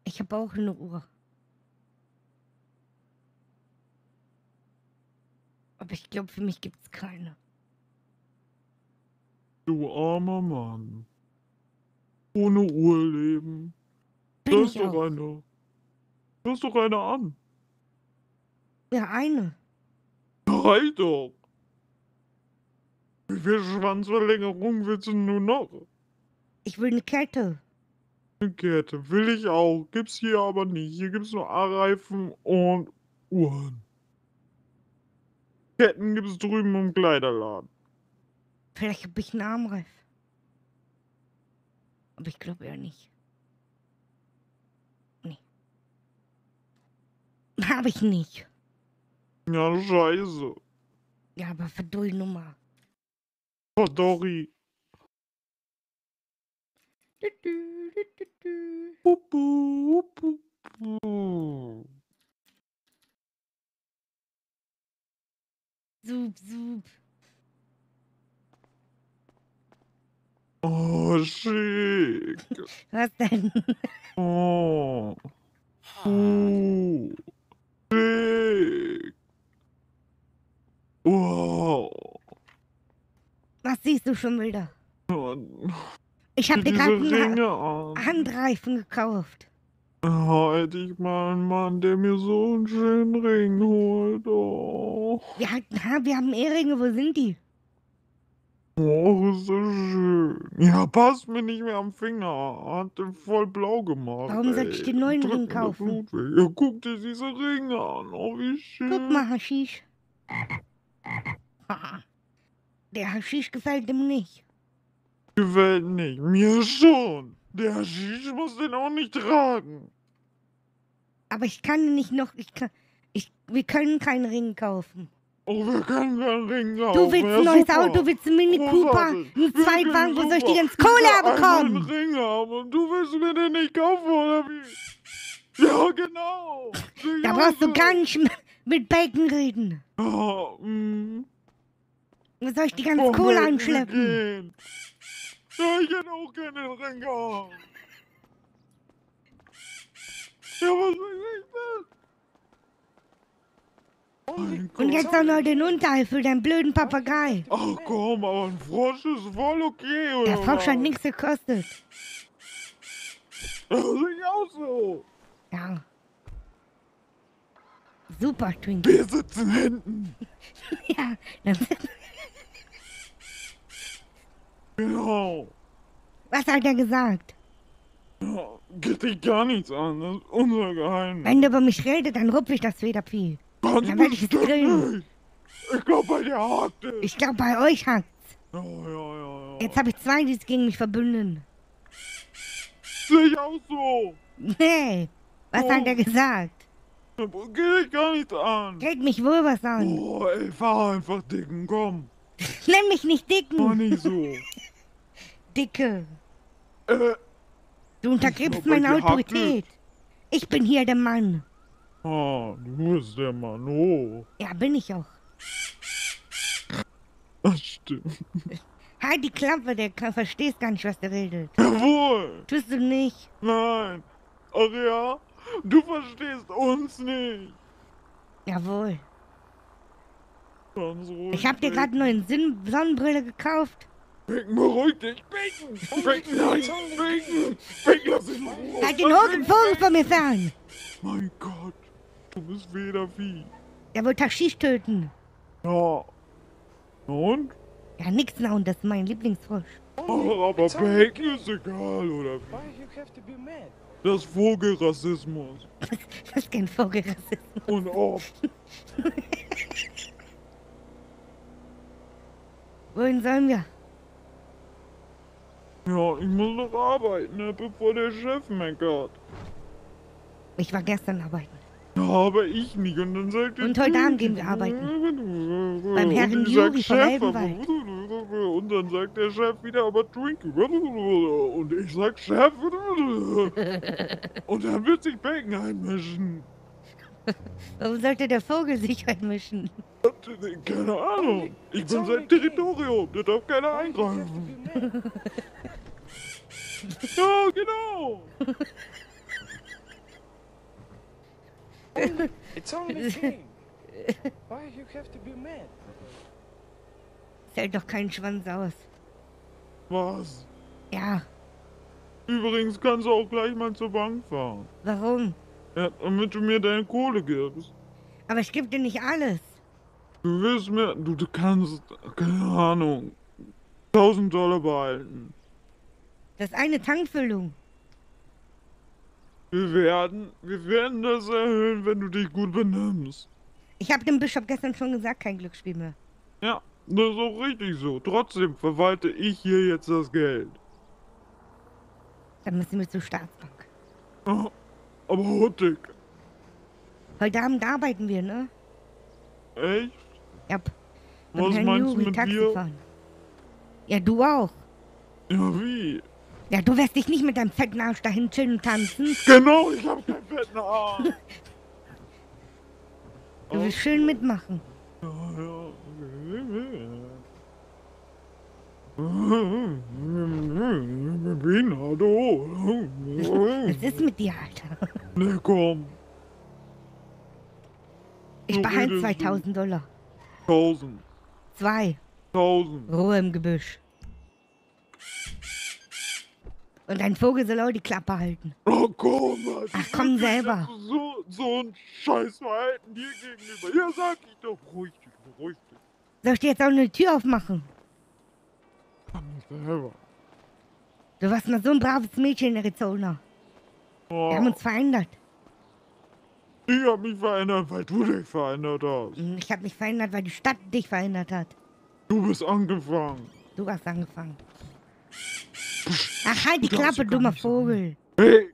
Ich habe auch eine Uhr. Aber ich glaube, für mich gibt's keine. Du armer Mann. Ohne Uhr leben. Bin Das ist ich doch auch. eine. Das ist doch eine an. Ja, eine. Reicht doch. Wie viel Schwanzverlängerung willst du nur noch? Ich will eine Kette. Eine Kette will ich auch. Gibt's hier aber nicht. Hier gibt's nur A-Reifen und Uhren. Ketten gibt's drüben im Kleiderladen. Vielleicht habe ich einen Armreif. Aber ich glaube eher nicht. Nee. Habe ich nicht. Ja, scheiße. Ja, aber verdammt Nummer. Sorry. Pupu, pupu. Sup. Oh, schick. Was denn? Oh. Schick. Wow. Was siehst du schon wieder? Und Ich habe dir diese gerade einen Ringe an. Handreifen gekauft. Oh, hätte ich mal einen Mann, der mir so einen schönen Ring holt. Oh. Wir haben Eheringe. Wo sind die? Oh, ist so schön. Ja, passt mir nicht mehr am Finger. Hat den voll blau gemacht. Warum sollte ich den neuen Drück Ring mir das kaufen? Blut weg. Ja, guck dir diese Ringe an. Oh, wie schön. Guck mal, Haschisch. Der Haschisch gefällt ihm nicht. Gefällt nicht. Mir schon. Der Haschisch muss den auch nicht tragen. Aber ich kann nicht noch. Wir können keinen Ring kaufen. Oh, wir können keinen Ring kaufen. Du willst ein neues Auto, willst einen Mini Cooper, Großartig. einen Zweitwagen, wo soll ich die ganze Super. Kohle Ich will herbekommen? einen Ring haben und du willst mir den nicht kaufen, oder wie? Ja, genau. Da brauchst du gar nicht mit Bacon reden. Oh, Wo soll ich die ganze Kohle anschleppen? Gehen. Ja, ich hätte auch gerne den Ring gehabt. Ja, was will ich denn? Mein Und jetzt auch noch den Unterhalt für deinen blöden Papagei. Ach komm, aber ein Frosch ist voll okay, oder? Der Frosch hat was? nichts gekostet. Das sehe ich auch so. Ja. Super, Twinkie. Wir sitzen hinten. Ja, dann, Genau. was hat er gesagt? Ja, geht dich gar nichts an. Das ist unser Geheimnis. Wenn du über mich redest, dann rupf ich das Federvieh. Ganz dann werd ich es bestimmt grillen. nicht. Ich glaube, bei dir hakt es. Ich glaube, bei euch hakt's. Ja. Jetzt habe ich zwei, die sich gegen mich verbünden. Sehe ich auch so. Nee, was hat er gesagt? Geht dich gar nichts an. Geht mich wohl was an. Oh, ey, fahr einfach dicken, komm. Nenn mich nicht Mach Dicken. nicht so. Dicke. Äh, Du untergräbst Ich glaub, bei meine dir hakt Autorität. Ich bin hier der Mann. ah, du bist der Mann. Oh, Ja, bin ich auch. das stimmt. Halt die Klappe, verstehst gar nicht, was der redet. Jawohl. Tust du nicht. Nein. Ach ja, du verstehst uns nicht. Jawohl. Ganz ruhig. Ich hab dir gerade eine neue Sonnenbrille gekauft. Bacon, beruhig dich. Bacon. Bacon, nein. Bacon. Bacon, lass ihn in Ruhe. Halt den hohen Vogel von mir fern. Mein Gott, du bist weder wie. Der wird Haschisch töten. Ja. Und? Ja, nix na, und das ist mein Lieblingsfrosch. Oh, aber Bacon ist egal, oder wie? Why you have to be mad? Das ist Vogelrassismus. Das ist kein Vogelrassismus. Und ob. Wohin sollen wir? Ja, ich muss noch arbeiten, ne, bevor der Chef meckert. Ich war gestern arbeiten. Ja, aber ich nicht. Und dann sagt er... Und heute Abend gehen wir arbeiten. Beim Herrn Und ich Juri sag, von Chef, Elbenwald. und dann sagt der Chef wieder, aber Twinkie. Und ich sag, Chef. Und dann wird sich Bacon einmischen. Warum sollte der Vogel sich einmischen? Keine Ahnung. Ich bin sein Territorium. Da darf keiner eingreifen. Ja, genau. It's only a game. Why you have to be mad? Fällt doch keinen Schwanz aus. Was? Ja, Übrigens kannst du auch gleich mal zur Bank fahren. warum? Ja, damit du mir deine Kohle gibst. Aber ich gebe dir nicht alles. Du willst mir, du kannst, keine Ahnung, $1000 behalten. Das ist eine Tankfüllung. Wir werden das erhöhen, wenn du dich gut benimmst. Ich habe dem Bischof gestern schon gesagt, kein Glücksspiel mehr. Ja, das ist auch richtig so. Trotzdem verwalte ich hier jetzt das Geld. Dann müssen wir zur Staatsbank. Ah, aber Huttig. Heute Abend arbeiten wir, ne? Echt? Ja. Was Herrn meinst du Juri mit Taxi dir? fahren. Ja, du auch. Ja, wie? Ja, du wirst dich nicht mit deinem fetten Arsch dahin chillen und tanzen. Genau, ich hab keinen fetten Arm. Du willst schön mitmachen. Ja, ja. Binado. Was ist mit dir, Alter? Ne, komm. Ich So behalte redest du. $2000. 1000. 2. 1000. Ruhe im Gebüsch. Und dein Vogel soll auch die Klappe halten. Oh, komm, Mann. Ach, komm selber. So ein Scheißverhalten dir gegenüber. Ja, sag ich doch. Beruhig dich, beruhig dich. Soll ich dir jetzt auch eine Tür aufmachen? Kann ich selber. Du warst mal so ein braves Mädchen, Arizona. Oh, Wir haben uns verändert. ich hab mich verändert, weil du dich verändert hast. Ich habe mich verändert, weil die Stadt dich verändert hat. Du bist angefangen. Du hast angefangen. Ach, halt die Du darfst Klappe, gar dummer nicht sagen. Vogel. Hey!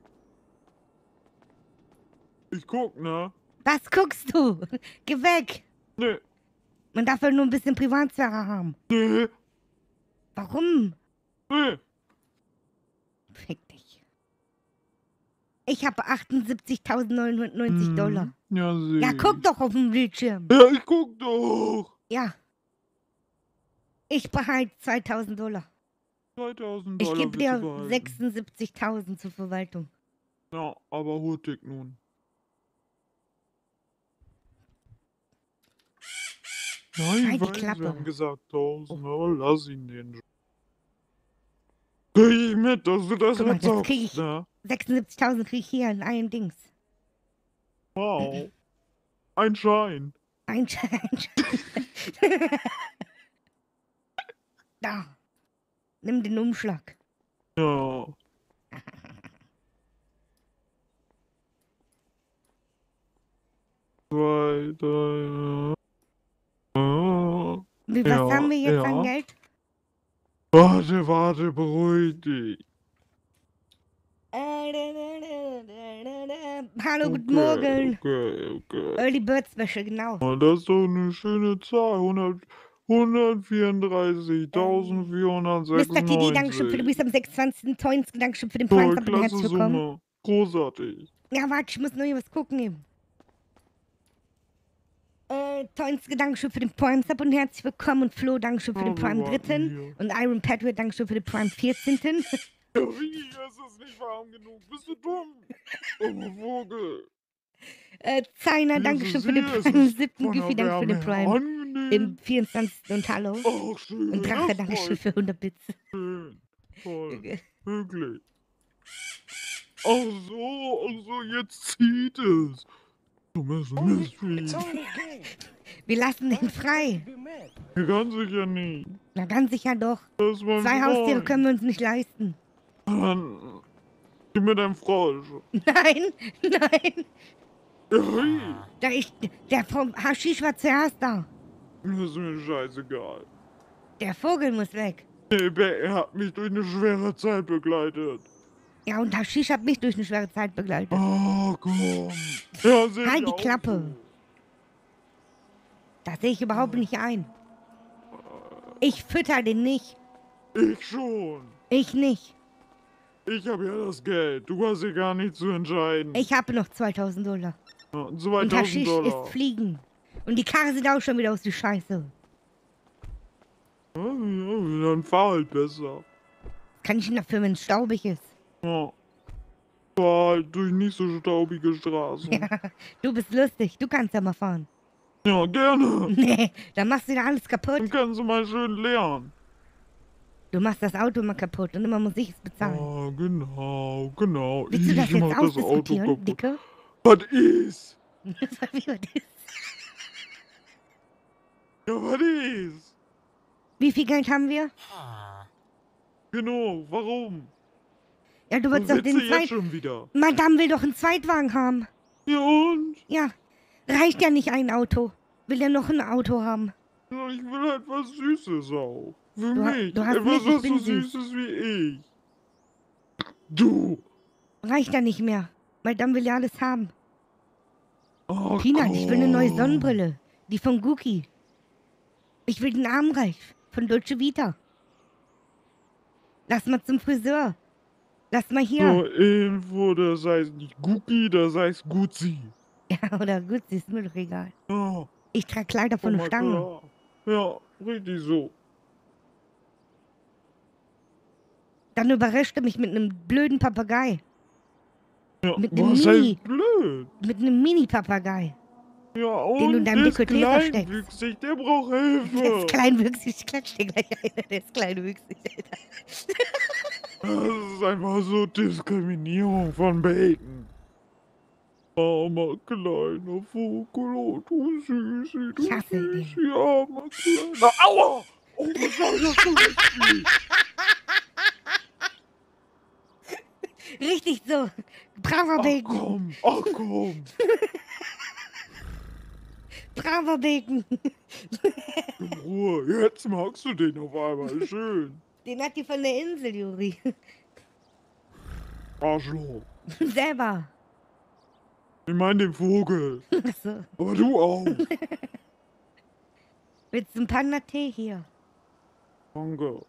Ich guck, ne? Was guckst du? Geh weg. Nee, Man darf ja nur ein bisschen Privatsphäre haben. nee, Warum? nee. Fick dich. Ich habe $78.990. Ja, seh. Ja, guck doch auf den Bildschirm. Ja, ich guck doch. Ja. Ich behalte $2000. $2000 Ich gebe dir bitte behalten. 76.000 zur Verwaltung. Ja, aber hurtig nun. Nein, Halt die weil Klappe. wir haben gesagt 1000, aber lass ihn den. Krieg ich mit, dass du das Guck mal, das krieg ich. verzockst, ne? 76.000 krieg ich hier in einem Dings. Wow. Ein Schein. Ein Schein. Da. Nimm den Umschlag. Ja. Zwei, drei, Was Ja, haben wir jetzt an ja. Geld? Warte, beruhig dich. Hallo, guten Morgen. Okay. Early Bird Special, genau. Oh, das ist doch eine schöne Zahl. 134.496. Mr. TD, Dankeschön für den Brief am 26. Toins, Dankeschön für den Toll, Prime, klasse herzlich willkommen. Summe. Großartig. Ja, warte, ich muss nur hier was gucken eben. Toins, Dankeschön für den Prime Sub und herzlich willkommen. Und Flo, Dankeschön für den wir Prime warten 3. hier. Und Iron Patriot, Dankeschön für den Prime 14. Ja, wie? Es ist nicht warm genug. Bist du dumm? Oh, Vogel. Zainer, Wie Dankeschön ist für den es? Prime Es ist 7. von der Giffy, danke für den Wärme her Prime. angenehm. Im 24. Und Hallo. Ach, schön. Und Drache, das Dankeschön freut für 100 Bits. Schön. Toll. Wirklich. Ach so, jetzt zieht es. Dummes Mystery. It's only a game. Wir lassen Why den you have frei. to be mad? Ganz sicher nicht. Na, ganz sicher doch. Das ist mein 2 Haustiere Freund. können wir uns nicht leisten. Dann gib mir deinen Frosch. Nein, nein. Ja, wie? Der Haschisch war zuerst da. Das ist mir scheißegal. Der Vogel muss weg. Nee, er hat mich durch eine schwere Zeit begleitet. Ja, und Haschisch hat mich durch eine schwere Zeit begleitet. Oh, komm. Ja, sehe Halt ich die auch Klappe. Das sehe ich überhaupt nicht ein. Ich fütter den nicht. so. Ich schon. Ich nicht. Ich habe ja das Geld. Du hast hier gar nicht zu entscheiden. Ich habe noch $2000. Ja, Und 2000 Haschisch Dollar. ist Fliegen. Und die Karre sieht auch schon wieder aus wie Scheiße. Ja, dann fahr halt besser. Kann ich ihn dafür, wenn es staubig ist? Ja. Fahr halt durch nicht so staubige Straßen. Ja, du bist lustig. Du kannst ja mal fahren. Ja, gerne. Nee, dann machst du dir alles Dann kaputt. kannst du mal schön lernen. Du machst das Auto immer kaputt und immer muss ich es bezahlen. Ah, genau, genau. Willst du das Ich jetzt mach das Auto ausdiskutieren, kaputt. Dicke? Was ist? Wie war das? Ja, was ist? Wie viel Geld haben wir? Genau, warum? Ja, du Was wolltest doch willst den du jetzt Zweit... schon wieder? Madame will doch einen Zweitwagen haben. Ja und? Ja, reicht ja nicht ein Auto. Will ja noch ein Auto haben. Ja, ich will halt was Süßes auch. Für Du mich. hast Etwas, mich, ich was so bin süß. Süßes wie ich. Du. Reicht ja nicht mehr. Madame will ja alles haben. Oh, Peanut, ich will eine neue komm. Sonnenbrille. Die von Gucci. Ich will den Armreif von Dolce Vita. Lass mal zum Friseur. Lass mal hier. Zur Info, das heißt nicht Gucci, das heißt Gucci. Ja, oder Gucci, ist mir doch egal. Ja, Ich trage Kleider von komm der mal Stange. klar. Ja, richtig so. Dann überrascht er mich mit einem blöden Papagei. Ja, Mit dem was Mini. heißt blöd? Mit einem Mini-Papagei. Ja, Den du in und deinem der ist Dekolleté versteckst. kleinwüchsig, der braucht Der Hilfe. ist kleinwüchsig, ich klatsch dir gleich einer, der ist kleinwüchsig, Alter. Das ist einfach so Diskriminierung von Bacon. Armer kleiner Vogel, oh du Süßi, du Ich hasse ihn. Süßi, armer kleiner... Aua! Oh, was war das für ein Spiel? Richtig so. Braver Ach Bacon. komm, ach komm. Braver Bacon. In Ruhe, jetzt magst du den auf einmal schön. Den hat die von der Insel, Juri. Arschloch. Selber. Ich meine den Vogel. Achso. Aber du auch. Willst du einen Panda-Tee hier? Danke.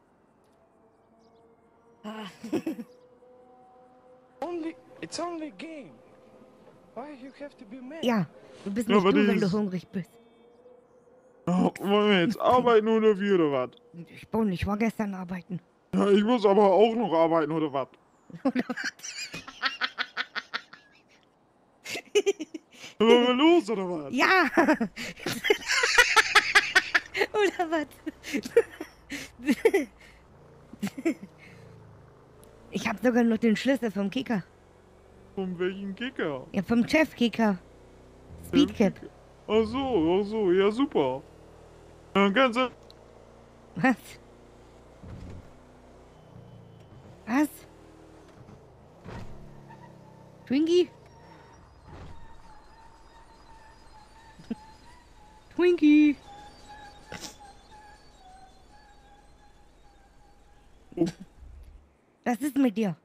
It's only a game. Why you have to be mad? Ja, du bist Ja, nicht aber du, wenn du dieses- hungrig bist. Ja, wollen wir jetzt arbeiten oder wie oder was? Ich war gestern arbeiten. Ja, ich muss aber auch noch arbeiten oder was? Wollen wir los oder was? Ja! Oder was? Ich hab sogar noch den Schlüssel vom Kicker. Von welchem Kicker? Ja, vom Chef-Kicker. Speedcap. Ach so, ja super. Dann kannst du... Was? Was? Twinkie? Twinkie! Was ist mit dir?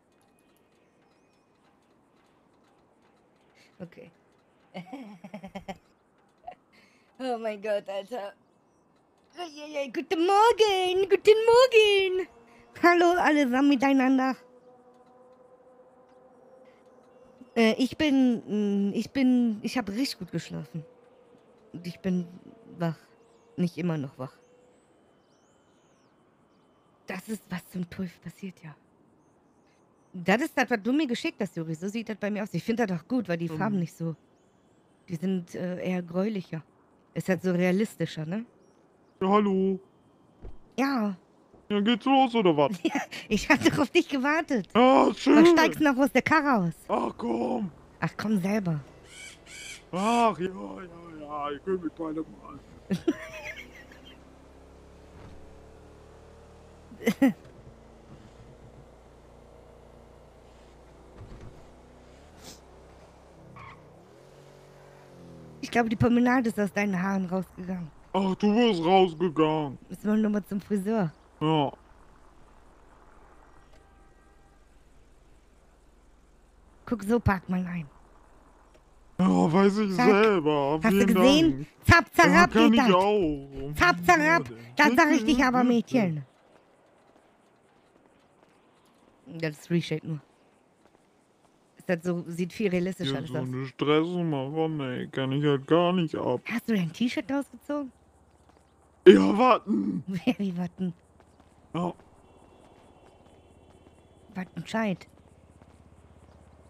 Okay. Oh mein Gott, Alter. Guten Morgen, guten Morgen. Hallo allesamt miteinander. Ich habe richtig gut geschlafen. Und ich bin wach. Nicht immer noch wach. Das ist, was zum Teufel passiert, ja. Das ist das, was du mir geschickt hast, Juri. So sieht das bei mir aus. Ich finde das auch gut, weil die Farben nicht so... Die sind eher gräulicher. Ist halt so realistischer, ne? Ja, hallo. Ja. Ja, geht's los oder was? Ich hatte doch auf dich gewartet. Ah, schön. Du steigst noch aus der Karre aus. Ach komm. Ach, komm selber. Ach, ja, ich will mich beide mal. Ich glaube, die Promenade ist aus deinen Haaren rausgegangen. Ach, du bist rausgegangen. Müssen wir nochmal zum Friseur. Ja. Guck, so parkt man ein. Ja, weiß ich Zack. selber. Hast du Vielen gesehen? Dank. Zap, Ja, zarab kann geht ich das. auch. Zap, zarab. Das sag ich dich aber, Mädchen. Das ist Reshade nur. Ist das so, sieht viel realistischer Ja, alles so aus. eine Stressmacher, nee, kann ich halt gar nicht ab. Hast du dein T-Shirt ausgezogen? Ja, warten. Wie warten? Ja, Warten, Scheit.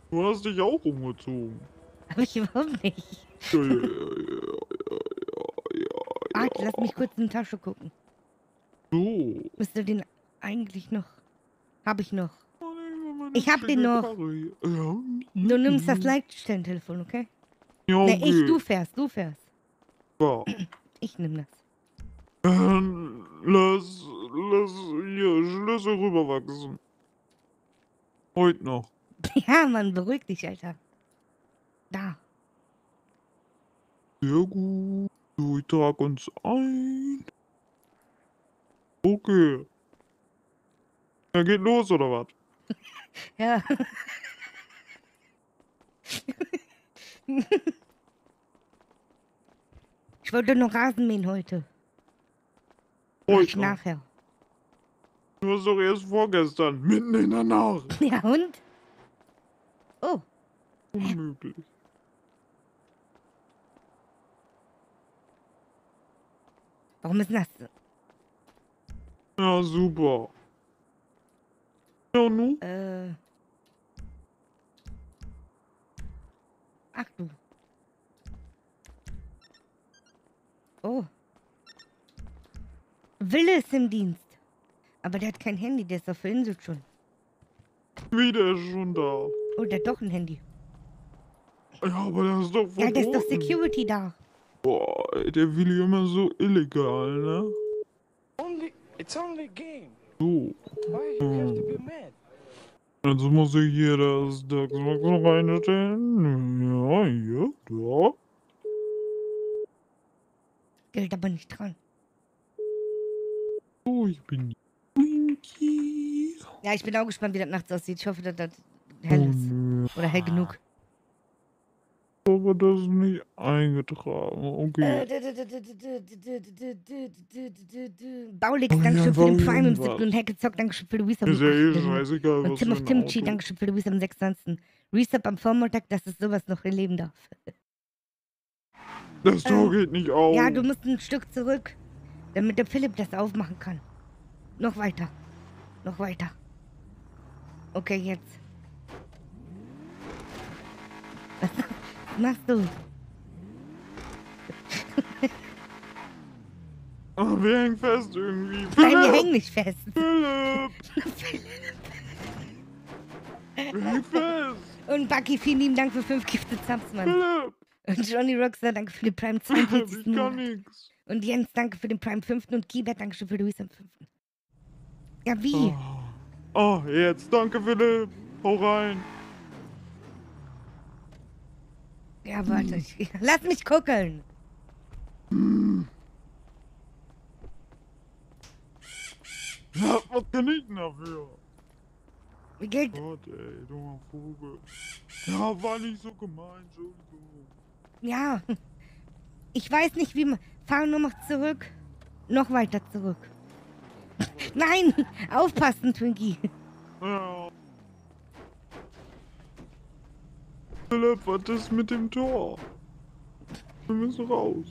Du hast dich auch umgezogen. Hab ich überhaupt nicht. Ja, ja, ja, Warte, lass mich kurz in die Tasche gucken. so. Müsste den eigentlich noch... Hab ich noch. Oh, nee, meine Ich hab den schicke noch. Karre hier. Ja. Du nimmst das Leitstellentelefon, okay? Ja, Ne, okay. du fährst. Ja. Ich nehm das. Lass hier Schlüssel rüberwachsen. Heute noch. Ja, Mann, beruhig dich, Alter. Da. Sehr gut. So, ich trag uns ein. Okay. Ja, geht los, oder was? Ja. Ich wollte noch Rasen mähen heute. Mach ich Heute noch. nachher. Du hast doch erst vorgestern, mitten in der Nacht. Ja, und? Oh, Unmöglich. warum ist das? Ja, super. Ja, nu? Ach du. Oh. Wille ist im Dienst. Aber der hat kein Handy, der ist auf der Insel schon. Wieder ist schon da. Oh, der hat doch ein Handy. Ja, aber der ist doch verboten. Ja, der ist doch Security da. Boah, ey, der will hier immer so illegal, ne? It's only a game. So. Why you have to be mad? Jetzt muss ich hier das DAX-Max reinstellen. Ja, hier, da. Gilt aber nicht dran. Oh, ich bin Winky. Ja, ich bin auch gespannt, wie das nachts aussieht. Ich hoffe, dass das hell ist. Oder hell genug. Aber das ist nicht eingetragen. Okay. Baulix, Oh, Dankeschön ja, für den warum Prime im was? 7. und Hackezock, Dankeschön für Luisa am Ist ja eh 8. scheißegal, Und was Tim für of ein Timchi, Auto. Dankeschön für Luisa am 26. Resub am Vormittag, dass es sowas noch erleben darf. Das Tor geht nicht auf. Ja, du musst ein Stück zurück, damit der Philipp das aufmachen kann. Noch weiter. Noch weiter. Okay, jetzt. Was machst du? Ah, wir hängen fest irgendwie. Nein, wir Philipp! hängen nicht fest. Philipp! Wir hängen fest! Und Bucky, vielen lieben Dank für 5 Gifte Zaps, Mann. Philipp! Und Johnny Rockstar, danke für den Prime Philipp, 42. ich kann Monat. nix. Und Jens, danke für den Prime 5. Und Kiebert, danke schön für Luis am 5. Ja, wie? Oh. Oh, jetzt. Danke, Philipp. Hau rein. Ja, warte. Lass mich gucken. Ja, was kann ich denn dafür? Wie geht? Gott, ey, dummer Vogel. Ja, war nicht so gemein, Entschuldigung. Ja. Ich weiß nicht, wie man... Fahr nur noch zurück. Noch weiter zurück. Nein! Aufpassen, Twinkie. Ja. Philipp, was ist mit dem Tor? Wir müssen raus.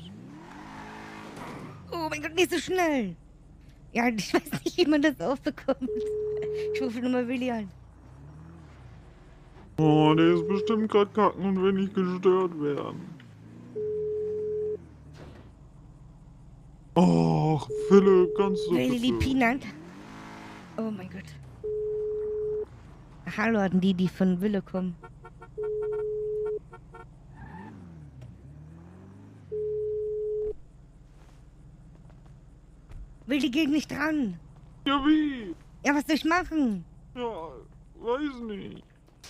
Oh mein Gott, nicht so schnell. Ja, ich weiß nicht, wie man das aufbekommt. Ich rufe nochmal Willi an. Oh, der ist bestimmt gerade kacken und will nicht gestört werden. Och, Philipp, kannst du Willi bitte... Peanut. Oh mein Gott. Hallo an die von Wille kommen. Willi geht nicht dran. Ja, wie? Ja, was soll ich machen? Ja, weiß nicht.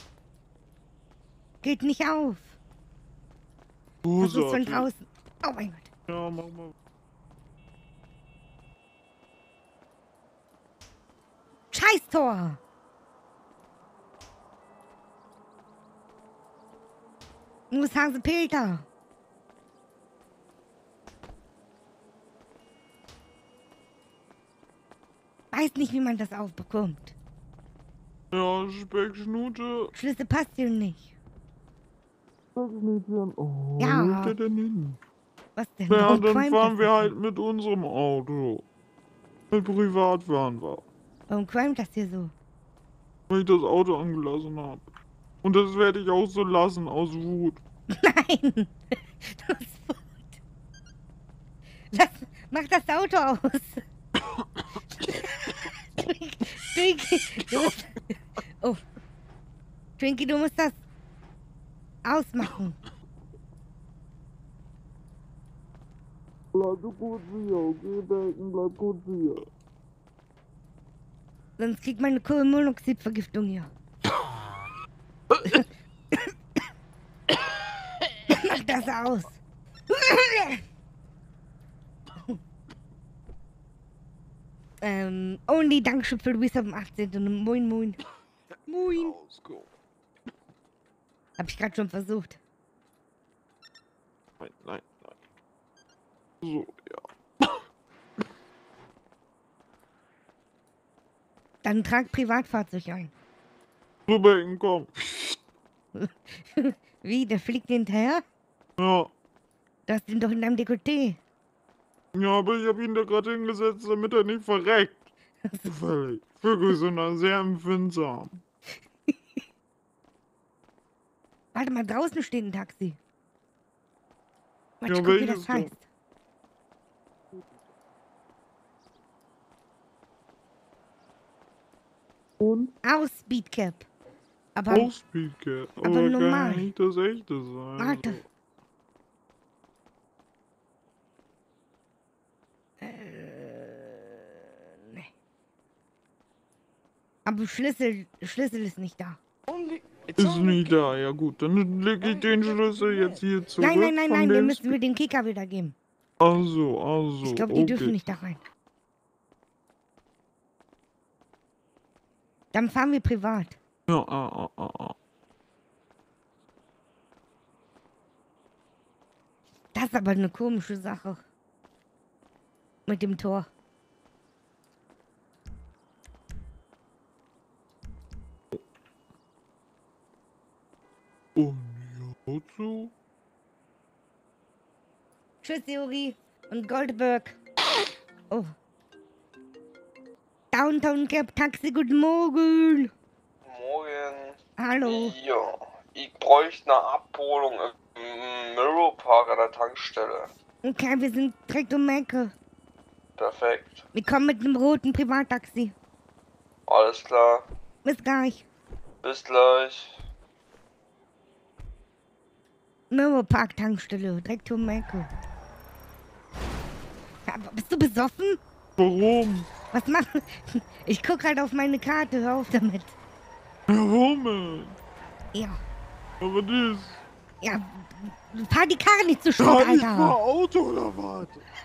Geht nicht auf. Versuch's von draußen. Oh mein Gott. Ja, mach mal. Scheiß Tor. Muss Hase Peter. Weiß nicht, wie man das aufbekommt. Ja, Speckschnute. Schlüssel passt hier nicht. Speckschnütchen. Oh, Ja. wo ist der denn hin? Was denn? Ja, Warum dann qualmt fahren das wir jetzt? halt mit unserem Auto. Mit Privat fahren wir. Warum qualmt das hier so? Weil ich das Auto angelassen habe. Und das werde ich auch so lassen, aus Wut. Nein! Das ist gut. Mach das Auto aus. Twinkie, du musst... Oh. Twinkie, du musst das ausmachen. Bleib du gut hier, okay, Bacon, bleib gut hier. Sonst kriegt man eine Kohlenmonoxidvergiftung hier. Mach das aus. Only Dankeschön für Luis am 18. Und moin, moin. Moin. Ausgo. Hab ich gerade schon versucht. Nein, nein, nein. So, ja. Dann trag Privatfahrzeug ein. So, Bacon, komm. Wie, der fliegt hinterher? Ja. Du hast ihn doch in deinem Dekolleté. Ja, aber ich habe ihn da gerade hingesetzt, damit er nicht verreckt. Zufällig. Wirklich, sondern sehr empfindsam. Warte mal, draußen steht ein Taxi. Warte, Ja, ich guck, wie welches das heißt. Und? Aus Speedcap. Aber Auch Speedcat. aber normal. Kann nicht das echte sein. warte. Nee. Aber Schlüssel ist nicht da. Only, it's Ist only nicht da, ja gut. Dann lege ich den Schlüssel jetzt hier zurück. Nein, von wir dem müssen wir den Kicker wieder geben. Ach so, Ich glaube, die dürfen okay. nicht da rein. Dann fahren wir privat. Ja, Das ist aber eine komische Sache. Mit dem Tor. Und ja, so. Tschüss, Juri und Goldberg. Oh. Downtown Cap Taxi, guten Morgen. Morgen. Hallo. Ja, ich bräuchte eine Abholung im Mirror Park an der Tankstelle. Okay, wir sind direkt um die Ecke. Perfekt. Wir kommen mit einem roten Privattaxi. Alles klar. Bis gleich. Bis gleich. Mirror Park Tankstelle, direkt um die Ecke. Ja, aber bist du besoffen? Warum? Was machst du? Ich guck halt auf meine Karte, hör auf damit. Ja, warum? Ja. Aber das. Ja, fahr die Karre nicht zu Ja, Schrott, ich fahr Alter. Auto oder was?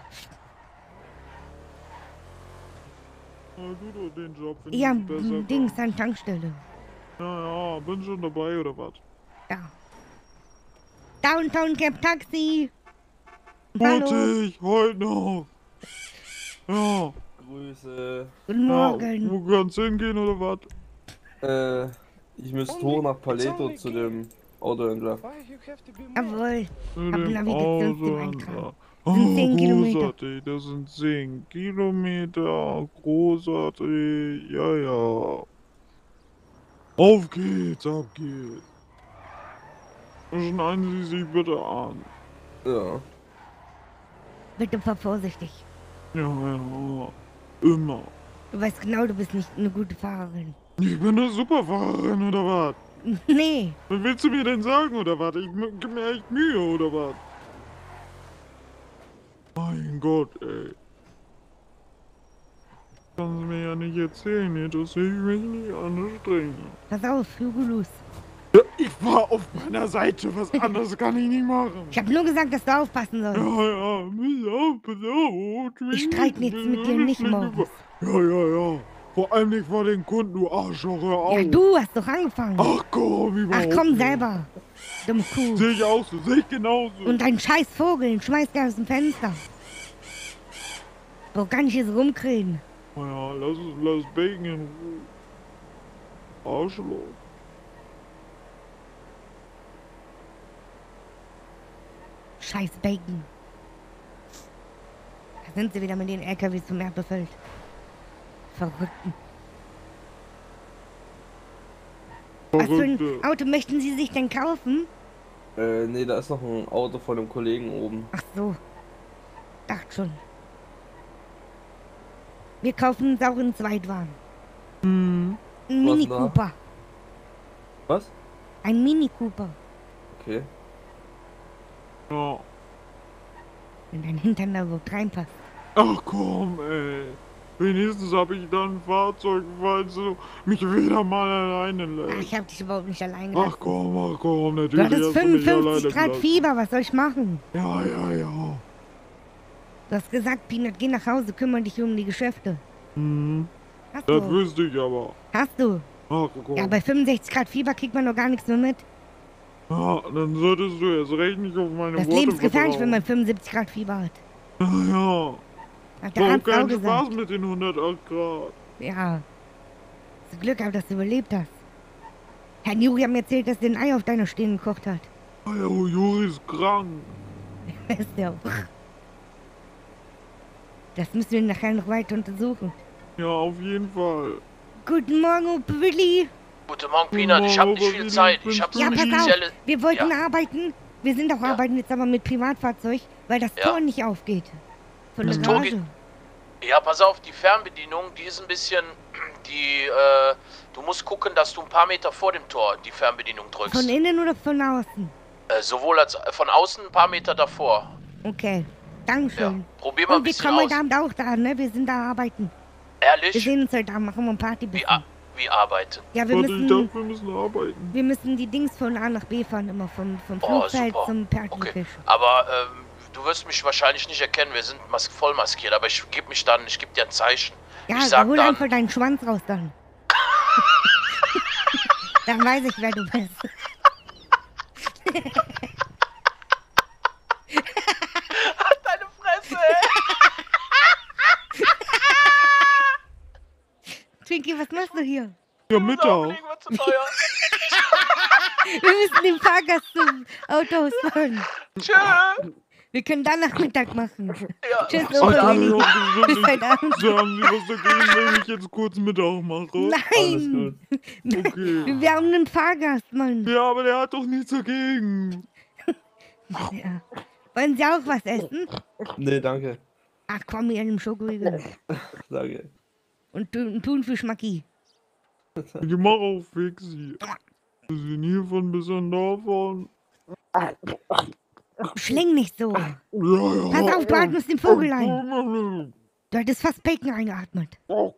Na gut, und den Job finde Ja, ich besser. Dings an Tankstelle. Ja, bin schon dabei oder was? Ja. Downtown Cap Taxi. Hallo. Mutig, heute noch. Ja. Grüße. Guten Ja, Morgen. wo kannst du hingehen oder was? Ich müsste hoch nach Paleto zu dem Autohändler. Why you have to be mad? Jawohl. Mit Hab dem Navigationssystem Auto. eingetragen. Oh, Sind 10 Kilometer. großartig, das sind 10 Kilometer. Großartig, ja, ja. Auf geht's, ab geht's. Schneiden Sie sich bitte an. Ja. Bitte fahr vorsichtig. Ja, ja, immer. Du weißt genau, du bist nicht eine gute Fahrerin. Ich bin eine Superfahrerin oder was? Nee. Was willst du mir denn sagen oder was? Ich gib mir echt Mühe oder was? Mein Gott, ey. Kannst du mir ja nicht erzählen, hier, dass ich mich nicht anstrengen. Pass auf, Hugulus. Ja, ich war auf meiner Seite, was anderes kann ich nicht machen. Ich hab nur gesagt, dass du aufpassen sollst. Ja, pass auf. Ich streite jetzt mit dir nicht morgens. Ja. Vor allem nicht vor den Kunden, du Arschloch, hör auf. Ja, du hast doch angefangen. Ach komm, Ach überhaupt komm nicht. selber. Dumme Kuh. Sehe ich auch so, sehe ich genauso. Und dein scheiß Vogel, den schmeißt du aus dem Fenster. Wo kann ich jetzt rumkriegen? Ja, lass Bacon in Ruhe. Arschloch. Scheiß Bacon. Da sind sie wieder mit den LKWs zum Meer befüllt. Verrückten. Was für ein Verrückte. Auto möchten Sie sich denn kaufen? Nee, da ist noch ein Auto von einem Kollegen oben. Ach so. Dachte schon. Wir kaufen einen sauren Zweitwagen. Hm. Ein Was Mini da? Cooper. Was? Ein Mini Cooper. Okay. Ja. Wenn dein Hintern da überhaupt reinpasst. Ach komm, ey. Wenigstens habe ich dann ein Fahrzeug, falls du mich wieder mal alleine Ach, lässt. ich hab dich überhaupt nicht allein Ach gelassen. komm, Du natürlich hattest hast du mich alleine 55 Grad gelassen. Fieber, was soll ich machen? Ja, ja, ja. Du hast gesagt, Peanut, geh nach Hause, kümmere dich um die Geschäfte. Hm. Hast Das du? wüsste ich aber. Hast du? Ach komm. Ja, bei 65 Grad Fieber kriegt man doch gar nichts mehr mit. Ja, dann solltest du erst recht nicht auf meine Das ist Worte lebensgefährlich, wenn vertrauen. man 75 Grad Fieber hat. Ja, Hat der war auch Arzt auch kein gesagt. Spaß mit den 108 Grad. Ja. Zum Glück aber, dass du überlebt hast. Herr Juri hat mir erzählt, dass der ein Ei auf deiner Stirn gekocht hat. Oh, ja, Juri ist krank. Ist der auch. Das müssen wir nachher noch weiter untersuchen. Ja, auf jeden Fall. Guten Morgen, Opa Willi. Guten Morgen, Peanut. Ich habe nicht viel Zeit. Ich habe so Ja, eine pass auf. spezielle... Wir wollten Ja. arbeiten. Wir sind auch Ja. arbeiten jetzt aber mit Privatfahrzeug, weil das Ja. Tor nicht aufgeht. Von der Das Tor Garage. Ja, pass auf, die Fernbedienung, die ist ein bisschen... du musst gucken, dass du ein paar Meter vor dem Tor die Fernbedienung drückst. Von innen oder von außen? Sowohl als von außen ein paar Meter davor. Okay. Ja, Dankeschön. probier mal ein Und wir bisschen kommen aus. heute Abend auch da, ne? Wir sind da arbeiten. Wir Ehrlich? sehen uns heute Abend, machen wir ein Party. Wie arbeiten? Ja, wir Warte, ich müssen, dachte, wir müssen arbeiten. wir müssen die Dings von A nach B fahren, immer vom Oh, Flugfeld super. zum Okay, Partyfisch. aber du wirst mich wahrscheinlich nicht erkennen, wir sind voll maskiert, aber ich gebe dir ein Zeichen. Ja, ich sag hol dann, einfach deinen Schwanz raus dann. Dann weiß ich, wer du bist. deine Fresse, ey. Twinkie, was machst du hier? Ja, Mittag. Auflegen wir zu teuer. Wir müssen den Fahrgast zum Autohaus fahren. Tschö. Wir können dann Nachmittag machen. Ja. Tschüss, Ach, Opa Ach, Willi. ja, bestimmt Bis nicht. heute Abend. So, haben Sie was dagegen, wenn ich jetzt kurz Mittag mache? Nein! Okay. Wir haben einen Fahrgast, Mann. Ja, aber der hat doch nichts dagegen. Ja. Wollen Sie auch was essen? Nee, danke. Ach komm, ihr einem Schokoriegel. Danke. Und einen Thunfisch Maki. Ich mach auch Fixi. Wir sind hiervon bis an da fahren. Schling nicht so. Ja, ja. Pass auf, du atmest den Vogel ein. Du hattest fast Bacon eingeatmet.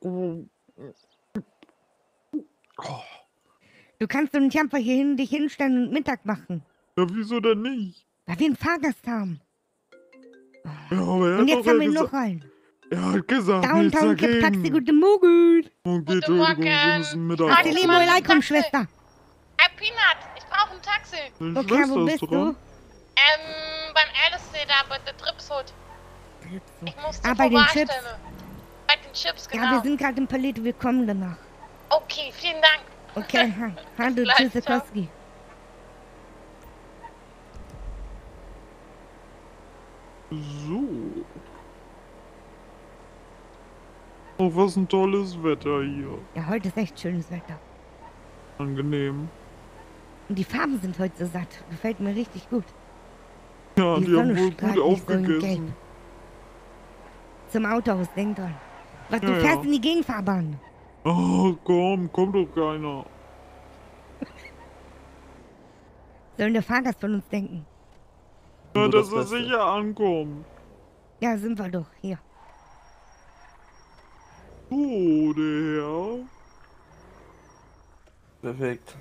Du kannst doch nicht einfach dich hinstellen und Mittag machen. Ja, wieso denn nicht? Weil wir einen Fahrgast haben. Ja, aber er Und hat jetzt doch haben ja wir noch gesagt, einen. er hat gesagt, nichts Downtown Cap Taxi, dagegen. guten Morgen. Okay, Guten Entschuldigung, wir Morgen. müssen Mittag Ach, Assalamu Mann, alaikum, Taxi. Schwester. Hey, Peanut, ich brauche ein Taxi. Deine Okay, wo Schwester bist ist du? dran. Beim LSC da bei der Tripshut. Ich muss zur Ah, bei den Chips. Vorwahlstelle. Bei den Chips, Ja, genau. wir sind gerade im Palette, wir kommen danach. Okay, vielen Dank. Okay, hallo, gleich, Tschüssikowski. So. Oh, was ein tolles Wetter hier. Ja, heute ist echt schönes Wetter. Angenehm. Und die Farben sind heute so satt. Gefällt mir richtig gut. Ja, Die die haben Sonne wohl strahlt gut nicht so in Gelb. aufgegessen. Zum Autohaus, denk dran. Was, du Ja, fährst ja. in die Gegenfahrbahn. Oh, komm, kommt doch keiner. Sollen der Fahrgast von uns denken? Ja, Nur dass das er Beste. sicher ankommt. Ja, sind wir doch. Hier. So, der Herr. Perfekt.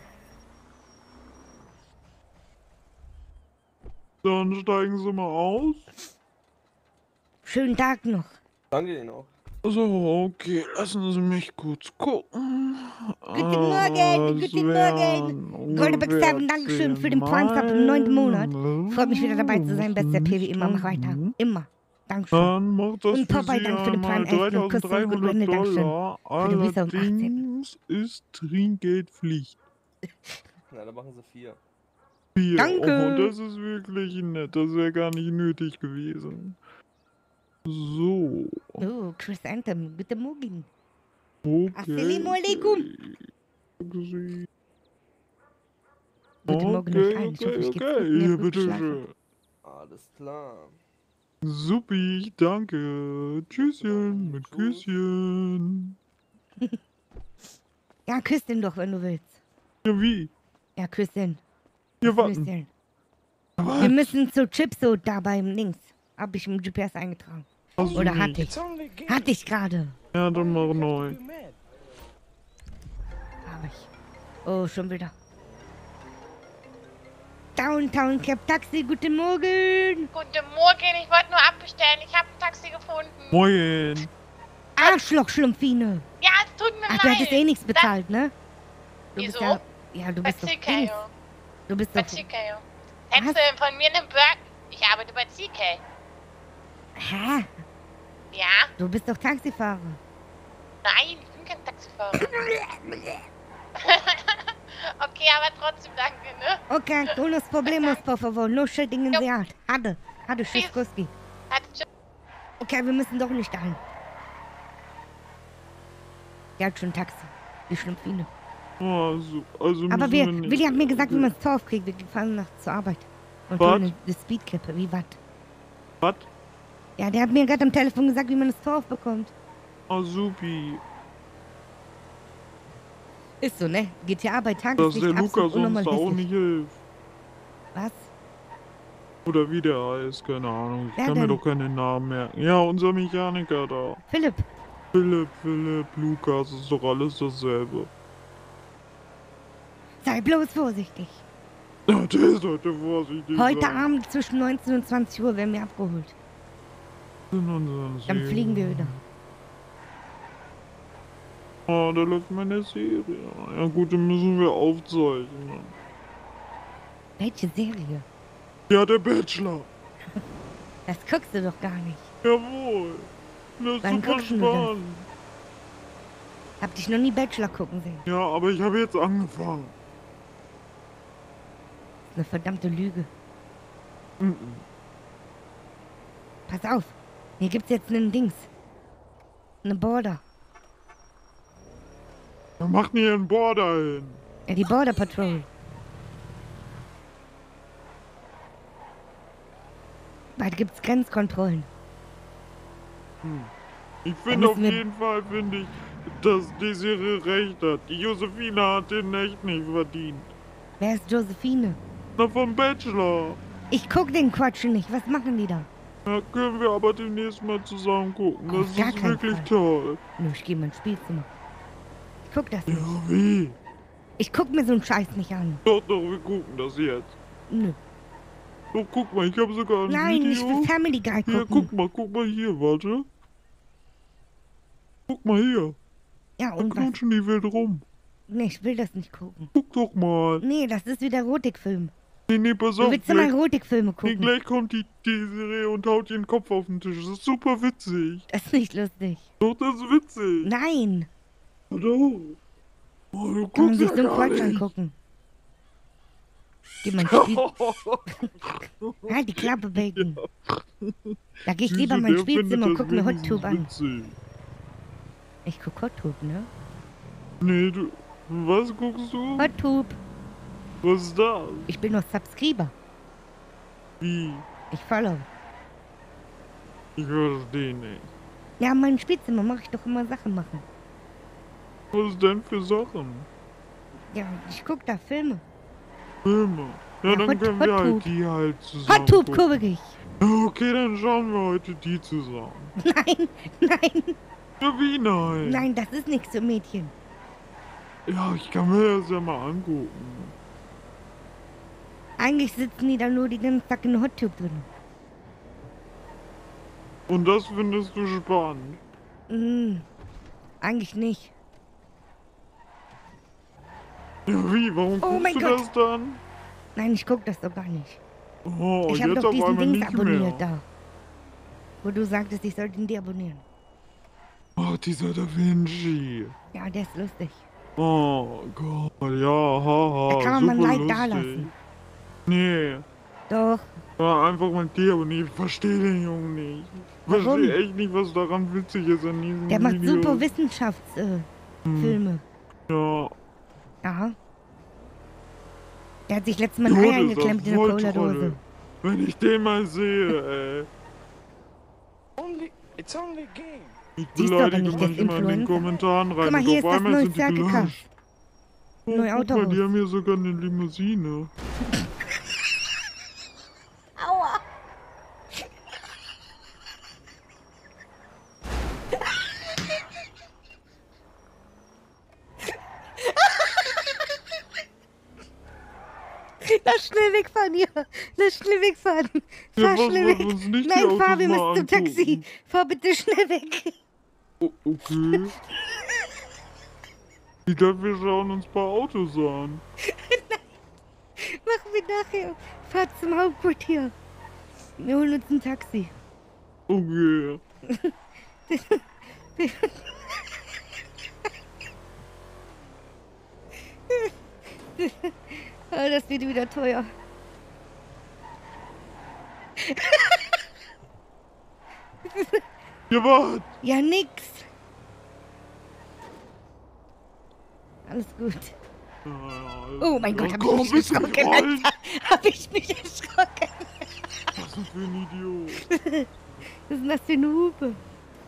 Dann steigen Sie mal aus. Schönen Tag noch. Danke Ihnen auch. So, okay, lassen Sie mich kurz gucken. Guten Morgen, guten Morgen. Goldebeck Seven, Dankeschön für den Prime-Sub im 9. Monat. Freut mich wieder dabei zu sein, bester PW. Immer, mach weiter. Immer. Dankeschön. Dann macht das Und für Popeye, Sie danke für den einmal Prime 11 und Kuss zurück und Gründe, Dankeschön. $3.300. Für den Visa um 18. Allerdings ist Trinkgeldpflicht. Na, da machen Sie 4. 4. Danke. Oh, das ist wirklich nett. Das wäre gar nicht nötig gewesen. So. Oh, Chris Anthem, guten Morgen. Okay. Assalamu alaikum. Okay. Guten Morgen euch allen. Ich hoffe, euch geht's gut und ihr Hier, habt gut geschlafen. bitteschön. Alles klar. Supi, danke. Tschüsschen mit Tschüss. Küsschen. Ja, küss den doch, wenn du willst. Ja, wie? Ja, küss den. Ja, Was warten. willst du denn? Wir müssen zu Chipso da beim Links. Hab ich im GPS eingetragen. Hast du Oder nicht? hatte ich? It's only a game. Hatte ich gerade. Ja, dann mach Why you neu. have to be mad? Hab ich. Oh, schon wieder. Downtown Club Taxi, guten Morgen. Guten Morgen, ich wollte nur abbestellen. Ich habe ein Taxi gefunden. Moin. Arschloch, Schlumpfine. Ja, es tut mir Ach, leid. du hättest eh nichts bezahlt, ne? Du Wieso? Bist ja, du Bei bist doch CK, Dings. ja. Du bist Bei doch... CK, ja. Hättest du von mir einen Burger... Ich arbeite bei CK. Hä? Ja? Du bist doch Taxifahrer. Nein, ich bin kein Taxifahrer. Okay, aber trotzdem danke, ne? Okay, unos problemos, por favor. No shitting in the art. Hatte, Schiskowski. Hat- Okay, wir müssen doch nicht dahin. Der hat schon Taxi. Die Schlumpfine. Also Aber müssen nicht. Willi hat mir gesagt, wie man das Tor aufkriegt. Wir fahren nach zur Arbeit. Und Was? holen die Speedkippe. Wie was? Was? Ja, der hat mir gerade am Telefon gesagt, wie man das Tor aufbekommt. Ah, supi. Ist so, ne? GTA bei Dass Tageslicht der absolut Lukas uns unnormal da auch hässlich. nicht hilft. Was? Oder wie der heißt, keine Ahnung. Ich Wer kann mir denn? doch keinen Namen merken. Ja, unser Mechaniker da. Philipp, Philipp, Lukas, ist doch alles dasselbe. sei bloß vorsichtig. Ja, der sollte vorsichtig Heute sein. Abend zwischen 19 und 20 Uhr werden wir abgeholt. Dann fliegen wir wieder. Oh, da läuft meine Serie. Ja gut, dann müssen wir aufzeichnen. Welche Serie? Ja, der Bachelor. Das guckst du doch gar nicht. Jawohl. Das ist Wann super guckst du das? spannend. Hab dich noch nie Bachelor gucken sehen. Ja, aber ich habe jetzt angefangen. Eine verdammte Lüge. Mhm. Pass auf. Hier gibt's jetzt einen Dings. Eine Border. Wer macht denn hier einen Border hin? Ja, die Border Patrol. Bald gibt's Grenzkontrollen. Ich finde auf müssen wir- jeden Fall, dass die Serie recht hat. Die Josephine hat den echt nicht verdient. Wer ist Josephine? Na, vom Bachelor. Ich guck den Quatsch nicht. Was machen die da? Ja, können wir aber demnächst mal zusammen gucken. Auf Das gar ist keinen wirklich Fall. toll. Nö, ich geh in mein Spielzimmer. Ich guck das Ja, nicht. wie? Ich guck mir so einen Scheiß nicht an. Doch, wir gucken das jetzt. Nö. Doch, guck mal, ich habe sogar ein Nein, ich Video. will Family Guy Hier, gucken. guck mal hier, warte. Guck mal hier. Ja, Da und was? knutschen die wild rum. Nee, ich will das nicht gucken. Guck doch mal. Nee, das ist wieder Erotikfilm. Nee, pass Du auf. willst immer Gleich, Erotikfilme nee, gucken. gleich kommt die Serie und haut ihren Kopf auf den Tisch. Das ist super witzig. Das ist nicht lustig. Doch, das ist witzig. Nein. Doch. Oh, du Kann man guckst sich ja so einen gar Quatsch nicht. angucken. Geh mein Spiel. Halt die Klappe, Bacon. Da geh ich lieber in mein Der findet Spielzimmer und das guck mir Hot wenigstens Tube an. witzig. Ich guck Hot Tube, ne? Nee, du. Was guckst du? Hot Tube. Was ist das? Ich bin noch Subscriber. Wie? Ich follow. Ich verstehe nicht. Ja, in meinem Spielzimmer mache ich doch immer Sachen machen. Was denn für Sachen? Ja, ich guck da Filme. Filme. Ja, Ja, dann Hot- können Hot wir halt Tube. die halt zusammen Hot Tube gucken. gucke ich. Okay, dann schauen wir heute die zusammen. Nein, nein, Ja, wie nein? nein, das ist nichts für Mädchen. Ja, ich kann mir das ja mal angucken. Eigentlich sitzen die da nur die ganzen Tag in Hot Tube drin. Und das findest du spannend. Eigentlich nicht. Ja, wie? Warum Oh mein guckst du Gott. das dann? Nein, ich guck das doch gar nicht. Oh, Ich habe jetzt doch auf diesen einmal Dings nicht abonniert mehr. da. Wo du sagtest, ich sollte ihn deabonnieren. Oh, dieser Da Vinci. Ja, der ist lustig. Oh Gott, ja, haha. Da kann man mal super Like da lustig. lassen. Nee, Doch. war einfach mal deabonniert. Ich verstehe den Jungen nicht. Ich Warum? verstehe echt nicht, was daran witzig ist an diesem Der macht Video. super Wissenschaftsfilme. Filme. Ja, Ja. Der hat sich letztes Mal ein Ei eingeklemmt in der Cola-Dose. Wenn ich den mal sehe, ey. It's only a game. Ich Siehst du aber beleidige nicht, das manchmal in den Influencer. Kommentaren rein. Guck mal, und hier ist auf das einmal neue sind die Zerg gekauft. gelöscht. Oh, Neue guck mal, Autohaus. die haben hier sogar eine Limousine. Aua. Lass schnell wegfahren hier. Lass schnell wegfahren. Fahr was, schnell wollen weg. wir uns nicht die Nein, Autos fahr, wir mal müssen zum Taxi. angucken? Fahr bitte schnell weg. Oh, okay. Ich dachte, wir schauen uns ein paar Autos an. Machen wir nachher. Fahr zum Hauptquartier. Wir holen uns ein Taxi. Okay. Oh, das wird wieder teuer. Ja, was? Ja, nix. Alles gut. Oh mein Gott, hab ich mich bist du erschrocken, gerollt? Alter. Hab ich mich erschrocken. Was denn für ein Idiot? Was ist denn das für eine Hupe?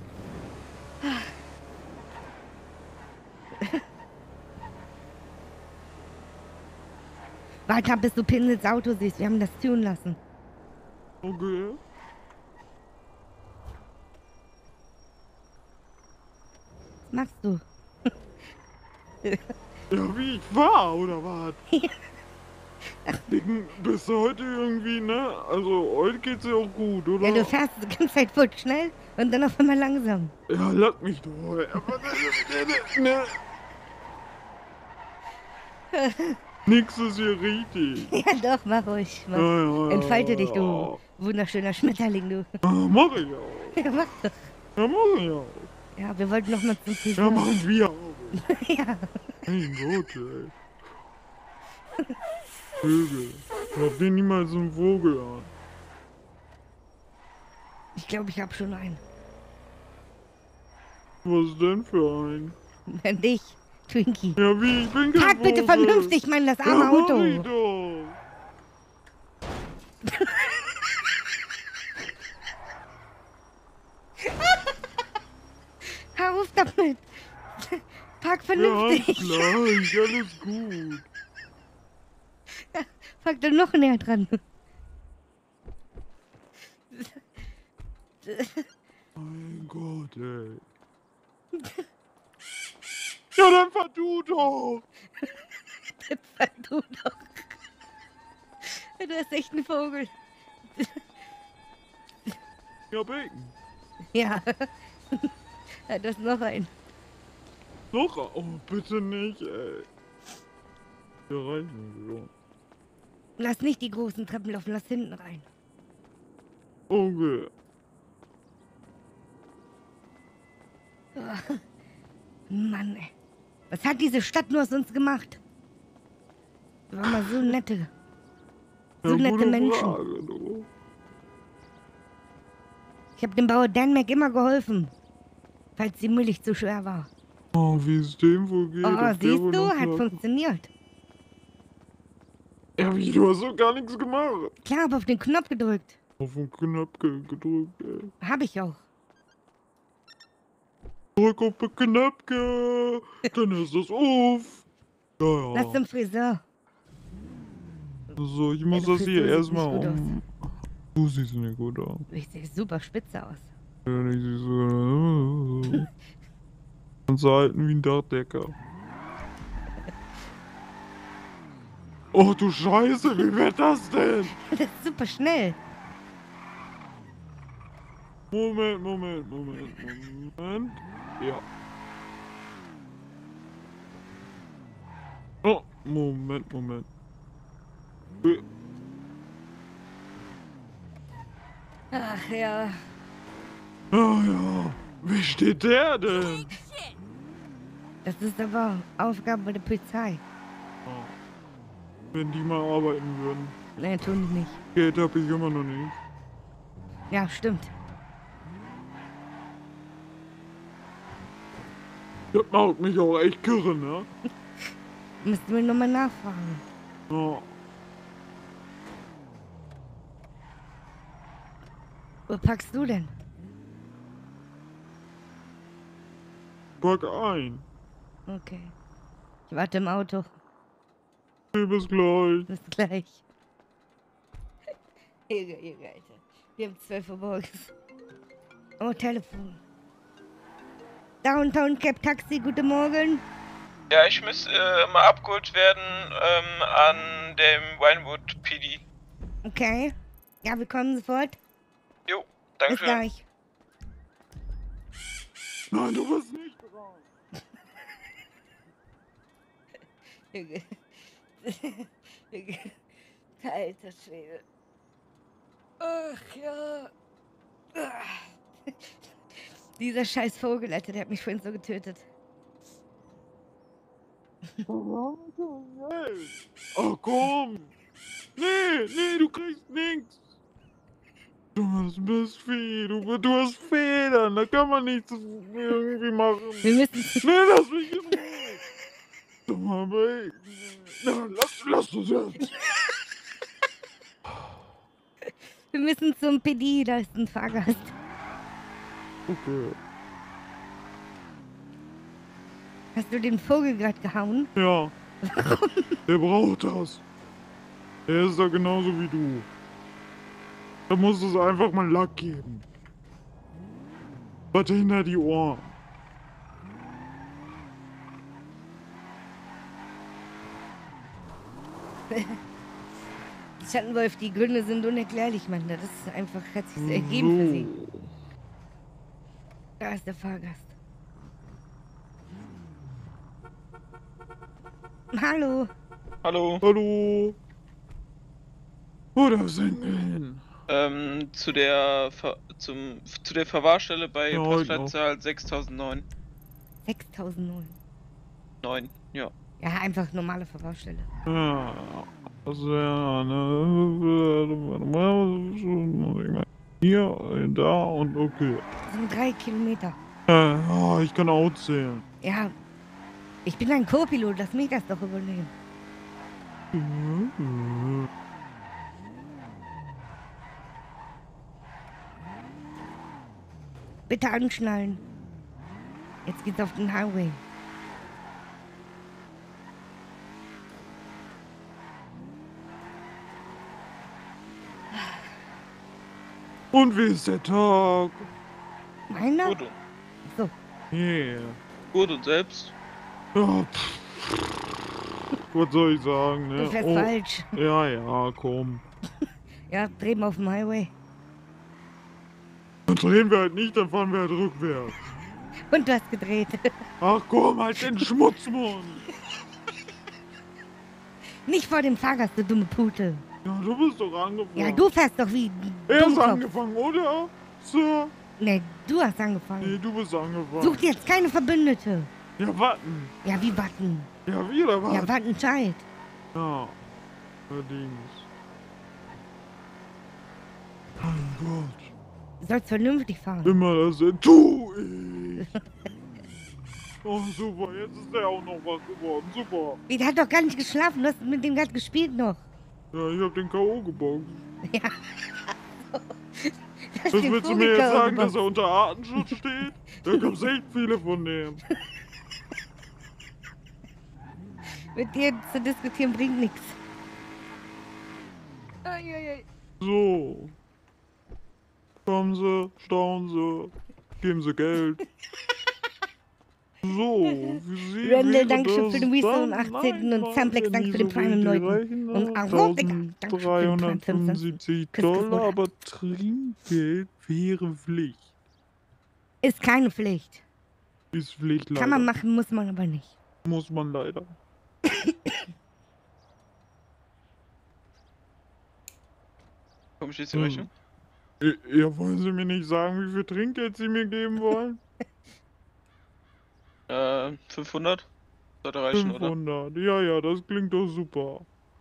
Warte, bis du Pinsels Auto siehst. Wir haben das tun lassen. Okay. Was machst du? Ja, wie ich war, oder was? Dicken, bist du heute irgendwie, ne? Also, heute geht's dir auch gut, oder? Ja, du fährst die ganze Zeit voll schnell und dann auf einmal langsam. Ja, lass mich doch. Ne. Nix ist hier richtig. Ja, doch, mach ruhig. Mach. Ja, Entfalte dich, ja. du wunderschöner Schmetterling, du. Ja, mach ich auch. Ja, mach doch. Ja, mach ich auch. Ja, wir wollten noch mal zum Ja, Friseur. machen wir auch. Ja. Mein Gott, ey. Vögel. Ich hab den niemals einen Vogel an. Ich glaube, ich habe schon einen. Was denn für ein? An dich, Twinkie. Ja, wie? Ich bin kein Park bitte Vogel. vernünftig, Mann, das Ja, arme mach Auto. ich doch. Hör auf damit. Park Ja, vernünftig. gleich, alles gut. Park da noch näher dran. Mein Gott, ey. Ja, dann fahr du doch. Fahr du doch. Du hast echt einen Vogel. Ja, Bacon. Ja. Ja, du hast noch einen. Noch? Oh, bitte nicht, ey. Hier rein, so. Lass nicht die großen Treppen laufen, lass hinten rein. Okay. Mann, ey. Was hat diese Stadt nur aus uns gemacht? Wir waren mal so nette. So Ja, nette gute Menschen. Frage, du. Ich habe dem Bauer Danmac immer geholfen. Falls die Milch zu schwer war. Oh, wie es dem wohl geht. Oh, ob der siehst wohl du? noch Hat sagt. funktioniert. Ja, wie, du hast doch gar nichts gemacht. Klar, hab auf den Knopf gedrückt. Auf den Knopf gedrückt, ey. Hab ich auch. Drück auf den Knopf, dann ist das auf. Ja, Lass ja. zum Friseur. So, ich muss der das hier Friseur sieht erstmal nicht gut um. Du siehst nicht gut aus. Ich sehe super spitze aus. Ja, ich seh so. Kannst du halten wie ein Dachdecker. Oh du Scheiße, wie wird das denn? Das ist super schnell. Moment. Ja. Oh, Moment. Ach ja. Ah ja, wie steht der denn? Das ist aber Aufgabe der Polizei. Wenn die mal arbeiten würden. Nee, tun die nicht. Geld hab ich immer noch nicht. Ja, stimmt. Das macht mich auch echt kirre, ne? Müssten wir nochmal nachfragen. Ja. Wo packst du denn? Pack ein. Okay. Ich warte im Auto. Bis gleich. Bis gleich. Junge, Alter. Wir haben 12 Uhr morgens. Oh, Telefon. Downtown Cab Taxi, guten Morgen. Ja, ich muss mal abgeholt werden an dem Winewood PD. Okay. Ja, wir kommen sofort. Jo, Bis danke schön. gleich. Nein, du bist nicht dran. Junge. Junge. Alter Schwede. Ach ja. Dieser scheiß Vogel, Alter, der hat mich vorhin so getötet. Ach komm. Nee, du kriegst nichts. Du bist viel, du hast Federn, da kann man nichts irgendwie machen. Wir müssen... Nee, lass mich in Ruhe. Sag mal, Baby. Lass das jetzt. Wir müssen zum PD, da ist ein Fahrgast. Okay. Hast du den Vogel gerade gehauen? Ja. Der braucht das. Er ist da genauso wie du. Da musst du es einfach mal Lack geben. Was hinter die Ohren. Schattenwolf, die Gründe sind unerklärlich, Mann. Das ist einfach, hat sich so ergeben für sie. Da ist der Fahrgast. Hallo. Hallo. Hallo. Wo darf es hin? Zu der Verwahrstelle bei Ja, Postleitzahl 6009. 6009. 9, ja. Ja, einfach normale Verbaustelle. Ja, also ja, ne. Hier, da und okay. Das sind 3 Kilometer. Ja, ich kann auch zählen. Ja, ich bin ein Co-Pilot, lass mich das doch übernehmen. Bitte anschnallen. Jetzt geht's auf den Highway. Und wie ist der Tag? Meiner? Gut, So, Yeah. gut und selbst? Ja, was soll ich sagen, ne? du fährst falsch. Ja, komm. Ja, drehen wir auf dem Highway. Dann drehen wir halt nicht, dann fahren wir halt rückwärts. Und du hast gedreht. Ach komm, halt den Schmutzmund. Nicht vor dem Fahrgast, du dumme Pute. Ja, du bist doch angefangen. Ja, du fährst doch wie ein Er ist Dummkopf. angefangen, oder? Sir? Nee, du hast angefangen. Nee, du bist angefangen. Such dir jetzt keine Verbündete. Ja, warten. Ja, wie warten? Ja, wieder was? Ja, warten Zeit. Ja. Allerdings. Mein Gott. Du sollst vernünftig fahren. Immer das tu ich. Oh, super. Jetzt ist der auch noch wach geworden. Super. Der hat doch gar nicht geschlafen. Du hast mit dem gerade gespielt noch. Ja, ich hab den K.O. geboxt. Ja. Was willst du mir jetzt sagen, dass er unter Artenschutz steht? Da gibt's echt viele von dem. Mit dir zu diskutieren bringt nichts. So. Kommen Sie, staunen Sie, geben Sie Geld. So, für Sie Randall, wäre danke schön das für den Resale am dann 18. und nein, Samplex, danke für den so Prime am richtig 9. rechnen. Und Aro, Digga, danke für den Prime 375 Küss, küss, Dollar, Bruder. aber Trinkgeld wäre Pflicht. Ist keine Pflicht. Ist Pflicht leider. Kann man machen, muss man aber nicht. Muss man leider. Komm, steht die Rechnung? Ja, wollen Sie mir nicht sagen, wie viel Trinkgeld Sie mir geben wollen? 500? Sollte reichen, oder? 500. Ja, das klingt doch super.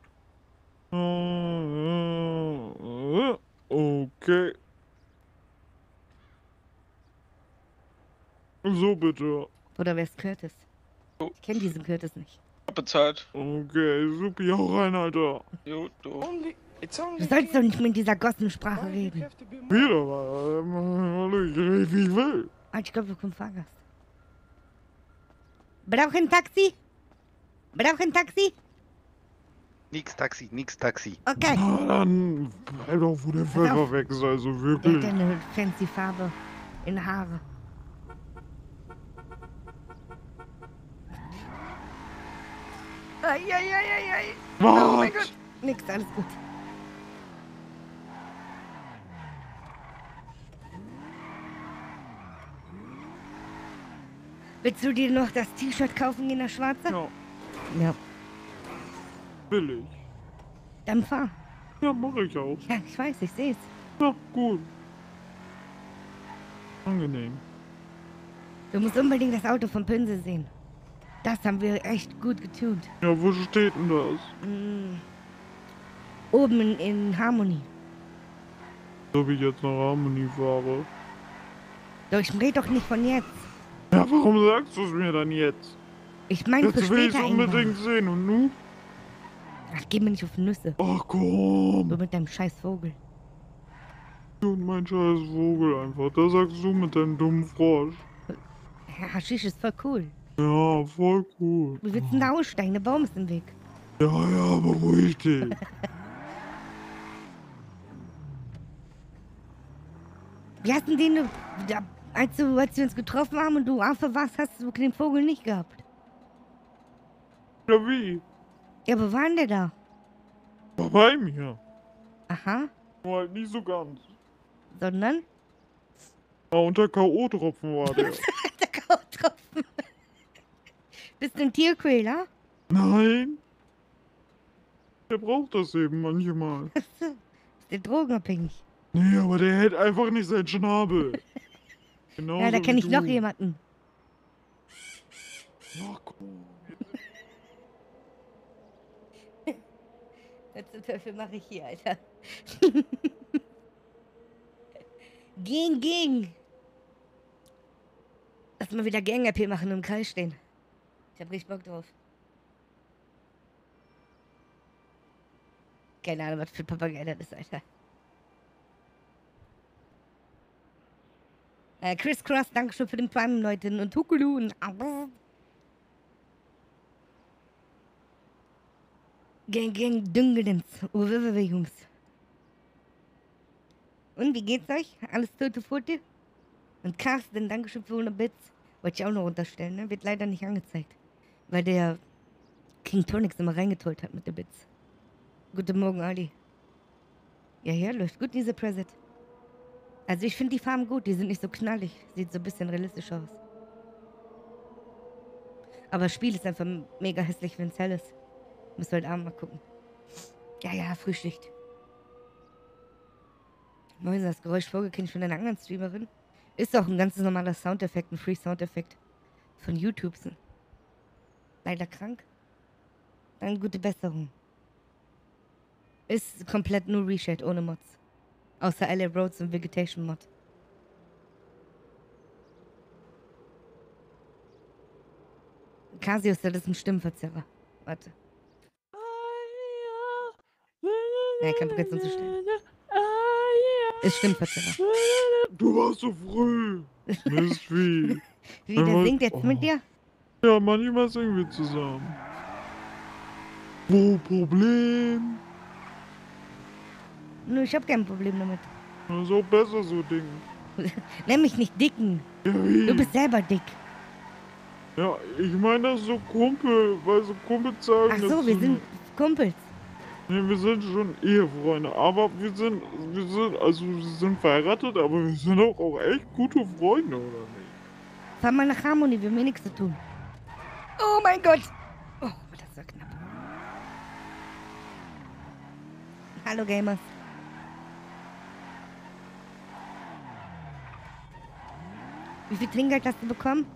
Okay. So bitte. Oder wer ist Curtis? Oh. Ich kenne diesen Curtis nicht. bezahlt. Okay, supi, hau rein, Alter. Jo, du. It's only Du a sollst doch game. nicht mit dieser Gossensprache Why you reden. have to be more? Wieder mal. Ich rede, wie ich will. Ah, ich glaube, wir kommen Fahrgast. Brauch ein Taxi? Brauch ein Taxi? Nix Taxi, nix Taxi. Okay. Na dann bleib doch, wo der Pfeffer weg ist, also Der hat wirklich. ja eine fancy Farbe in Haare. Eieieiei. Oh mein Gott. Was? Nix, alles gut. Willst du dir noch das T-Shirt kaufen in der Schwarze? Ja, Ja. will ich. Dann fahr. Ja, mach ich auch. Ja, ich weiß, ich seh's. Ja, gut. Angenehm. Du musst unbedingt das Auto von Pünse sehen. Das haben wir echt gut getunt. Ja, wo steht denn das? Oben in Harmony. Ob ich jetzt nach Harmony fahre? Doch, ich rede doch nicht von jetzt. Ja, warum sagst du es mir dann jetzt? Ich meine für Jetzt will ich später es irgendwann. unbedingt sehen und nu? Ach, geh mir nicht auf die Nüsse. Ach komm. Du mit deinem scheiß Vogel. Und mein scheiß Vogel einfach. Da sagst du mit deinem dummen Frosch. Ja, Haschisch ist voll cool. Ja, voll cool. Wie willst du denn da aussteigen? Der Baum ist im Weg. Ja, ja, beruhig dich. Wie hast denn den, als wir uns getroffen haben und du Affe warst, hast du den Vogel nicht gehabt? Ja, wie? Ja, wo war denn der da? War bei mir. Aha, War halt nicht so ganz. sondern? Ja, unter K.O.-Tropfen war der. Der Kautropfen. Bist du ein Tierquäler? Nein. Der braucht das eben manchmal. Ist der drogenabhängig? Nee, aber der hält einfach nicht seinen Schnabel. Genauso Ja, da kenne ich wie noch du. jemanden. Ach komm. Was zum Teufel mache ich hier, Alter? Ging. Lass mal wieder Gang-RP machen und im Kreis stehen. Ich hab richtig Bock drauf. Keine Ahnung, was für ein Papagei das ist, Alter. Chris Cross, Dankeschön für den Prime, Leute. Und Tukulu und Gang, Düngelens. Jungs. Und wie geht's euch? Alles tote Pfote? Und Carsten, Dankeschön für 100 Bits. Wollte ich auch noch unterstellen, ne? Wird leider nicht angezeigt. Weil der King Tonix immer reingetollt hat mit den Bits. Guten Morgen, Ali. Ja, läuft gut, diese Preset. Also ich finde die Farben gut, die sind nicht so knallig. Sieht so ein bisschen realistisch aus. Aber das Spiel ist einfach mega hässlich, wenn es hell ist. Müssen wir heute Abend mal gucken. Ja, Frühschicht. Mäuse, das Geräusch vorgekriegt von einer anderen Streamerin. Ist auch ein ganz normaler Soundeffekt, ein Free-Soundeffekt von YouTube. Leider krank. Dann gute Besserung. Ist komplett nur Reshade, ohne Mods. Außer LA Roads und Vegetation Mod. Casius, das ist ein Stimmenverzerrer. Warte. Ja, kein Problem zu stellen. Ist Stimmenverzerrer. Du warst so früh. Mistvieh. Wie, der singt jetzt mit dir? Ja, manchmal singen wir zusammen. Wo Problem? Nö, ich hab kein Problem damit. Das ist auch besser so Ding. Nenn mich nicht Dicken. Ja, wie? Du bist selber dick. Ja, ich meine das so Kumpel, weil so Kumpel sagen. Ach so, wir sind Kumpels. Nee, wir sind schon Ehefreunde, aber wir sind verheiratet, aber wir sind auch echt gute Freunde, oder nicht? Fahr mal nach Harmony, wir haben hier nichts zu tun. Oh mein Gott! Oh, das war knapp. Hallo Gamers. Wie viel Trinkgeld hast du bekommen?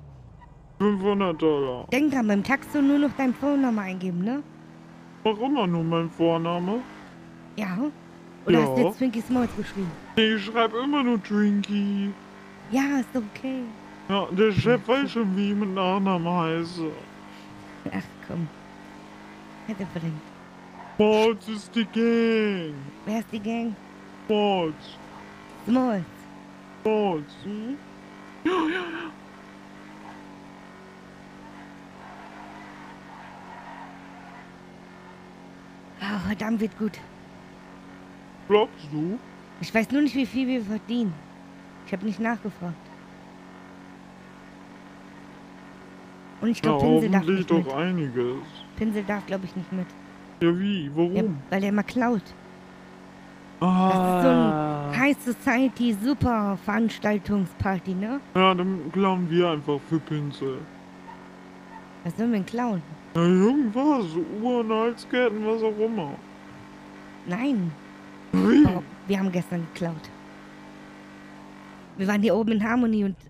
$500. Denk dran, beim Taxo nur noch dein Phone-Nummer eingeben, ne? Mach immer nur mein Vorname. Ja. Oder Ja. hast du jetzt Twinkie Smalls geschrieben? Nee, ich schreibe immer nur Twinkie. Ja, ist okay. Ja, der Chef weiß schon, wie ich mit Nachnamen heiße. Ach komm. Hätte bringt. Mods ist die Gang. Wer ist die Gang? Mods. Smalls. Mods. Mhm. Ja, ja, ja. Oh, heute Abend wird gut. Glaubst du? Ich weiß nur nicht, wie viel wir verdienen. Ich habe nicht nachgefragt. Und ich glaube, Ja, Pinsel darf hoffentlich nicht doch mit. einiges. Pinsel darf, glaube ich, nicht mit. Ja, wie? Warum? Ja, weil der immer klaut. Ah. Das ist so ein High Society Super Veranstaltungsparty, ne? Ja, dann klauen wir einfach für Pinsel. Was sollen wir denn klauen? Ja, irgendwas. So Uhren, Halsketten, was auch immer. Nein. Wie? Oh, wir haben gestern geklaut. Wir waren hier oben in Harmony und...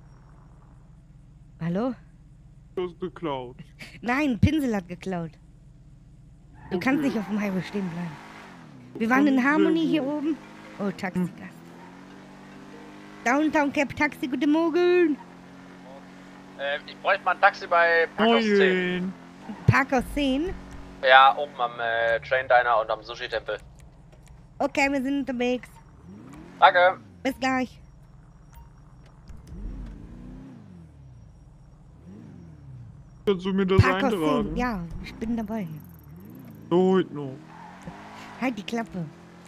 Hallo? Du hast geklaut. Nein, Pinsel hat geklaut. Du kannst Okay. nicht auf dem Highway stehen bleiben. Wir waren in Harmony hier oben. Oh, Taxigast. Downtown Cap Taxi, guten Morgen. Ich bräuchte mal ein Taxi bei Parkhaus 10. Moin. Parkhaus 10. Ja, oben am Train Diner und am Sushi-Tempel. Okay, wir sind unterwegs. Danke. Bis gleich. Kannst du mir das Parkhaus eintragen? 10. Ja, ich bin dabei. Heute noch. Halt die Klappe.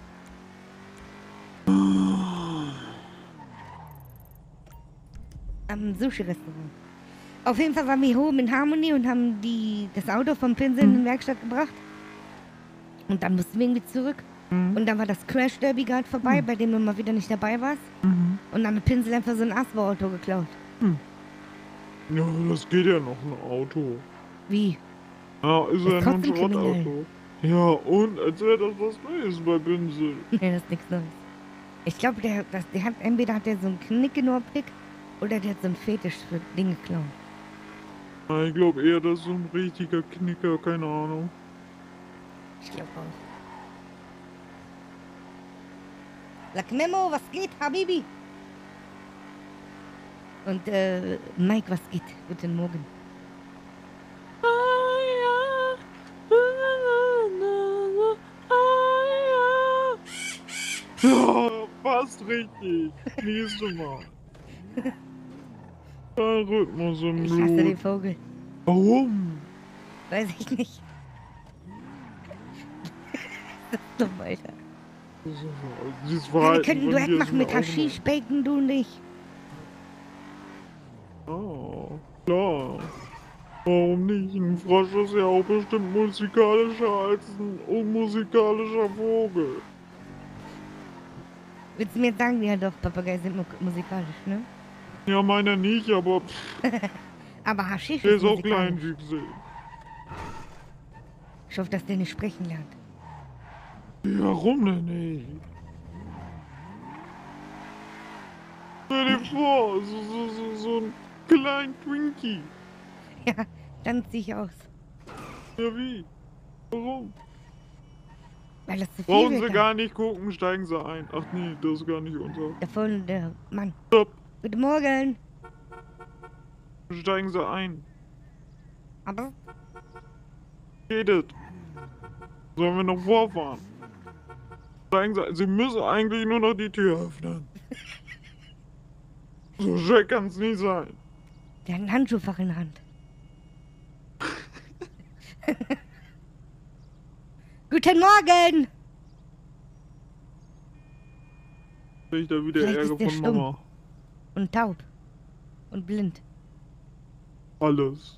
Am Sushi-Restaurant. Auf jeden Fall waren wir hier oben in Harmony und haben das Auto vom Pinsel in die Werkstatt gebracht. Und dann mussten wir irgendwie zurück. Und dann war das Crash Derby gerade vorbei, bei dem du mal wieder nicht dabei warst. Und dann hat Pinsel einfach so ein Asbo-Auto geklaut. Ja, das geht ja noch, ein Auto. Wie? Ja, ist ja Ist nur ein trotzdem kriminell. Schrottauto. Ja, und als wäre das was Neues bei Pinsel. Nee, das ist nichts Neues. Ich glaube, entweder hat der so einen Knick in den Pick oder der hat so einen Fetisch für Dinge klauen. Ja, ich glaube eher, das ist so ein richtiger Knicker, keine Ahnung. Ich glaube auch. Lack Memo, was geht, Habibi? Und Mike, was geht? Guten Morgen. Ja, fast richtig. Nächste Mal. Der Rhythmus im Ich hasse den Blut. Vogel. Warum? Weiß ich nicht. Das ist dumm, Alter. Dieses Ja, wir Verhalten könnten von Duett dir ist machen mir mit auch Haschisch, Bacon, du und ich. Oh, klar. Warum nicht? Ein Frosch ist ja auch bestimmt musikalischer als ein unmusikalischer Vogel. Willst du mir jetzt sagen, ja doch, Papageien sind musikalisch, ne? Ja, meiner nicht, aber Aber Haschisch der ist ist auch musikalisch. Kleinwüchsig. Ich hoffe, dass der nicht sprechen lernt. Warum denn nicht? Stell dir vor, so ein kleinen Twinkie. Ja, dann zieh ich aus. Ja, wie? Warum? Weil das zu viel Brauchen wird sie dann. gar nicht gucken, steigen sie ein. Ach nee, das ist gar nicht unser. Da vorne der Mann. Stopp, Guten Morgen. steigen sie ein. Aber Redet. Sollen wir noch vorfahren? Steigen sie müssen eigentlich nur noch die Tür öffnen. So schwer kann's nicht sein. der hat ein Handschuhfach in der Hand. Guten Morgen. Krieg ich da wieder Vielleicht Ärger ist der von stumm. Mama. Und taub. Und blind. Alles.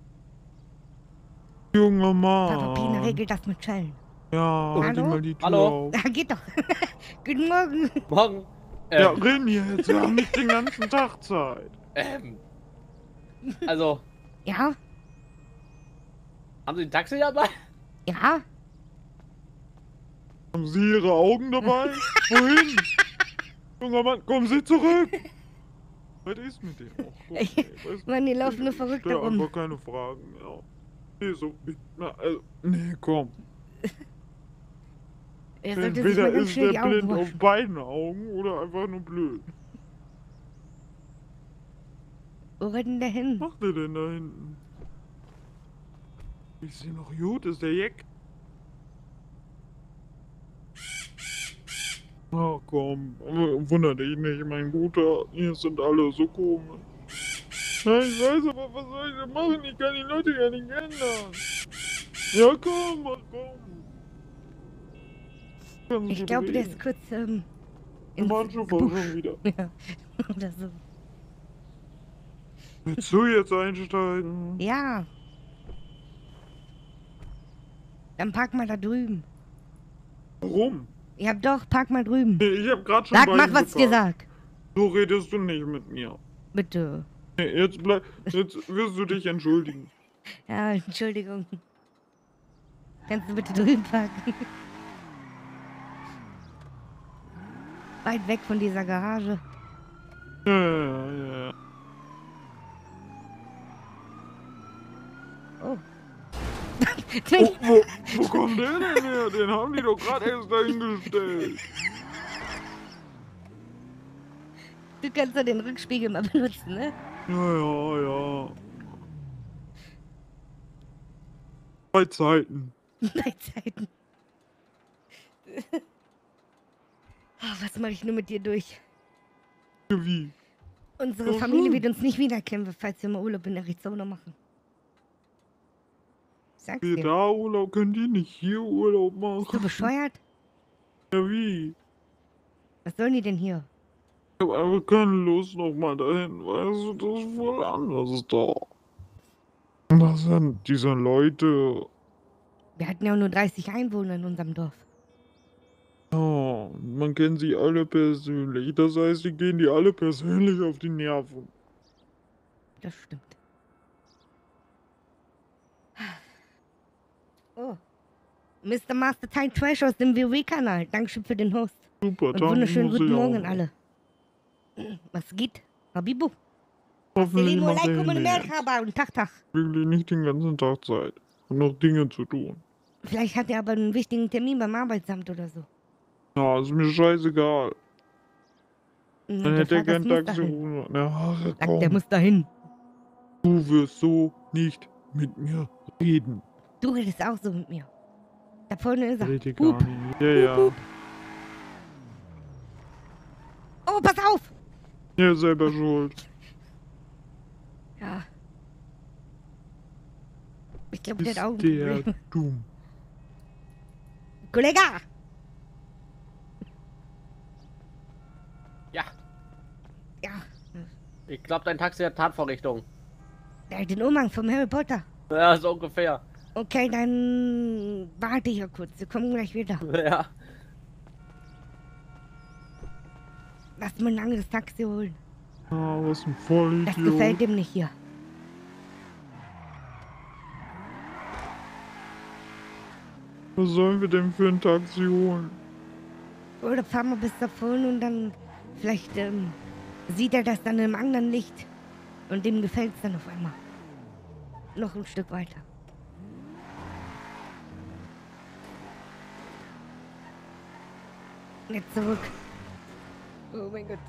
Junger Papa Pina Mann. regelt das mit Schellen. Ja, halt Hallo? mal die Tür Hallo? auf. Ah, geht doch. Guten Morgen. Morgen. Ja, renn jetzt. Wir haben nicht den ganzen Tag Zeit. Also, Ja? haben Sie ein Taxi dabei? Ja? Haben Sie Ihre Augen dabei? Wohin? Junger Mann, kommen Sie zurück! Was ist mit dem? Oh Gott, ey, weißt du, Mann, die laufen nur verrückt stell herum. einfach keine Fragen. Ja. Nee, so, nee, komm. Er sollte sich Entweder mal ganz ist schnell die der Augen blind auf waschen. beiden Augen oder einfach nur blöd. Wo rennt denn der hin? Was macht der denn da hinten? Ich sehe noch gut, ist der Jack. Ach komm, wundert dich nicht, mein Guter. Hier sind alle so komisch. Ja, ich weiß, aber was soll ich denn machen? Ich kann die Leute ja nicht ändern. Ja, komm, komm. Ich glaube, der ist kurz ins Macho Busch. schon wieder. Ja, oder so. Willst du jetzt einsteigen? Ja. Dann park mal da drüben. Warum? Ja doch, park mal drüben. Ich hab grad schon Sag, bei mach, ihm was ich dir geparkt. sag. So redest du nicht mit mir. Bitte. Jetzt wirst du dich entschuldigen. Ja, Entschuldigung. Kannst du bitte drüben parken? Weit weg von dieser Garage. Ja. Oh. Wo kommt der denn her? Den haben die doch gerade erst dahingestellt. Du kannst ja den Rückspiegel mal benutzen, ne? Ja. Bei Zeiten. Bei Zeiten. Oh, was mache ich nur mit dir durch? Wie? Unsere Ja, Familie schön. wird uns nicht wiederkennen, falls wir mal Urlaub in Arizona machen. Sag's Wir dir. da Urlaub, könnt ihr nicht hier Urlaub Bist du machen? bescheuert? Ja, wie? Was sollen die denn hier? Ich hab einfach keine Lust nochmal dahin, weißt du, das ist voll anders da. Das sind diese Leute. Wir hatten ja auch nur 30 Einwohner in unserem Dorf. Ja, man kennt sie alle persönlich. Das heißt, die gehen die alle persönlich auf die Nerven. Das stimmt. Oh. Mr. Master Time Trash aus dem WoW-Kanal. Dankeschön für den Host. Super, Und danke, wunderschönen muss guten ich auch. Morgen an alle. Was geht? Habibu. Hoffentlich Assalamu macht alaikum er und nichts. Merhaba und Tag. Wirklich nicht den ganzen Tag Zeit. Hab noch Dinge zu tun. Vielleicht hat er aber einen wichtigen Termin beim Arbeitsamt oder so. Ja, ist mir scheißegal. Na, Dann der hätte er Vater kein muss Taxi dahin. rufen. Na, ach, Sagt, der komm. muss dahin. Du wirst so nicht mit mir reden. Du redest auch so mit mir. Da vorne ist er. Rede Hup. gar nicht. Ja. Oh, pass auf! Ja, selber schuld. Ja. Ich glaube, der Ist hat auch ein der Problem. dumm. Kollege! Ja, Ja, ich glaube, dein Taxi hat Tatvorrichtung. der hat den Umhang vom Harry Potter. Ja, so ungefähr. Okay, dann warte ich ja kurz. Wir kommen gleich wieder. Ja. Lass mal ein anderes Taxi holen. Ah, was ein Vollidiot. Das gefällt dem nicht hier. Was sollen wir denn für ein Taxi holen? Oder fahren wir bis da vorne und dann vielleicht sieht er das dann im anderen Licht. Und dem gefällt es dann auf einmal. Noch ein Stück weiter. Jetzt zurück. Oh mein Gott.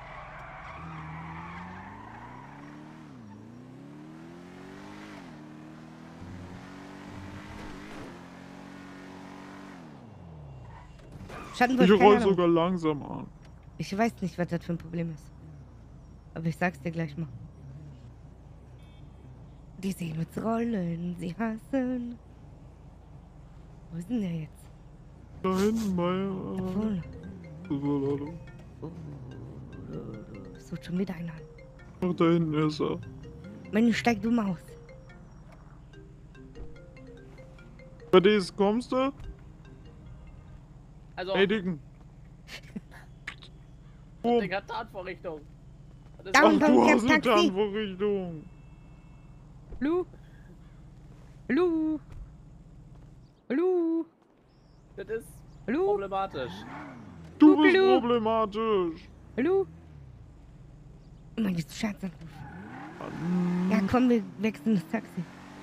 Ich Schattenwolf, keine roll Ahnung. sogar langsam an. Ich weiß nicht, was das für ein Problem ist. Aber ich sag's dir gleich mal. Die sehen uns rollen, sie hassen. Wo ist denn der jetzt? Da hinten bei... Da vorne. So, Es wird schon wieder einer an. ach, da hinten ist er. Mensch, steig du mal aus. Bei des kommst du? Also, Hey, Dicken. das Ding hat Tatvorrichtung. Das ist Down, Ach, down, du Cap, hast eine Taxi. Tarnvorrichtung. Hallo? Hallo? Hallo? Das ist Hallo? problematisch. Du bist Hallo? problematisch. Hallo? Mann, jetzt Scherzanruf. Ja, komm, wir wechseln das Taxi.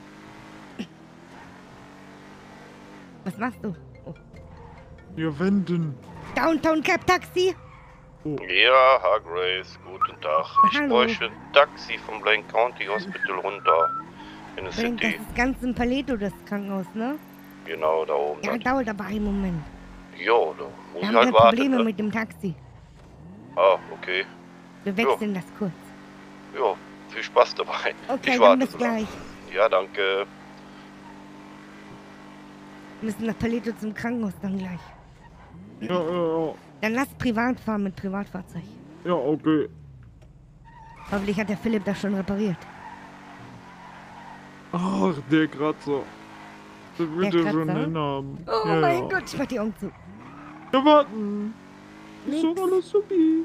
Was machst du? Oh. Wir wenden. Downtown Cap Taxi? Ja, Hargrace, guten Tag. Ich Hallo. bräuchte ein Taxi vom Blaine County Hospital runter. In der Das City. ist ganz in Paleto, das Krankenhaus, ne? Genau, da oben. Ja, dann. dauert aber einen Moment. Jo, da muss Wir ich haben halt gerade warten. Probleme Ne? mit dem Taxi. Ah, okay. Wir wechseln das kurz. Ja, viel Spaß dabei. Okay, ich dann warte bis so lange. gleich. Ja, danke. Wir müssen nach Paleto zum Krankenhaus dann gleich. Ja. Dann lass privat fahren mit Privatfahrzeug. Ja, okay. Hoffentlich hat der Philipp das schon repariert. Ach, der Kratzer. Das wird Der er schon Kratzer? hinhaben. Oh ja, mein ja. Gott, ich mach die Augen zu. Ja, warten. Ist doch alles supi.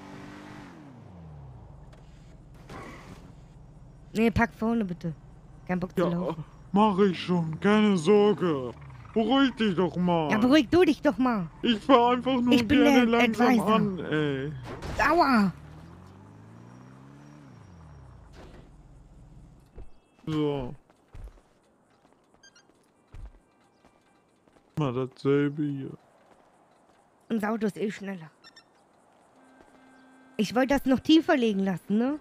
Nee, pack vorne bitte. Kein Bock zu Ja, laufen. mach ich schon. Keine Sorge. Beruhig dich doch mal. Ja, beruhig du dich doch mal. Ich fahr einfach nur Ich bin gerne der langsam Advisor. an, ey. Aua! So. Mal dasselbe hier. Unser Auto ist eh schneller. Ich wollte das noch tiefer legen lassen, ne?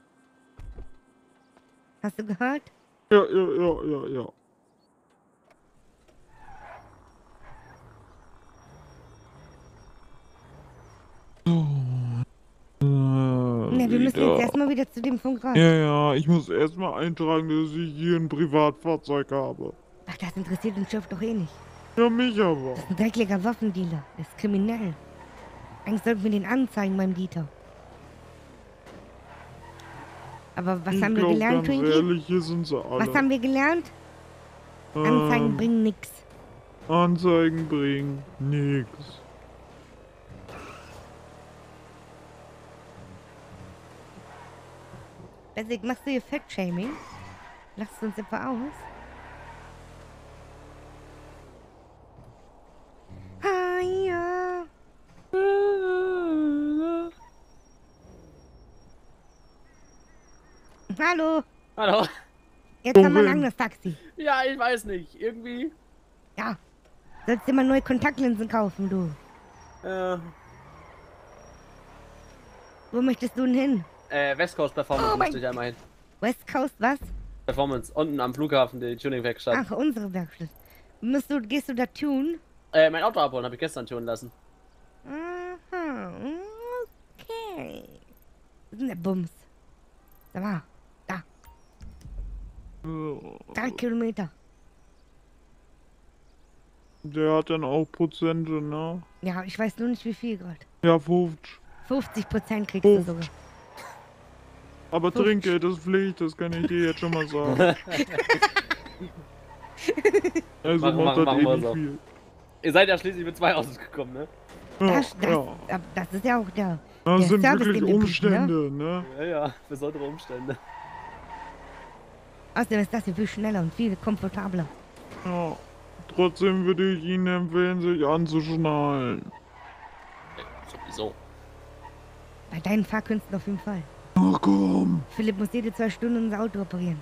Hast du gehört? Ja. Ne, wir müssen jetzt erstmal wieder zu dem Funkrat. Ja, ich muss erstmal eintragen, dass ich hier ein Privatfahrzeug habe. Ach, das interessiert den Chef doch eh nicht. Ja, mich aber. Das ist ein dreckiger Waffendealer. Der ist kriminell. Eigentlich sollten wir den anzeigen beim Dieter. Aber was haben wir gelernt, ganz Twinkie? ehrlich, hier sind sie alle. Was haben wir gelernt? Anzeigen bringen nix. Anzeigen bringen nix. Basic, machst du hier Fettshaming? Lachst du uns etwa aus? Ah, ja. Hallo. Hallo. Jetzt haben wir ein anderes Taxi. Ja, ich weiß nicht. Irgendwie. Ja. Sollst dir mal neue Kontaktlinsen kaufen, du. Wo möchtest du denn hin? West Coast Performance Oh mein müsste ich einmal hin. West Coast, was? Performance. Unten am Flughafen, die Tuning-Werkstatt. Ach, unsere Werkstatt. Gehst du da tun? Mein Auto abholen, habe ich gestern tunen lassen. Aha, okay. Was ist denn der Bums? Da war. Da. 3 Kilometer. Der hat dann auch Prozente, ne? Ja, ich weiß nur nicht, wie viel gerade. Ja, 50. 50% kriegst du sogar. Aber Trinkgeld ist Pflicht, das kann ich dir jetzt schon mal sagen. Also macht das eh nicht viel. Ihr seid ja schließlich mit 2 Autos gekommen, ne? Das ist ja auch der Das sind Service, wirklich den wir bieten, Umstände, ne? Ja, besondere Umstände. Außerdem ist das hier viel schneller und viel komfortabler. Ja. Trotzdem würde ich Ihnen empfehlen, sich anzuschnallen. Sowieso. Bei deinen Fahrkünsten auf jeden Fall. Ach komm. Philipp muss jede 2 Stunden unser Auto reparieren.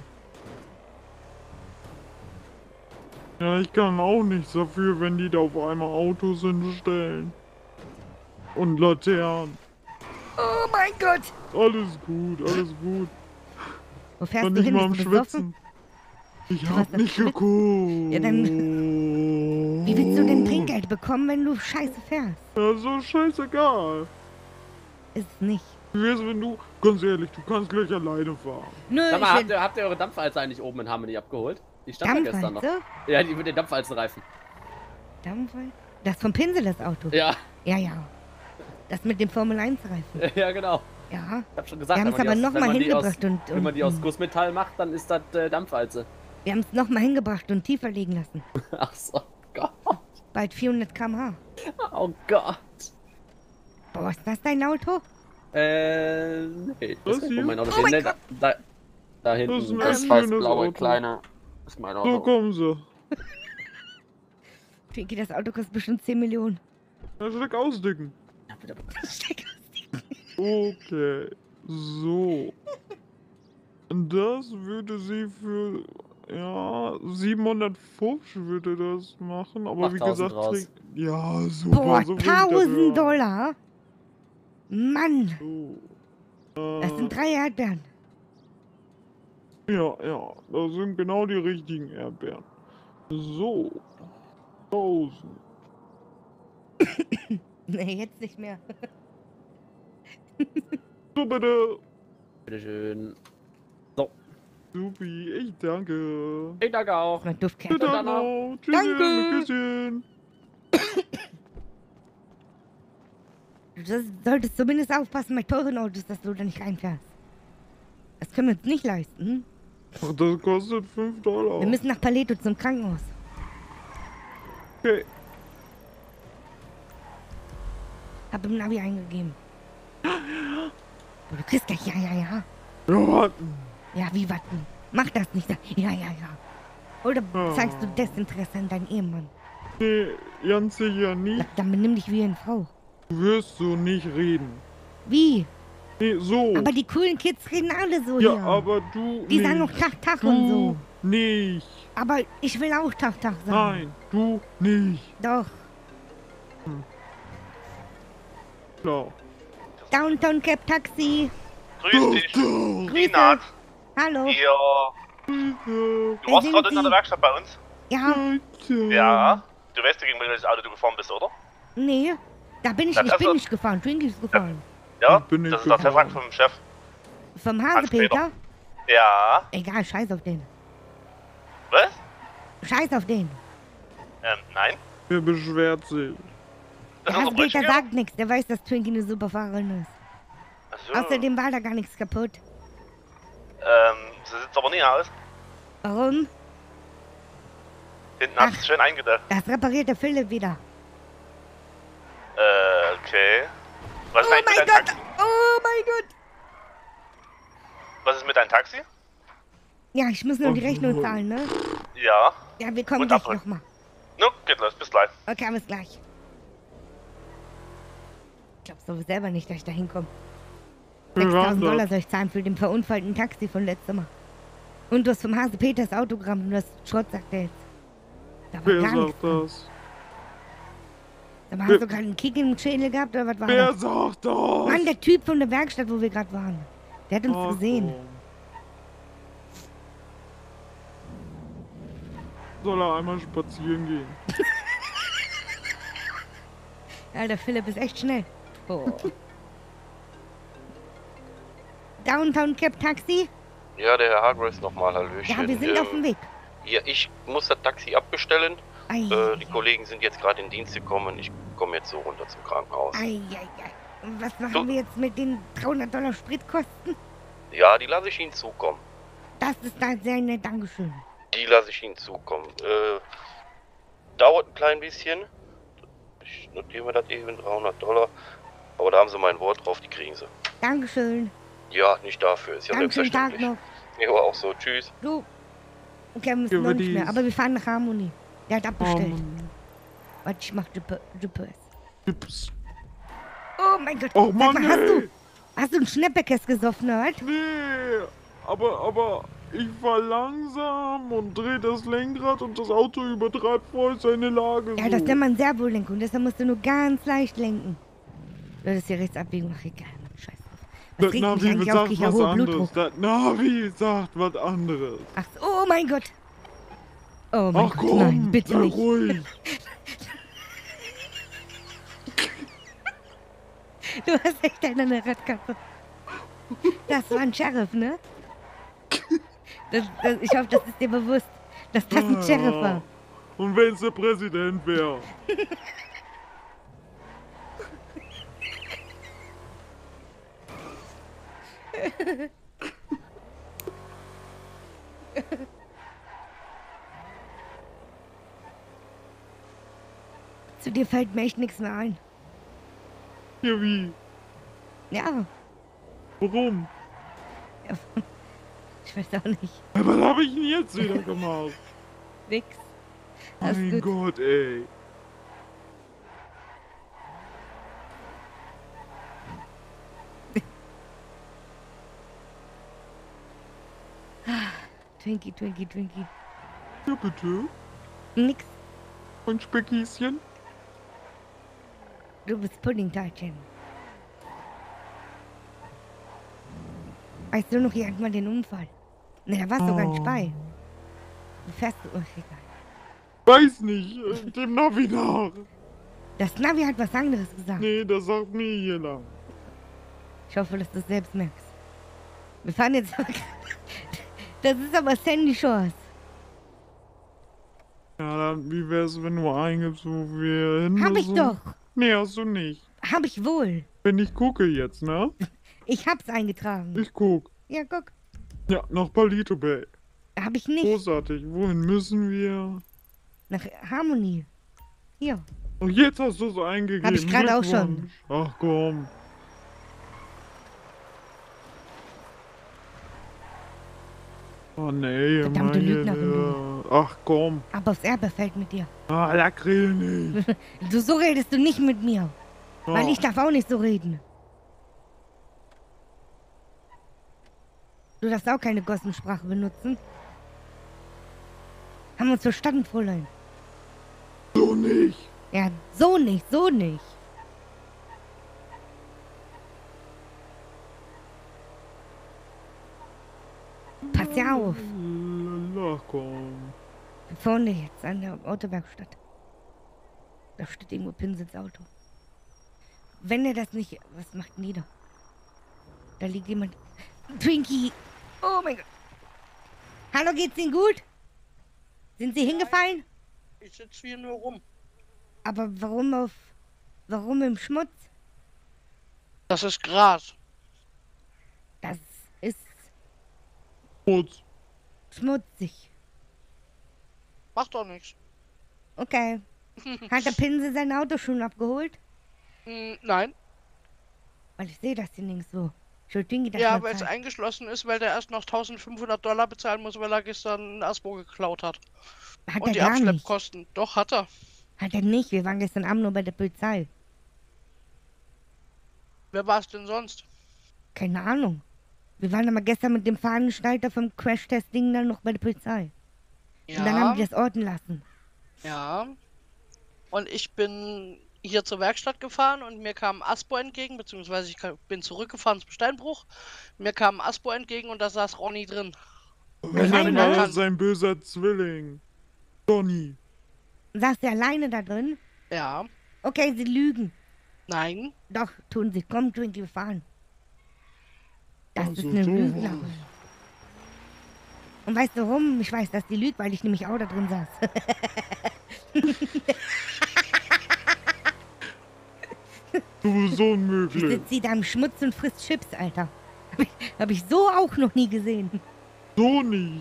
Ja, ich kann auch nichts dafür, wenn die da auf einmal Autos hinstellen. Und Laternen. Oh mein Gott! Alles gut, alles gut. Wo fährst Und du nicht hin? mal am Bist du besoffen? Schwitzen. Ich Du hab hast das nicht Schwitzen? geguckt. Ja, dann. Wie willst du denn Trinkgeld bekommen, wenn du scheiße fährst? Ja, so scheißegal. Ist nicht. Wie wär's, wenn du, ganz ehrlich, du kannst gleich alleine fahren. Nö, Sag mal, habt ihr eure Dampfwalze eigentlich oben in Harmony abgeholt? Die stand da gestern noch. Dampfwalze? Ja, die mit den Dampfwalzenreifen. Dampfwalze? Das vom Pinsel, das Auto? Ja. Ja. Das mit dem Formel-1-Reifen. Ja, genau. Ja. Ich hab schon gesagt, Wir haben es aber nochmal hingebracht wenn man die aus Gussmetall macht, dann ist das Dampfwalze. Wir haben es nochmal hingebracht und tiefer liegen lassen. Ach so, Gott. Bald 400 km/h. Oh Gott. Boah, ist das dein Auto? Nee, das ist hier? mein Auto. Oh mein Nee, Gott. da Das ist hinten, ein das schönes weiß-blaue Auto. kleine, ist mein Auto. So kommen sie. Twinkie, das Auto kostet bestimmt 10 Millionen. Ja, steck ausdicken. Steck aus. Okay. So. Und das würde sie für, ja, 750 würde das machen, aber Mach wie 1000 gesagt, raus. ja, super, Boah, so will ich das hören. $1000? Mann, So. das sind 3 Erdbeeren. Ja, ja, das sind genau die richtigen Erdbeeren. So. 1000. Nee, jetzt nicht mehr. So, bitte. Bitteschön. So. Supi, ich danke. Ich danke auch. Mein Duftkerzen. Bitte dann noch. noch. Tschüsschen, Danke. mit Küsschen. Du solltest zumindest aufpassen bei teuren Autos, dass du da nicht reinfährst. Das können wir uns nicht leisten. Ach, das kostet $5. Wir müssen nach Paleto zum Krankenhaus. Okay. Hab im Navi eingegeben. Du kriegst gleich ja. Ja, warten. Ja, wie warten? Mach das nicht. Ja. Oder zeigst du Desinteresse an deinen Ehemann? Nee, ganz sicher nicht. Dann benimm dich wie eine Frau. Du wirst so nicht reden. Wie? Nee, so. Aber die coolen Kids reden alle so ja, hier. aber du Die nicht. sagen noch Tag du und so. nicht. Aber ich will auch Tag sagen. Nein, du nicht. Doch. Klar. Downtown Cab Taxi. Grüß dich. Grüße. Inat. Hallo. Ja. Du warst sind gerade in Sie? der Werkstatt bei uns? Ja. Ja. Du weißt, gegen welches Auto du gefahren bist, oder? Nee. Da bin ich Na, nicht. das Ich bin ist- nicht gefahren. Twinkie ist gefahren. Ja, bin ich das ist der gefahren. Vertrag vom Chef. Vom Hans-Peter. Hasepeter? Ja. Egal, scheiß auf den. Was? Scheiß auf den. Nein. Wer beschwert sich? Das Der ist unser Hasepeter Brötchen. sagt nichts. Der weiß, dass Twinkie eine super Fahrerin ist. Achso. Außerdem war da gar nichts kaputt. Sie sitzt aber nie aus. Warum? Hinten hat es schön eingedeckt. Das repariert der Philipp wieder. Okay. Was ist Oh eigentlich mein mit deinem Gott! Taxi? Oh mein Gott! Was ist mit deinem Taxi? Ja, ich muss nur die Rechnung zahlen, ne? Ja. Ja, wir kommen Und gleich abholen. nochmal. No, geht los, bis gleich. Okay, bis gleich. Ich glaub's doch selber nicht, dass ich da hinkomme. $6.000 soll ich zahlen für den verunfallten Taxi von letztem Mal. Und du hast vom Hase Peters Autogramm und das Schrott, sagt er jetzt. Da war Wer gar nichts sagt dran. das? Sag mal, hast du gerade einen Kick im Schädel gehabt oder was war Wer das? sagt das? Mann, der Typ von der Werkstatt, wo wir gerade waren. Der hat uns Ach, gesehen. komm. Soll er einmal spazieren gehen? Alter, Philipp ist echt schnell. Oh. Downtown Cab Taxi? Ja, der Herr Hargraves nochmal, hallöchen. Ja, wir sind auf dem Weg. Ja, ich muss das Taxi abbestellen. Ei, Die Kollegen sind jetzt gerade in Dienst gekommen. Ich komme jetzt so runter zum Krankenhaus. ei. Und was machen wir jetzt mit den $300 Spritkosten? Ja, die lasse ich Ihnen zukommen. Das ist da sehr nett, Dankeschön. Die lasse ich Ihnen zukommen. Dauert ein klein bisschen. Ich notiere mir das eben, $300. Aber da haben Sie mein Wort drauf, die kriegen Sie. Dankeschön. Ja, nicht dafür, ist ja Ganz schönen Tag selbstverständlich. noch. Ja, auch so, tschüss. Du. Okay, wir müssen Gib noch mir nicht mehr. dies. Aber wir fahren nach Harmony. Der hat abbestellt. Mann. Warte, ich mach GPS. Gips. Oh mein Gott. Oh Sag Mann, mal, ey. hast du einen Schnäppekes gesoffen, oder was? Nee, aber ich fahr langsam und dreh das Lenkrad und das Auto übertreibt voll seine Lage. Ja, so. das nennt man Servolenkung. Deshalb musst du nur ganz leicht lenken. Das ist die Rechtsabwägung. Ach, egal. Mann, scheiß drauf. Was Das regt mich Navi eigentlich auf? sagt Krieg ich ja was hohen anderes. Blutdruck. Das Navi sagt was anderes. Ach, oh mein Gott. Oh mein Ach Gott, komm, nein, bitte sei nicht. ruhig. Du hast echt eine Radkappe. Das war ein Sheriff, ne? Ich hoffe, das ist dir bewusst, dass das ein Sheriff war. Und wenn's der Präsident wäre? Zu dir fällt mir echt nichts mehr ein. Ja, wie? Ja, Warum? ich weiß auch nicht. Ja, was habe ich denn jetzt wieder gemacht? Nix. Alles Mein gut. Gott, ey. Twinkie, Twinkie, Twinkie. Ja, bitte. Nix. Ein Speckieschen? Du bist Puddingteilchen. Weißt du noch irgendwann den Unfall? Ne, da warst du gar nicht bei. Du fährst... Oh, egal. Weiß nicht, dem Navi nach. Das Navi hat was anderes gesagt. Nee, das sagt mir hier lang. Ich hoffe, dass du es selbst merkst. Wir fahren jetzt... Das ist aber Sandy Shores. Ja, dann, wie wär's, wenn du eingibst, wo wir hin Hab ich müssen? doch. Nee, hast du nicht. Hab ich wohl. Wenn ich gucke jetzt, ne? Ich hab's eingetragen. Ich guck. Ja, guck. Ja, nach Palito Bay. Hab ich nicht. Großartig. Wohin müssen wir? Nach Harmony. Hier. Und jetzt hast du es eingegeben. Hab ich gerade auch schon. Glückwunsch. Ach komm. Oh nee, Verdammte meine Lügnerin, Güte. Ach komm. Aber aufs Erbe fällt mit dir. Ah, Lakrill nicht. So redest du nicht mit mir. Weil Ja. ich darf auch nicht so reden. Du darfst auch keine Gossensprache benutzen. Haben wir uns verstanden, Fräulein? So nicht. Ja, so nicht, so nicht. Pass ja auf. Ach komm. Vorne jetzt, an der Autowerkstatt. Da steht irgendwo Pinsels Auto. Wenn er das nicht... Was macht denn die da? Da liegt jemand... Twinkie! Oh mein Gott! Hallo, geht's Ihnen gut? Sind Sie hingefallen? Ich sitze hier nur rum. Aber warum Warum im Schmutz? Das ist Gras. Das ist Schmutz. schmutzig. Macht doch nichts. Okay. Hat der Pinsel sein Auto schon abgeholt? Nein. Weil ich sehe das hier nirgends so. Ich wollte Dinge das Ja, mal weil es zeigen. eingeschlossen ist, weil der erst noch $1.500 bezahlen muss, weil er gestern ein Aspo geklaut hat. Hat Und er die gar nicht. Abschleppkosten. Doch, hat er. Hat er nicht. Wir waren gestern Abend nur bei der Polizei. Wer war es denn sonst? Keine Ahnung. Wir waren aber gestern mit dem Fahnenschneider vom Crash-Test-Ding dann noch bei der Polizei. Ja. Und dann haben die das orten lassen. Ja. Und ich bin hier zur Werkstatt gefahren und mir kam ein Aspo entgegen, beziehungsweise ich bin zurückgefahren zum Steinbruch. Mir kam ein Aspo entgegen und da saß Ronny drin. Wenn dann war das sein böser Zwilling. Donny. Saß der alleine da drin? Ja. Okay, sie lügen. Nein. Doch, tun sie. Komm, Twinkie, wir fahren. Das Also ist eine so. Lügnerin. Und weißt du warum? Ich weiß, dass die lügt, weil ich nämlich auch da drin saß. Du bist so unmöglich. Sitzt sie da im Schmutz und frisst Chips, Alter. Hab ich so auch noch nie gesehen. So nicht.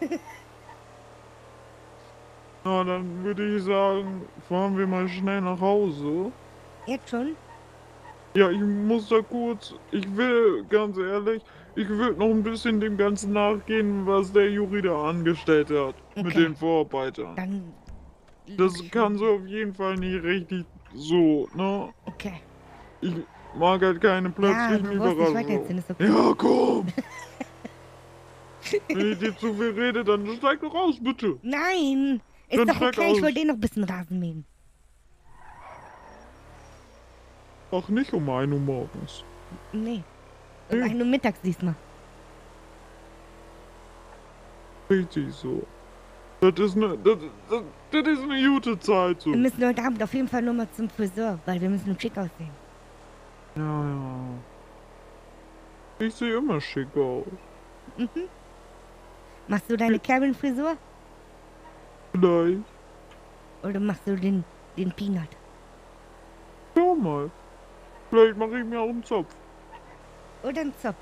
Na, dann würde ich sagen, fahren wir mal schnell nach Hause. Jetzt schon? Ja, ich muss da kurz, ich will, ganz ehrlich, ich würde noch ein bisschen dem Ganzen nachgehen, was der Juri da angestellt hat. Mit Okay. den Vorarbeitern. Dann... Das kann so auf jeden Fall nicht richtig so, ne? Okay. Ich mag halt keine plötzlichen du brauchst nicht weiter Überraschungen. erzählen, ist okay. Ja, komm! Wenn ich dir zu viel rede, dann steig doch aus, bitte! Nein! Ist Dann doch steig okay, ich aus. wollte eh noch ein bisschen Rasen mähen. Ach, nicht um 1 Uhr morgens. Nee. Um 1 Uhr mittags diesmal. Richtig so. Das ist eine gute Zeit so. Wir müssen heute Abend auf jeden Fall nur mal zum Friseur, weil wir müssen schick aussehen. Ja, ja. Ich sehe immer schick aus. Mhm. Machst du deine Karen-Frisur? Vielleicht. Oder machst du den Peanut? Schau mal. Vielleicht mache ich mir auch einen Zopf. Oder einen Zopf?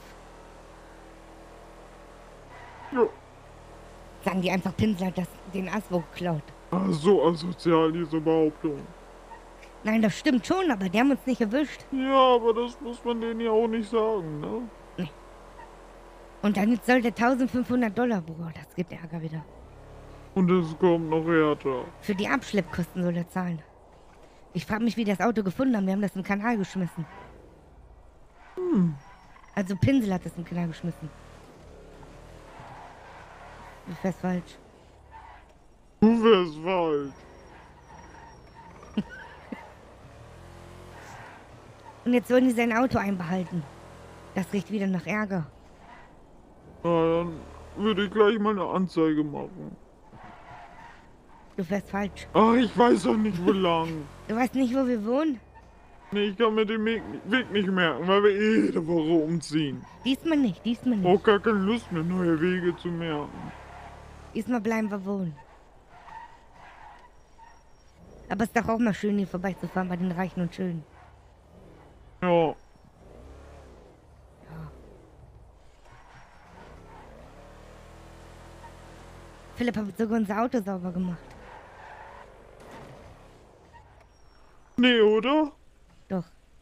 Ja. Sagen die einfach, Pinsel hat den Aswo geklaut. Ah, so asozial, diese Behauptung. Nein, das stimmt schon, aber die haben uns nicht erwischt. Ja, aber das muss man denen ja auch nicht sagen, ne? Nee. Und dann soll der $1.500, Bruder, das gibt Ärger wieder. Und es kommt noch härter. Für die Abschleppkosten soll er zahlen. Ich frage mich, wie die das Auto gefunden haben. Wir haben das im Kanal geschmissen. Also Pinsel hat das im Kanal geschmissen. Du fährst falsch. Du wärst falsch. Und jetzt sollen die sein Auto einbehalten. Das riecht wieder nach Ärger. Na, dann würde ich gleich mal eine Anzeige machen. Du fährst falsch. Ach, ich weiß doch nicht, wo lang. Du weißt nicht, wo wir wohnen? Nee, ich kann mir den Weg nicht merken, weil wir jede Woche umziehen. Diesmal nicht, diesmal nicht. Auch gar keine Lust mehr, neue Wege zu merken. Diesmal bleiben wir wohnen. Aber es ist doch auch mal schön, hier vorbeizufahren bei den Reichen und Schönen. Ja. Philipp hat sogar unser Auto sauber gemacht. Nee, oder? Doch.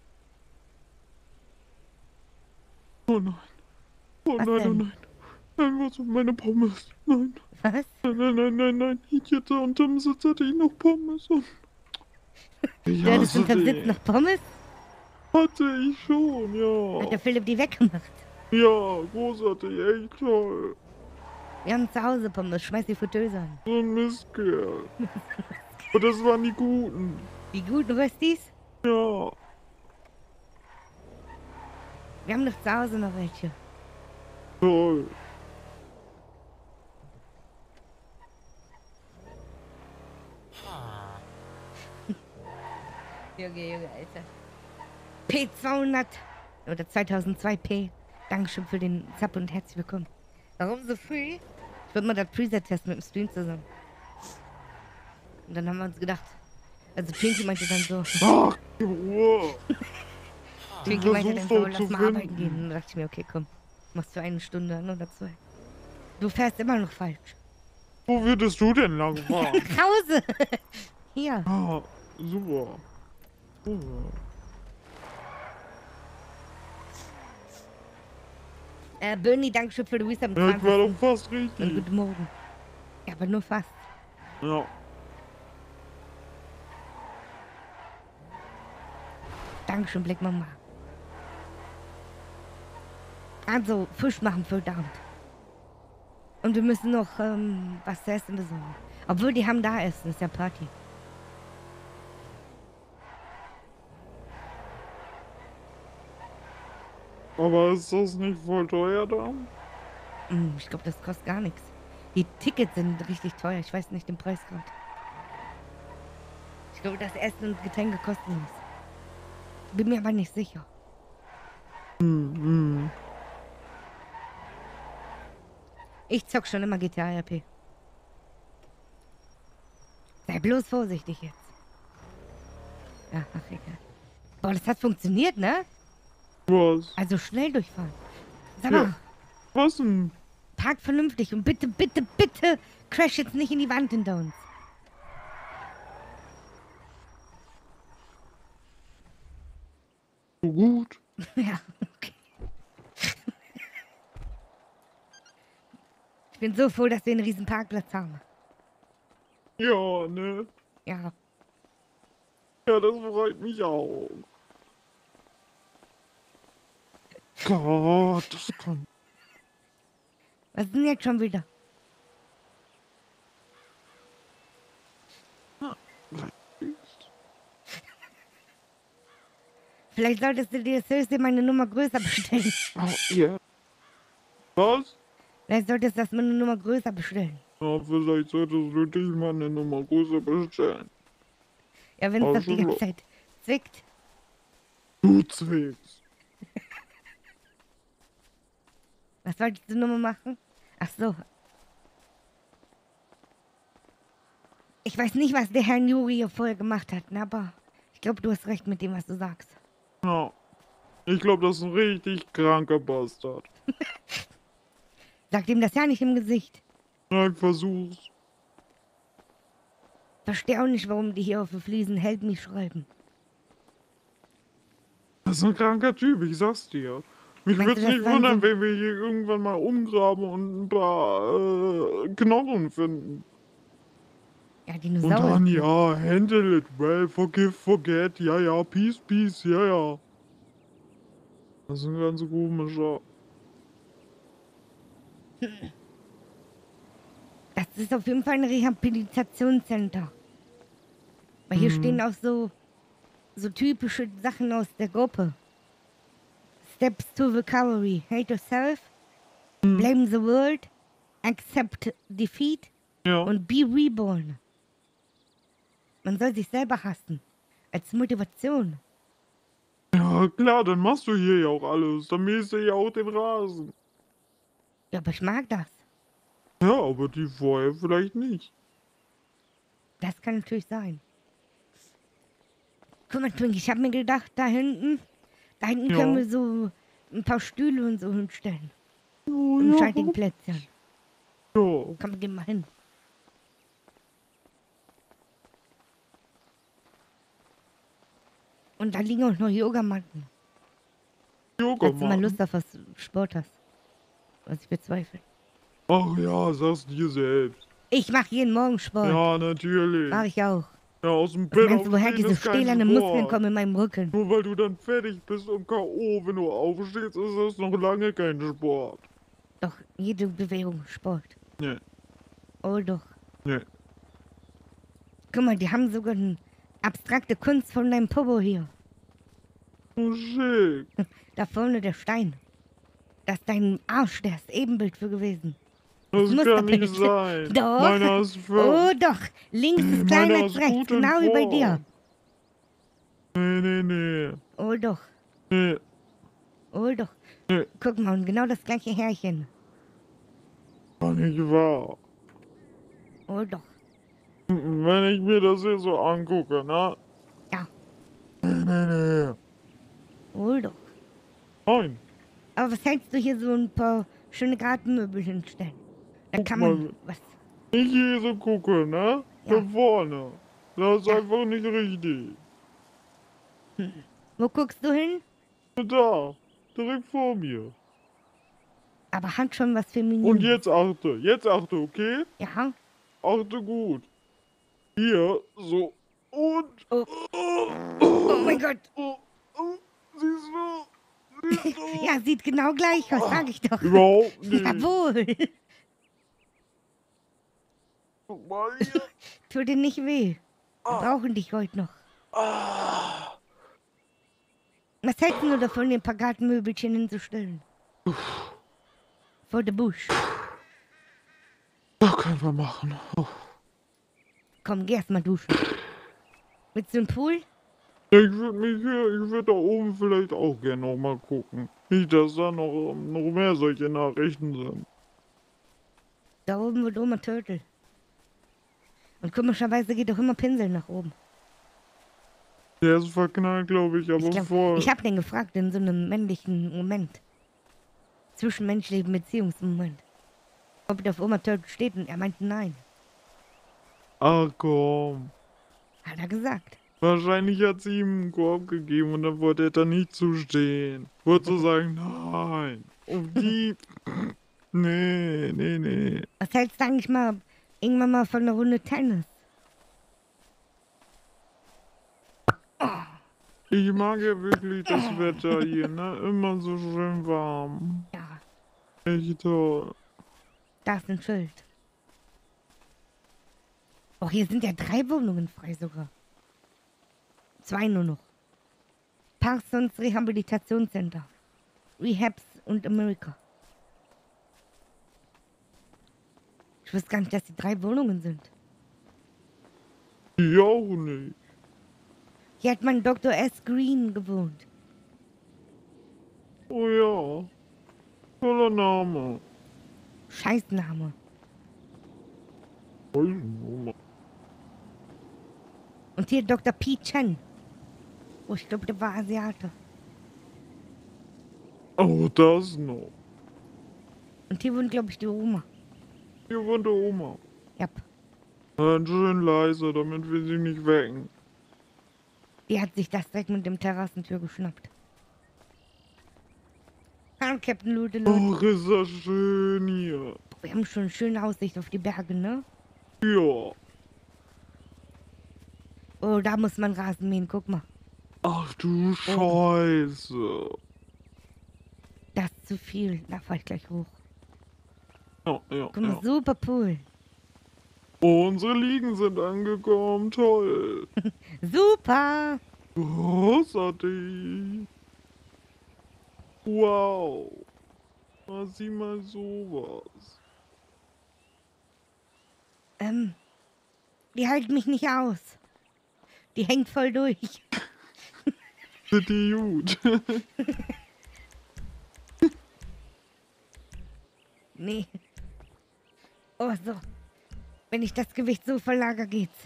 Oh nein. Oh Was nein, denn? oh nein. Nein, was mit meine Pommes? Nein. Was? Nein. Ich hätte unterm Sitz hatte ich noch Pommes und... Du hattest unterm Sitz noch Pommes? Hatte ich schon, ja. Hat der Philipp die weggemacht? Ja, großartig, echt toll. Wir haben zu Hause Pommes, schmeiß die Fritteuse an. So ein Mistkerl. Und das waren die Guten. Die guten Röstis? Ja. Wir haben doch zu Hause noch welche. Toll. Junge, Alter. P200 oder 2002P. Dankeschön für den Zap und herzlich willkommen. Warum so früh? Ich würde mal das Preset testen mit dem Stream zusammen. Und dann haben wir uns gedacht, also Twinkie meinte dann so. Ach, Ruhe. Twinkie meinte dann so, lass mal arbeiten gehen. Und dann dachte ich mir, okay, komm, machst für 1 Stunde an oder 2. Du fährst immer noch falsch. Wo würdest du denn lang fahren? Nach Hause! Hier. Ah, super. Bernie, Dankeschön für die Wisdom. Ja, ich war doch fast richtig. Und guten Morgen. Ja, aber nur fast. Ja. Dankeschön, Black Mama. Also, Fisch machen für Abend. Und wir müssen noch was zu essen besorgen. Obwohl, die haben da Essen, ist ja Party. Aber ist das nicht voll teuer da? Ich glaube, das kostet gar nichts. Die Tickets sind richtig teuer. Ich weiß nicht den Preis gerade. Ich glaube, das Essen und Getränke kosten nichts. Bin mir aber nicht sicher. Ich zock schon immer GTA RP. Sei bloß vorsichtig jetzt. Ja, ach egal. Boah, das hat funktioniert, ne? Was? Also schnell durchfahren. Sag mal, Ja. Was denn? park vernünftig und bitte, bitte, bitte crash jetzt nicht in die Wand hinter uns. So gut. Ja, okay. Ich bin so froh, dass wir einen riesen Parkplatz haben. Ja, ne? Ja. Ja, das freut mich auch. Gott, das kann... Was ist denn jetzt schon wieder? Vielleicht solltest du dir Thursday meine Nummer größer bestellen. Oh, ja. Was? Vielleicht solltest du das meine Nummer größer bestellen. Ja, vielleicht solltest du dich mal eine Nummer größer bestellen. Ja, wenn es doch die Also, ganze Zeit zwickt. Du zwickst. Was wolltest du Nummer machen? Ach so. Ich weiß nicht, was der Herr Nuri vorher gemacht hat, ne, aber ich glaube, du hast recht mit dem, was du sagst. Ja. Ich glaube, das ist ein richtig kranker Bastard. Sag ihm das ja nicht im Gesicht. Nein, versuch's. Versteh auch nicht, warum die hier auf den Fliesen Help me schreiben. Das ist ein kranker Typ, ich sag's dir. Mich Meinst würde du, nicht das waren wundern, so- wenn wir hier irgendwann mal umgraben und ein paar Knochen finden. Ja, Und Dinosaurier. dann, ja, handle it well, forgive, forget, ja, ja, peace, peace, ja, ja. Das ist ein ganz komischer. Das ist auf jeden Fall ein Rehabilitationscenter. Weil hier stehen auch so typische Sachen aus der Gruppe. Steps to recovery. Hate yourself. Blame the world. Accept defeat Ja. und be reborn. Man soll sich selber hassen. Als Motivation. Ja, klar, dann machst du hier ja auch alles. Dann mähst du ja auch den Rasen. Ja, aber ich mag das. Ja, aber die vorher vielleicht nicht. Das kann natürlich sein. Guck mal, Twink, ich habe mir gedacht, da hinten Ja. können wir so ein paar Stühle und so hinstellen. Oh, Im ja. schattigen Plätzchen. Ja. Komm, wir gehen mal hin. Und da liegen auch noch Yogamatten. Falls du mal Yogamatten? Lust auf was Sport hast. Was ich bezweifle. Ach ja, sag's dir selbst. Ich mache jeden Morgen Sport. Ja, natürlich. Mach ich auch. Ja, aus dem Was Bett meinst du, woher aufstehen diese ist kein stählernen Muskeln Sport. kommen in meinem Rücken? Nur weil du dann fertig bist und K.O., wenn du aufstehst, ist das noch lange kein Sport. Doch, jede Bewegung ist Sport. Nee. Oh doch. Nee. Guck mal, die haben sogar eine abstrakte Kunst von deinem Popo hier. Oh, schick. Da vorne der Stein. Das ist dein Arsch, der ist Ebenbild für gewesen. Das kann Musterbild. nicht sein. Doch. Meiner ist Oh doch. Links ist kleiner Meiner als ist rechts, gut in genau wie bei Form. dir. Nee. Oh doch. Nee. Oh doch. Nee. Guck mal, und genau das gleiche Härchen. Kann nicht wahr. Oh doch. Wenn ich mir das hier so angucke, ne? Ja. Nee. Oh doch. Nein. Aber was hältst du hier so ein paar schöne Gartenmöbel hinstellen? Da Guck kann man mal. was. Ich hier so gucke, ne? Ja. Da vorne. Das ist einfach nicht richtig. Wo guckst du hin? Da. Direkt vor mir. Aber hat schon was Feminines. Und jetzt achte, okay? Ja. Achte gut. Hier, so. Und. Oh, oh mein Gott. Siehst du? Ja, sieht genau gleich aus, sag ich doch. Überhaupt nicht. Jawohl. Guck mal hier. Tut dir nicht weh. Wir brauchen dich heute noch. Was hältst du davon, dir ein paar Gartenmöbelchen hinzustellen? Vor der Busch. Das können wir machen. Komm, geh erst mal duschen. Willst du einen Pool? Ich würde da oben vielleicht auch gerne noch mal gucken. Nicht, dass da noch mehr solche Nachrichten sind. Da oben wird Oma Turtle. Und komischerweise geht doch immer Pinsel nach oben. Der ist verknallt, glaube ich, aber voll. Ich hab den gefragt in so einem männlichen Moment. Zwischenmenschlichen Beziehungsmoment. Ob der auf Oma Turtle steht und er meinte nein. Ach komm. Hat er gesagt. Wahrscheinlich hat sie ihm einen Korb gegeben und dann wollte er da nicht zustehen. Wollte so sagen, nein. Und die... Nee. Was hältst du eigentlich mal irgendwann mal von einer Runde Tennis? Ich mag ja wirklich das Wetter hier, ne? Immer so schön warm. Ja. Echt toll. Da ist ein Schild. Oh, hier sind ja 3 Wohnungen frei sogar. 2 nur noch. Parsons Rehabilitationscenter. Rehabs und America. Ich wusste gar nicht, dass die 3 Wohnungen sind. Ich auch nicht. Hier hat mein Dr. S. Green gewohnt. Oh ja. Toller Name. Scheißname. Und hier Dr. P. Chen. Oh, ich glaube, der war Asiate. Oh, das noch. Und hier wohnt, glaube ich, die Oma. Hier wohnt die Oma. Ja. Dann schön leise, damit wir sie nicht wecken. Die hat sich das direkt mit dem Terrassentür geschnappt. Hallo, Captain Ludelot. Ach, ist das schön hier. Wir haben schon eine schöne Aussicht auf die Berge, ne? Ja. Oh, da muss man Rasen mähen, guck mal. Ach du Scheiße. Das ist zu viel. Da fahr ich gleich hoch. Ja. Guck mal, super Pool. Oh, unsere Liegen sind angekommen. Toll. Super. Großartig. Wow. Sieh mal sowas. Die halten mich nicht aus. Die hängt voll durch. Sind die gut? Nee. Oh, so. Wenn ich das Gewicht so verlagere, geht's.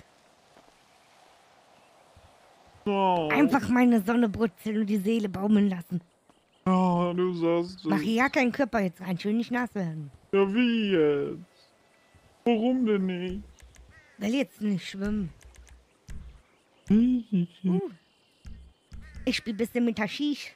Oh. Einfach meine Sonne brutzeln und die Seele baumeln lassen. Ja, du sagst es. Mach hier ja keinen Körper jetzt rein, schön nicht nass werden. Ja, wie jetzt? Warum denn nicht? Will jetzt nicht schwimmen. Ich spiel bisschen mit Haschisch.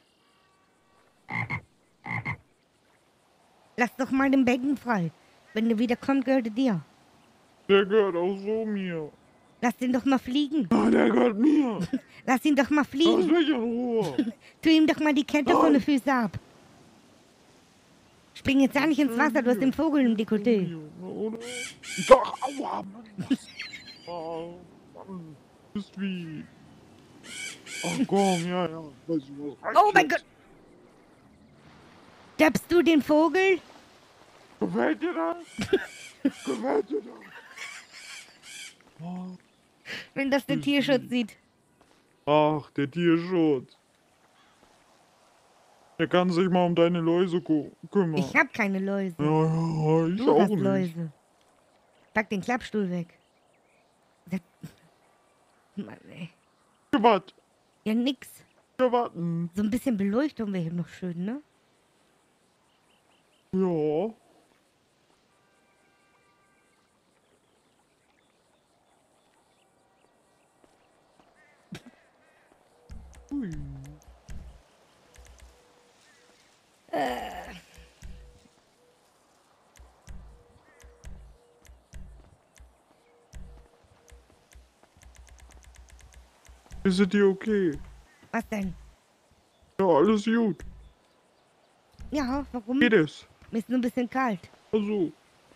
Lass doch mal den Becken frei. Wenn der wieder kommt, gehört er dir. Der gehört auch so mir. Lass den doch mal fliegen. Ah, der gehört mir. Lass ihn doch mal Lass fliegen. mich in Ruhe. Tu ihm doch mal die Kette von den Füßen ab. Spring jetzt ja nicht ins Wasser, du hast den Vogel im Dekolleté. Oder? Doch, aua, Mann. Oh, Mann. Bist wie... Ach komm, ja. Weiß ich was. Oh mein Gott! Deppst du den Vogel? Gefällt dir das? Gefällt dir das? Oh. Wenn das der Tierschutz sieht. Ach, der Tierschutz. Der kann sich mal um deine Läuse kümmern. Ich hab keine Läuse. Ja, ich Du auch hast nicht. Läuse. Pack den Klappstuhl weg. Mann, ey. Gewatt. Ja, nix. Gewatten. So ein bisschen Beleuchtung wäre noch schön, ne? Ja. Ui. Ist es dir okay? Was denn? Ja, alles gut. Ja, warum? Geht es? Mir ist nur ein bisschen kalt. Also.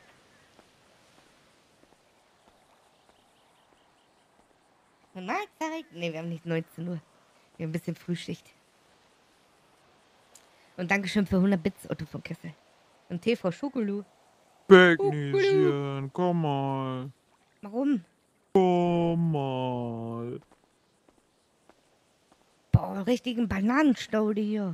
Mahlzeit. Ne, wir haben nicht 19 Uhr. Wir haben ein bisschen Frühschicht. Und Dankeschön für 100 Bits, Otto von Kessel. Und Tee, Frau Schokolu. Becknäschen, komm mal. Warum? Komm mal. Boah, richtigen Bananenstaude hier.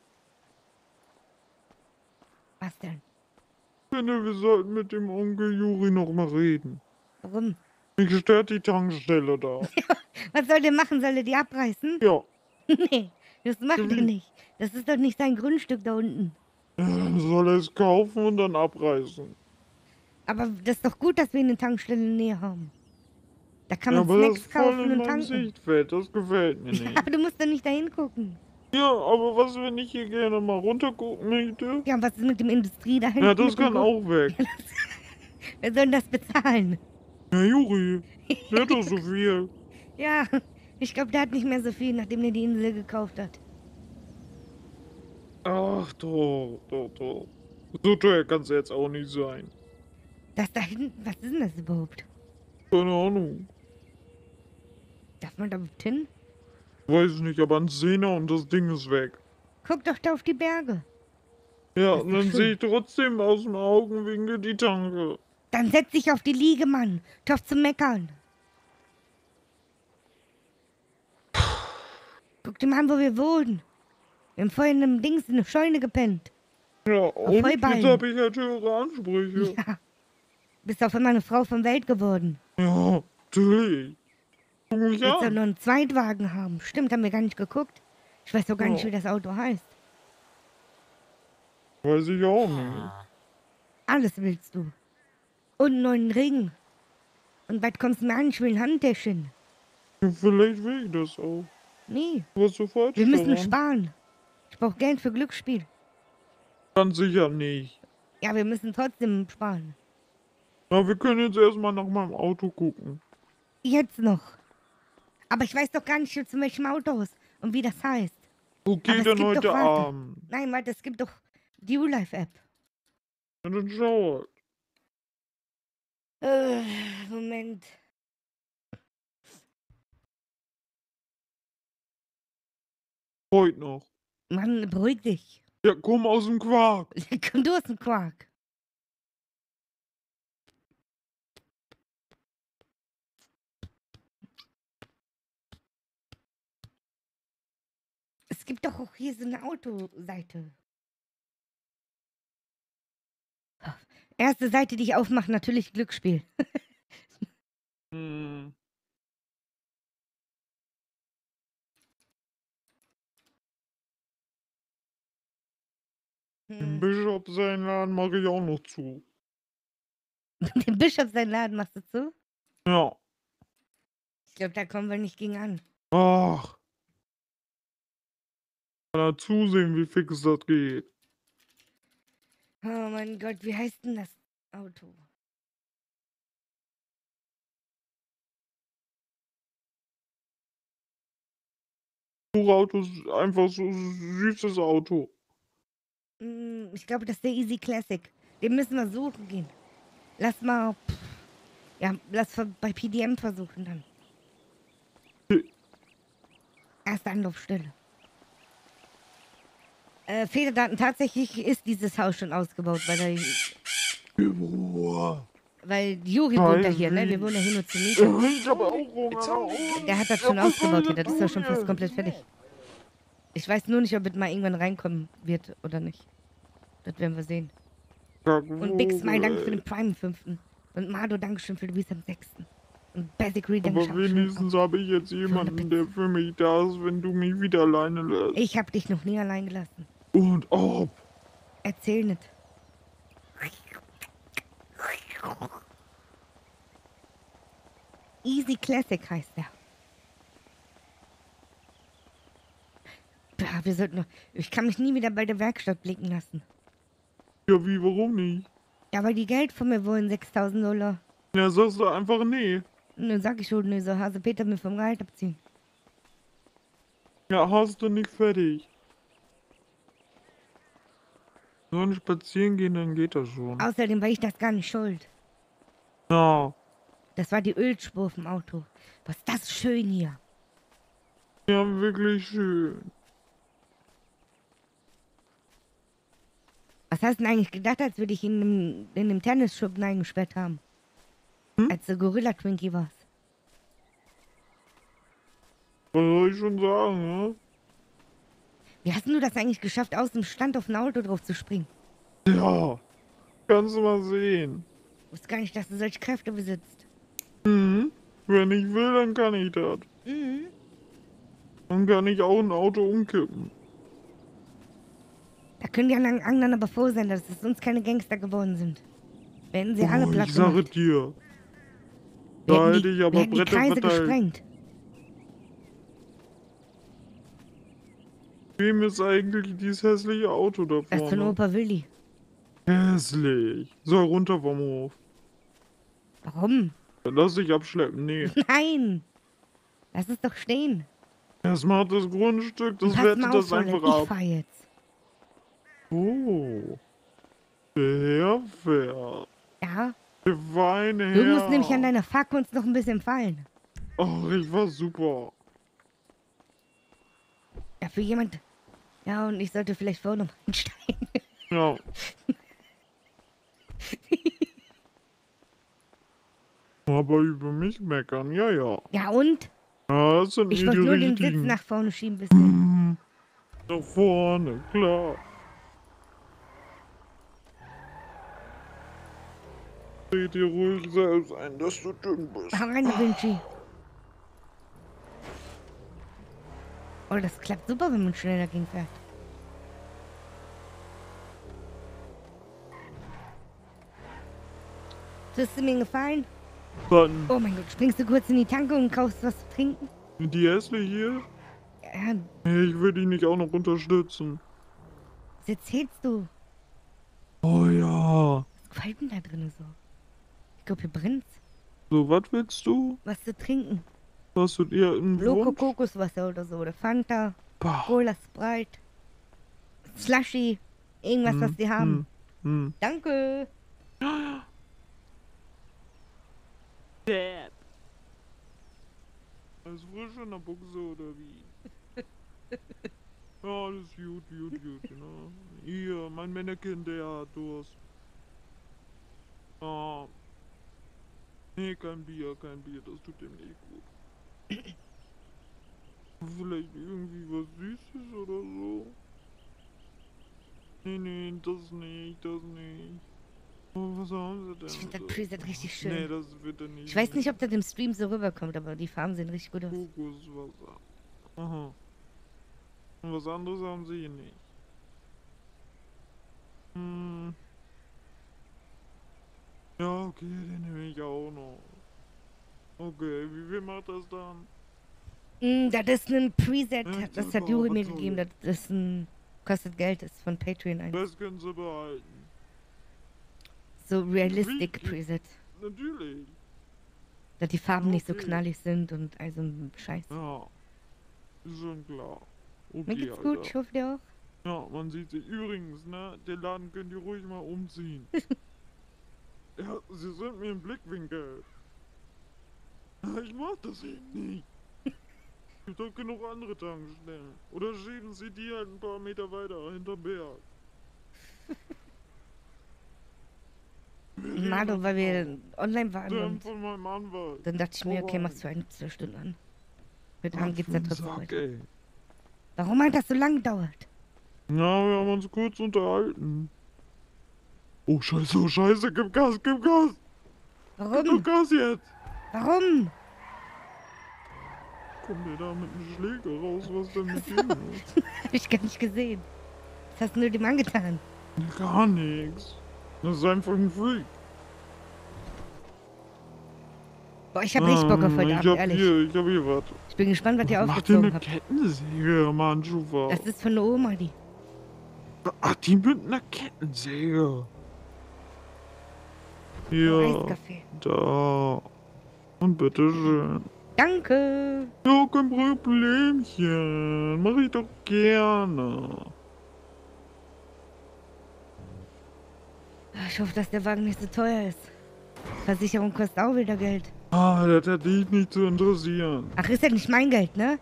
Was denn? Ich finde, wir sollten mit dem Onkel Juri noch mal reden. Warum? Mich stört die Tankstelle da. Was soll der machen? Soll er die abreißen? Ja. Nee, das macht er nicht. Das ist doch nicht sein Grundstück da unten. Ja, dann soll er es kaufen und dann abreißen. Aber das ist doch gut, dass wir eine Tankstelle in der Nähe haben. Da kann Ja, man aber das Snacks ist voll kaufen in und meinem tanken. Sichtfeld, das gefällt mir nicht. Aber du musst doch nicht da hingucken. Ja, aber was, wenn ich hier gerne mal runtergucken möchte? Ja, und was ist mit dem Industrie da hinten? Ja, das mit dem kann Guck? auch weg. Wer soll denn das bezahlen? Ja, Juri, der hat doch so viel. Ja, ich glaube, der hat nicht mehr so viel, nachdem er die Insel gekauft hat. Ach doch. So teuer kann es jetzt auch nicht sein. Das da hinten, was ist denn das überhaupt? Keine Ahnung. Darf man da überhaupt hin? Weiß nicht, aber ein Zehner und das Ding ist weg. Guck doch da auf die Berge. Ja, Das ist und doch dann schön. sehe ich trotzdem aus dem Augenwinkel die Tanke. Dann setz dich auf die Liege, Mann. Toff zu meckern. Guck dir mal an, wo wir wohnen. Wir haben vorhin in einem Dings in einer Scheune gepennt. Ja, und Heuballen. jetzt habe ich halt höhere Ansprüche. Ja. Bist auf einmal eine Frau von Welt geworden. Ja, natürlich. Guck mich Willst du an. noch einen Zweitwagen haben? Stimmt, haben wir gar nicht geguckt. Ich weiß doch gar nicht, Ja. wie das Auto heißt. Weiß ich auch nicht. Alles willst du. Und einen neuen Ring. Und was kommst du mir an? Ich will ein Handtäschchen. Ja, vielleicht will ich das auch. Nee, Was so falsch wir müssen daran? sparen. Ich brauche Geld für Glücksspiel. Ganz sicher nicht. Ja, wir müssen trotzdem sparen. Na, wir können jetzt erstmal nach meinem Auto gucken. Jetzt noch. Aber ich weiß doch gar nicht, zu welchem Auto ist und wie das heißt. Wo Aber geht es denn gibt heute doch, warte. Abend? Nein, warte, es gibt doch die U-Life-App. Ja, dann schau halt. Moment. Heute noch. Mann, beruhig dich. Ja, komm aus dem Quark. Komm, du hast einen Quark. Es gibt doch auch hier so eine Autoseite. Erste Seite, die ich aufmache, natürlich Glücksspiel. Hm. Den Bischof seinen Laden mache ich auch noch zu. Den Bischof seinen Laden machst du zu? Ja. Ich glaube, da kommen wir nicht gegen an. Ach. Kann er zusehen, wie fix das geht. Oh mein Gott, wie heißt denn das Auto? Auto ist einfach so ein süßes Auto. Ich glaube, das ist der Easy Classic. Den müssen wir suchen gehen. Lass mal. Ja, lass bei PDM versuchen dann. Erste Anlaufstelle. Federdaten, tatsächlich ist dieses Haus schon ausgebaut, weil Juri wohnt ja hier, ne? Wir wohnen ja hier nur zu Miete. Ich hab auch Hunger. Der hat das schon ausgebaut hier, das ist ja schon fast komplett fertig. Ich weiß nur nicht, ob es mal irgendwann reinkommen wird oder nicht. Das werden wir sehen. Und Bix, mein Dank für den Prime 5. Und Mado, Dankeschön für den Visa am 6. Und Basic Redemption. Aber wenigstens habe ich jetzt jemanden, der für mich da ist, wenn du mich wieder alleine lässt. Ich habe dich noch nie allein gelassen. Und ob. Erzähl nicht. Easy Classic heißt der. Ja, wir sollten noch. Ich kann mich nie wieder bei der Werkstatt blicken lassen. Ja, wie, warum nicht? Ja, weil die Geld von mir wollen, $6.000. Ja, sagst du einfach nee. Ne, sag ich schon, ne, so Hase Peter mir vom Gehalt abziehen. Ja, hast du nicht fertig. Sollen spazieren gehen, dann geht das schon. Außerdem war ich das gar nicht schuld. Ja. Das war die Ölspur vom Auto. Was ist das schön hier. Ja, wirklich schön. Was hast du denn eigentlich gedacht, als wir dich in dem Tennisschuppen eingesperrt haben? Als du Gorilla-Twinkie warst. Was soll ich schon sagen, ne? Wie hast du das eigentlich geschafft, aus dem Stand auf ein Auto drauf zu springen? Ja. Kannst du mal sehen. Ich wusste gar nicht, dass du solche Kräfte besitzt. Mhm. Wenn ich will, dann kann ich das. Mhm. Dann kann ich auch ein Auto umkippen. Da können die anderen aber froh sein, dass es uns keine Gangster geworden sind. Wir hätten sie alle platt Ich sage gemacht. dir. Wir Da hätten hätte ich aber die Bretter Kreise verteilt. gesprengt. Wem ist eigentlich dieses hässliche Auto da Das ist von vorne? Opa Willi. Hässlich. Soll runter vom Hof. Warum? Dann lass dich abschleppen. Nee. Nein! Lass es doch stehen. Das macht das Grundstück, das Pass wertet mal das auf, Roland, einfach ich ab. fahr jetzt. Oh. Sehr fair. Ja? Der feine Herr. Du musst nämlich an deiner Fahrkunst noch ein bisschen fallen. Ach, ich war super. Ja, für jemand... Ja, und ich sollte vielleicht vorher noch einsteigen. Ja. Aber über mich meckern, ja, ja. Ja, und? Ja, das sind Ich eh wollte die nur den Sitz richtigen. nach vorne schieben, bisschen. Nach vorne, klar. Seh dir ruhig selbst ein, dass du dünn bist. Hau rein, Vinci. Oh, das klappt super, wenn man schneller gegen fährt. Tust du mir einen Gefallen? Dann, Oh mein Gott, springst du kurz in die Tanke und kaufst was zu trinken? die hässlich hier? Ja, Nee, ich will die nicht auch noch unterstützen. was erzählst du? Oh ja. Was gefällt denn da drin so? Ich glaube, hier brennt's. So, was willst du? Was zu trinken. Hast du dir einen Loco Wunsch? Kokoswasser oder so. Oder Fanta. Bah. Cola Sprite. Slushy. Irgendwas, was die haben. Danke. Dad. Alles frisch in der Buchse oder wie? Ja, alles gut, ne? Hier, mein Mannequin, der hat Durst. Ah. Nee, kein Bier, das tut dem nicht gut. Vielleicht irgendwie was Süßes oder das nicht. Oh, was haben sie denn? Ich finde das Preset richtig schön. Nee, das wird er nicht. Ich weiß nicht, ob das im Stream so rüberkommt, aber die Farben sehen richtig gut aus. Kokoswasser. Aha. Und was anderes haben sie hier nicht. Hm. Ja, okay, den nehme ich auch noch. Okay, wie viel macht das dann? Das ist ein Preset, Echt? das hat Super, Juri aber mir toll. gegeben. Das ist kostet Geld, ist von Patreon ein. Das können sie behalten. So Realistic Wie? Preset. Natürlich. Dass die Farben nicht so Okay. knallig sind und also ein Scheiß. Ja. Ist schon klar. Okay, Mir geht's Alter. gut, ich hoffe dir auch. Ja, man sieht sich. Übrigens, ne, den Laden könnt ihr ruhig mal umziehen. Ja, sie sind mir im Blickwinkel. Ich mag das eben nicht. Gibt doch genug andere Tankstellen. Oder schieben sie die halt ein paar Meter weiter hinterm Berg. Malo, weil wir online waren Dann und von meinem Anwalt. dann dachte ich mir, okay, Vorbei. machst du eine 2 Stunden an. Heute Ach, Abend geht's für dann den trotzdem Sack, weiter. ey. Warum hat das so lange gedauert? Ja, wir haben uns kurz unterhalten. Oh, scheiße, gib Gas! Gib doch Warum? Gas jetzt! Warum? Kommt ihr da mit einem Schläger raus, was denn mit dem ist? Hab ich gar nicht gesehen. Was hast du dem angetan? Gar nichts. Das ist einfach ein Freak. Boah, ich hab richtig Bock auf heute ich Abend, hab ehrlich. ich hab hier was. Ich bin gespannt, was ihr Mach dir aufgezogen eine habt. Kettensäge, Mann, Schufa. Das ist von der Oma, die. Ach, die mit einer Kettensäge. Hier, Eiskaffee. da. Und bitteschön. Danke. Ja, kein Problemchen. Mach ich doch gerne. Ich hoffe, dass der Wagen nicht so teuer ist. Versicherung kostet auch wieder Geld. Ah, das hat dich nicht zu interessieren. Ach, ist ja nicht mein Geld, ne?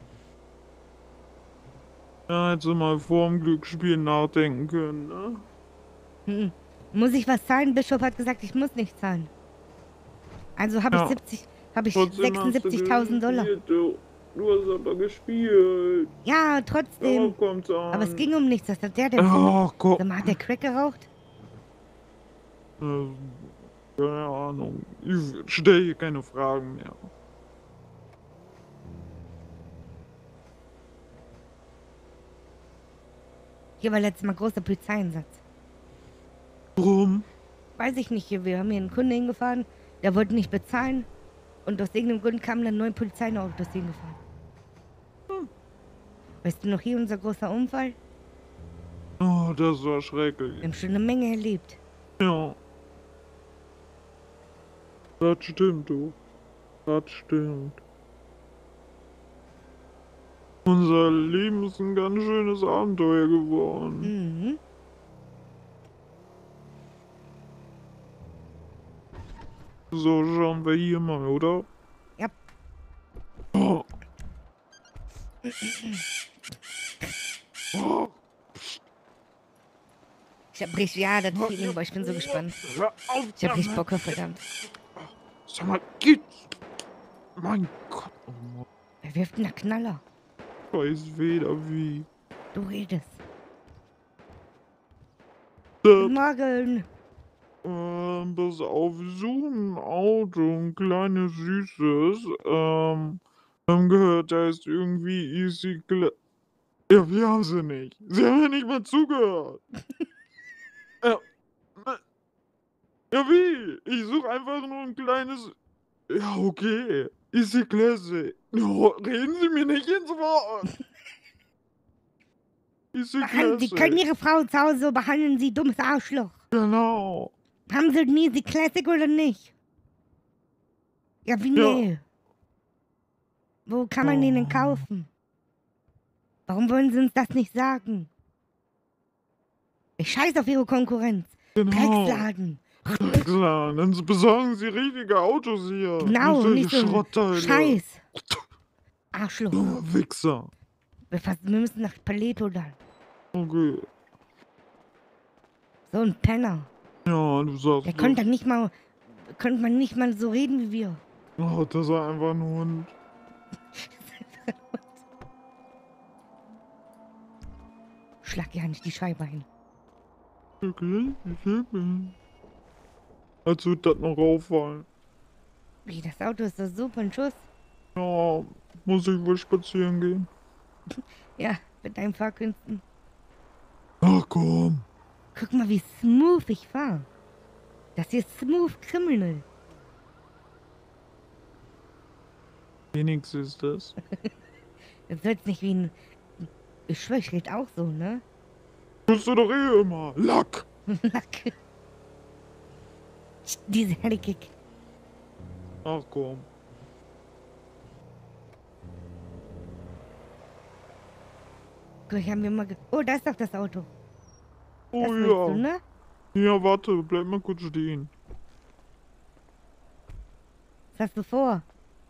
Ja, hättest du mal vorm Glücksspiel nachdenken können, ne? Hm. Muss ich was zahlen? Bischof hat gesagt, ich muss nicht zahlen. Also habe Ja. ich Trotzdem hast du 76.000 Dollar. gespielt, Du hast aber gespielt. Ja, trotzdem. Darauf kommt's an. Aber es ging um nichts. Das hat der Ach, guck. Sag mal, hat der Crack geraucht? Keine Ahnung. Ich stelle hier keine Fragen mehr. Hier war letztes Mal großer Polizeieinsatz. Warum? Weiß ich nicht. Wir haben hier einen Kunden hingefahren, der wollte nicht bezahlen. Und aus irgendeinem Grund kamen dann 9 Polizeiautos hingefahren. Weißt du noch hier unser großer Unfall? Oh, das war schrecklich. Wir haben schon eine Menge erlebt. Ja. Das stimmt, du. Das stimmt. Unser Leben ist ein ganz schönes Abenteuer geworden. Mhm. So, schauen wir hier mal, oder? Ja. Oh. Oh. Ich hab richtig, ja, das Feeling, boah, ich bin so gespannt. Hör auf Ich hab richtig damit. Bock auf verdammt. Sag mal, geht's? Mein Gott, oh Mann. Wer wirft denn da Knaller? Weiß weder wie. Du redest. Das, Guten Morgen. pass auf, wir suchen ein Auto, ein kleines, süßes. Haben gehört, da ist irgendwie Easy Gla. Ja, wir haben sie nicht. Sie haben ja nicht mal zugehört. Ja. Ja, wie? Ich suche einfach nur ein kleines. Ja, okay. Easy Classic. No, reden Sie mir nicht ins Wort. Easy Sie können Ihre Frau zu Hause so behandeln, Sie dummes Arschloch. Genau. Haben Sie einen Easy Classic oder nicht? Ja, wie Ja. nee? Wo kann man den denn kaufen? Warum wollen Sie uns das nicht sagen? Ich scheiß auf Ihre Konkurrenz. Genau. Drecksladen. Klar, dann besorgen Sie richtige Autos hier. Genau, solche nicht so ein Schrottteile. Scheiß. Arschloch. Oh, Wichser. Wir müssen nach Paleto dann. Okay. So ein Penner. Ja, du sagst Der konnte man nicht mal so reden wie wir. Oh, das war einfach ein Hund. Schlag ja nicht die Scheibe ein. Okay, ich helfe. Als würde das noch auffallen. Wie, das Auto ist doch super ein Schuss. Ja, muss ich wohl spazieren gehen? Ja, mit deinen Fahrkünsten. Ach komm. Guck mal, wie smooth ich fahre. Das hier ist Smooth Criminal. Wenigstens ist das. Das soll's nicht wie ein... Ich schwör, ich red auch so, ne? Tust du doch eh immer. Lack. Lack. Diese Helikick. Ach komm. Guck, haben wir mal... Oh, da ist doch das Auto. Oh Das ja. willst du, ne? Ja, warte, bleib mal kurz stehen. Was hast du vor?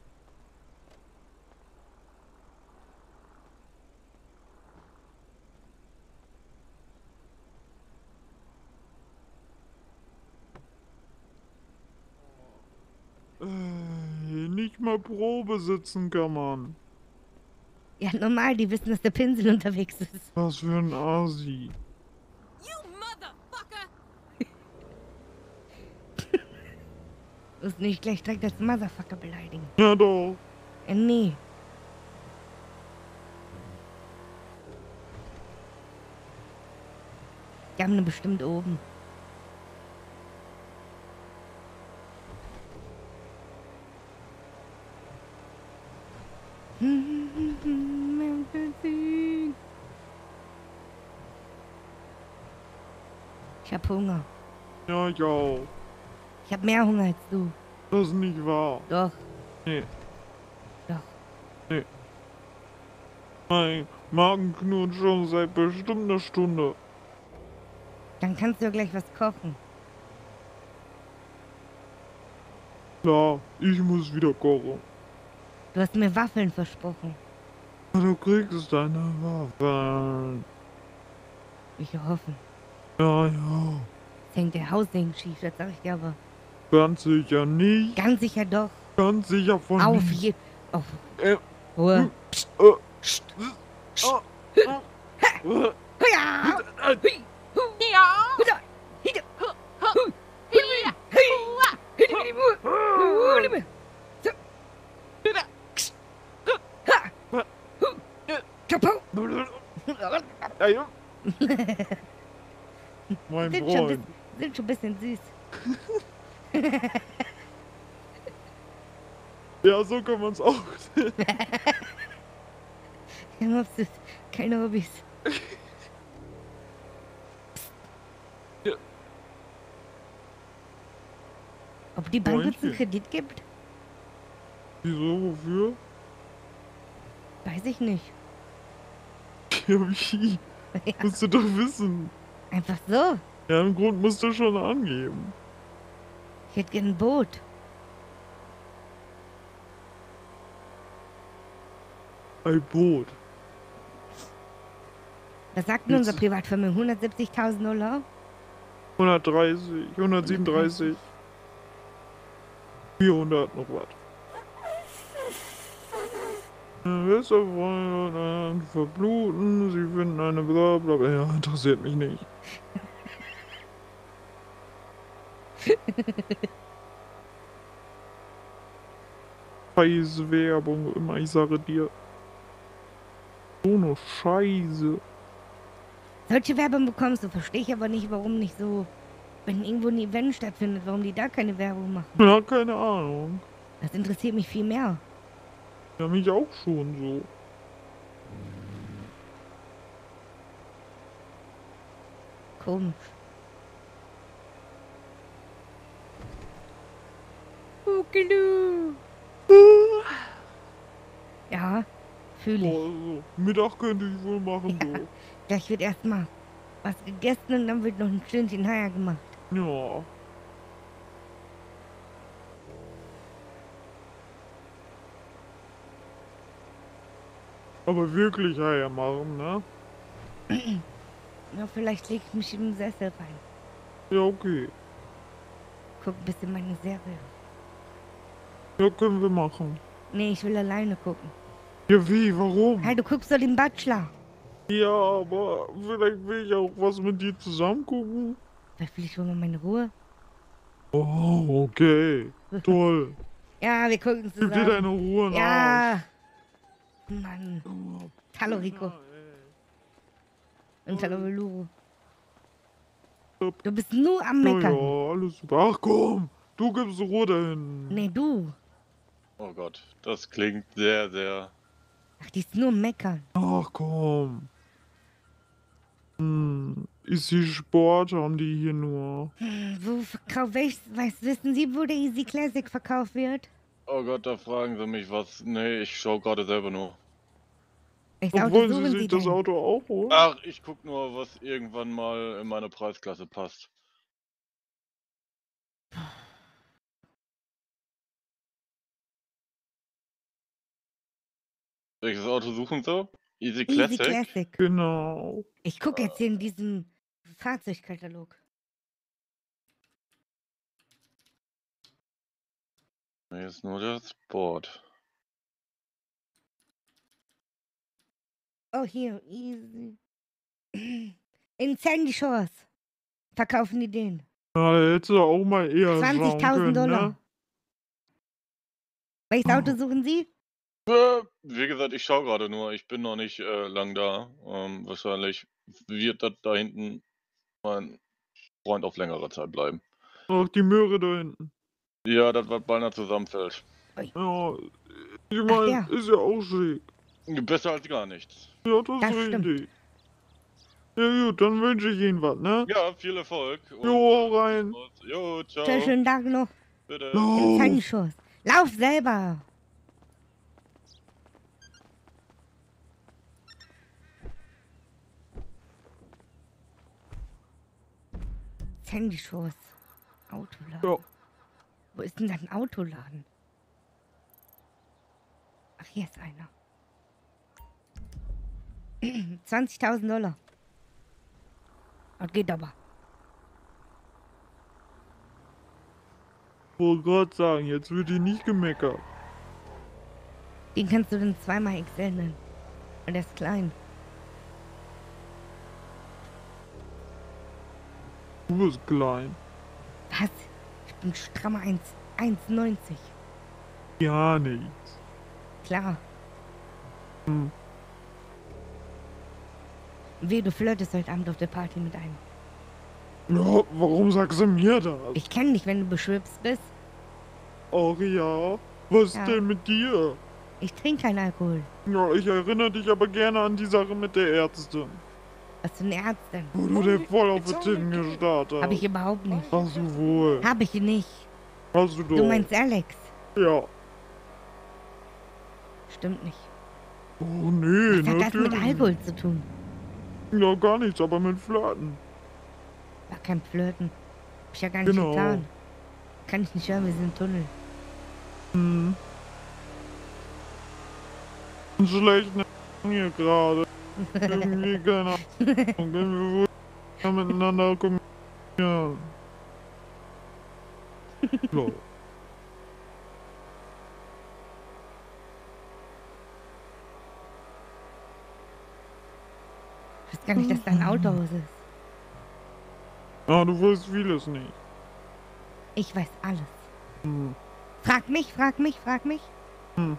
Nicht mal Probe sitzen kann man. Ja, normal, die wissen, dass der Pinsel unterwegs ist. Was für ein Asi. Du musst nicht gleich direkt als Motherfucker beleidigen. Ja doch. Nee. Die haben eine bestimmt oben. Ich hab Hunger. Ja, ich auch. Ich hab mehr Hunger als du. Das ist nicht wahr. Doch. Nee. Doch. Nee. Mein Magen knurrt schon seit bestimmt einer Stunde. Dann kannst du ja gleich was kochen. Klar, ich muss wieder kochen. Du hast mir Waffeln versprochen. Du kriegst deine Waffeln. Ich hoffe. Ja, ja. Jetzt hängt der Haussegen schief, das sag ich dir aber. Ganz sicher nicht. Ganz sicher doch. Ganz sicher von Auf nicht. jeden Auf. Ruhe. Psst. Psst. Ja. Mein Sind Freund. schon ein bisschen süß. Ja, so kann man's auch sehen. Ja, absolut. Keine Hobbys. Ja. Ob die Bank uns einen Freundchen. Kredit gibt? Wieso, wofür? Weiß ich nicht. Ja, wie? Ja. Musst du doch wissen. Einfach so. Ja, im Grund musst du schon angeben. Ich hätte gern ein Boot. Ein Boot. Was sagt denn unser Privatvermögen? 170.000 $? 130, 137. 400 noch was. Besser wollen verbluten, sie finden eine Blablabla. Ja, interessiert mich nicht. Scheiß Werbung, immer, ich sage dir. So eine Scheiße. Solche Werbung bekommst du, verstehe ich aber nicht, warum nicht so, wenn irgendwo ein Event stattfindet, warum die da keine Werbung machen. Ja, keine Ahnung. Das interessiert mich viel mehr. Ja, mich auch schon so. Komisch. Hukilu. Ja, fühle ich. Also, Mittag könnte ich wohl machen, so. Gleich wird erstmal was gegessen und dann wird noch ein Stündchen Haier gemacht. Ja. Aber wirklich Eier machen, ne? Ja, vielleicht leg ich mich im Sessel rein. Ja, okay. Guck ein bisschen meine Serie. Ja, können wir machen. Nee, ich will alleine gucken. Ja, wie? Warum? Hey, du guckst doch den Bachelor. Ja, aber vielleicht will ich auch was mit dir zusammen gucken. Vielleicht will ich schon mal meine Ruhe. Oh, okay. Toll. Ja, wir gucken Gib zusammen. dir deine Ruhe nach. Ja. Mann. Hallo Rico. Und hallo Luru. Du bist nur am Meckern. Ja, alles super. Ach komm, du gibst Ruhe dahin. Nee, du. Oh Gott, das klingt sehr, sehr... Ach, die ist nur am Meckern. Ach komm. Easy Sport haben die hier nur. Wo verkauft, wissen Sie, wo der Easy Classic verkauft wird? Oh Gott, da fragen Sie mich was. Nee, ich schau gerade selber nur. Welches Auto Wollen suchen Sie Sie sich das denn? Auto auch holen? Ach, ich guck nur, was irgendwann mal in meine Preisklasse passt. Welches Auto suchen Sie? Easy Classic? Easy Classic. Genau. Ich gucke jetzt hier in diesem Fahrzeugkatalog. Hier ist nur der Sport. Oh, hier, Easy. In Sandy Shores verkaufen die den. Na, da hättest du auch mal eher schauen 20.000 können, Dollar. ne? Welches Auto suchen Sie? Wie gesagt, ich schaue gerade nur. Ich bin noch nicht lang da. Wahrscheinlich wird das da hinten mein Freund auf längere Zeit bleiben. Ach, die Möhre da hinten. Ja, das was beinahe zusammenfällt. Ja, ich meine, ja. ist ja auch schick. Besser als gar nichts. Ja, das Das ist stimmt. richtig. Ja gut, dann wünsche ich Ihnen was, ne? Ja, viel Erfolg. Und Jo, hau rein. Jo, ciao. Sehr schönen Tag noch. Bitte. In Sandy Shores. Lauf selber. Sandy Shores. Autoladen. Ja. Wo ist denn da ein Autoladen? Ach, hier ist einer. 20.000 Dollar. Das geht aber. Wollte gerade sagen, jetzt wird hier nicht gemeckert. Den kannst du dann zweimal XL nennen. Weil der ist klein. Du bist klein. Was? Ich bin strammer 1,90. Gar nichts. Klar. Hm. Weh, du flirtest heute Abend auf der Party mit einem. Ja, warum sagst du mir das? Ich kenne dich, wenn du beschwipst bist. Ach ja, was Ja. denn mit dir? Ich trinke keinen Alkohol. Ja, ich erinnere dich aber gerne an die Sache mit der Ärztin. Was für eine Ärztin? Wo du dir voll auf die Titten gestarrt hast. Hab ich überhaupt nicht. Hast du wohl. Hab ich nicht. Hast du doch. Du meinst Alex? Ja. Stimmt nicht. Oh nee, Was hat das mit natürlich. Alkohol zu tun? Ja, gar nichts, aber mit Flirten. War kein Flirten. Hab ich ja gar nicht Genau. getan. Kann ich nicht hören, wir sind im Tunnel. Hm. Schlecht hier gerade. Irgendwie, keine Ahnung. Wenn wir wohl miteinander kommunizieren. So. Ich weiß gar nicht, dass da ein Autohaus ist. Ah, du weißt vieles nicht. Ich weiß alles. Hm. Frag mich, frag mich, frag mich. Hm.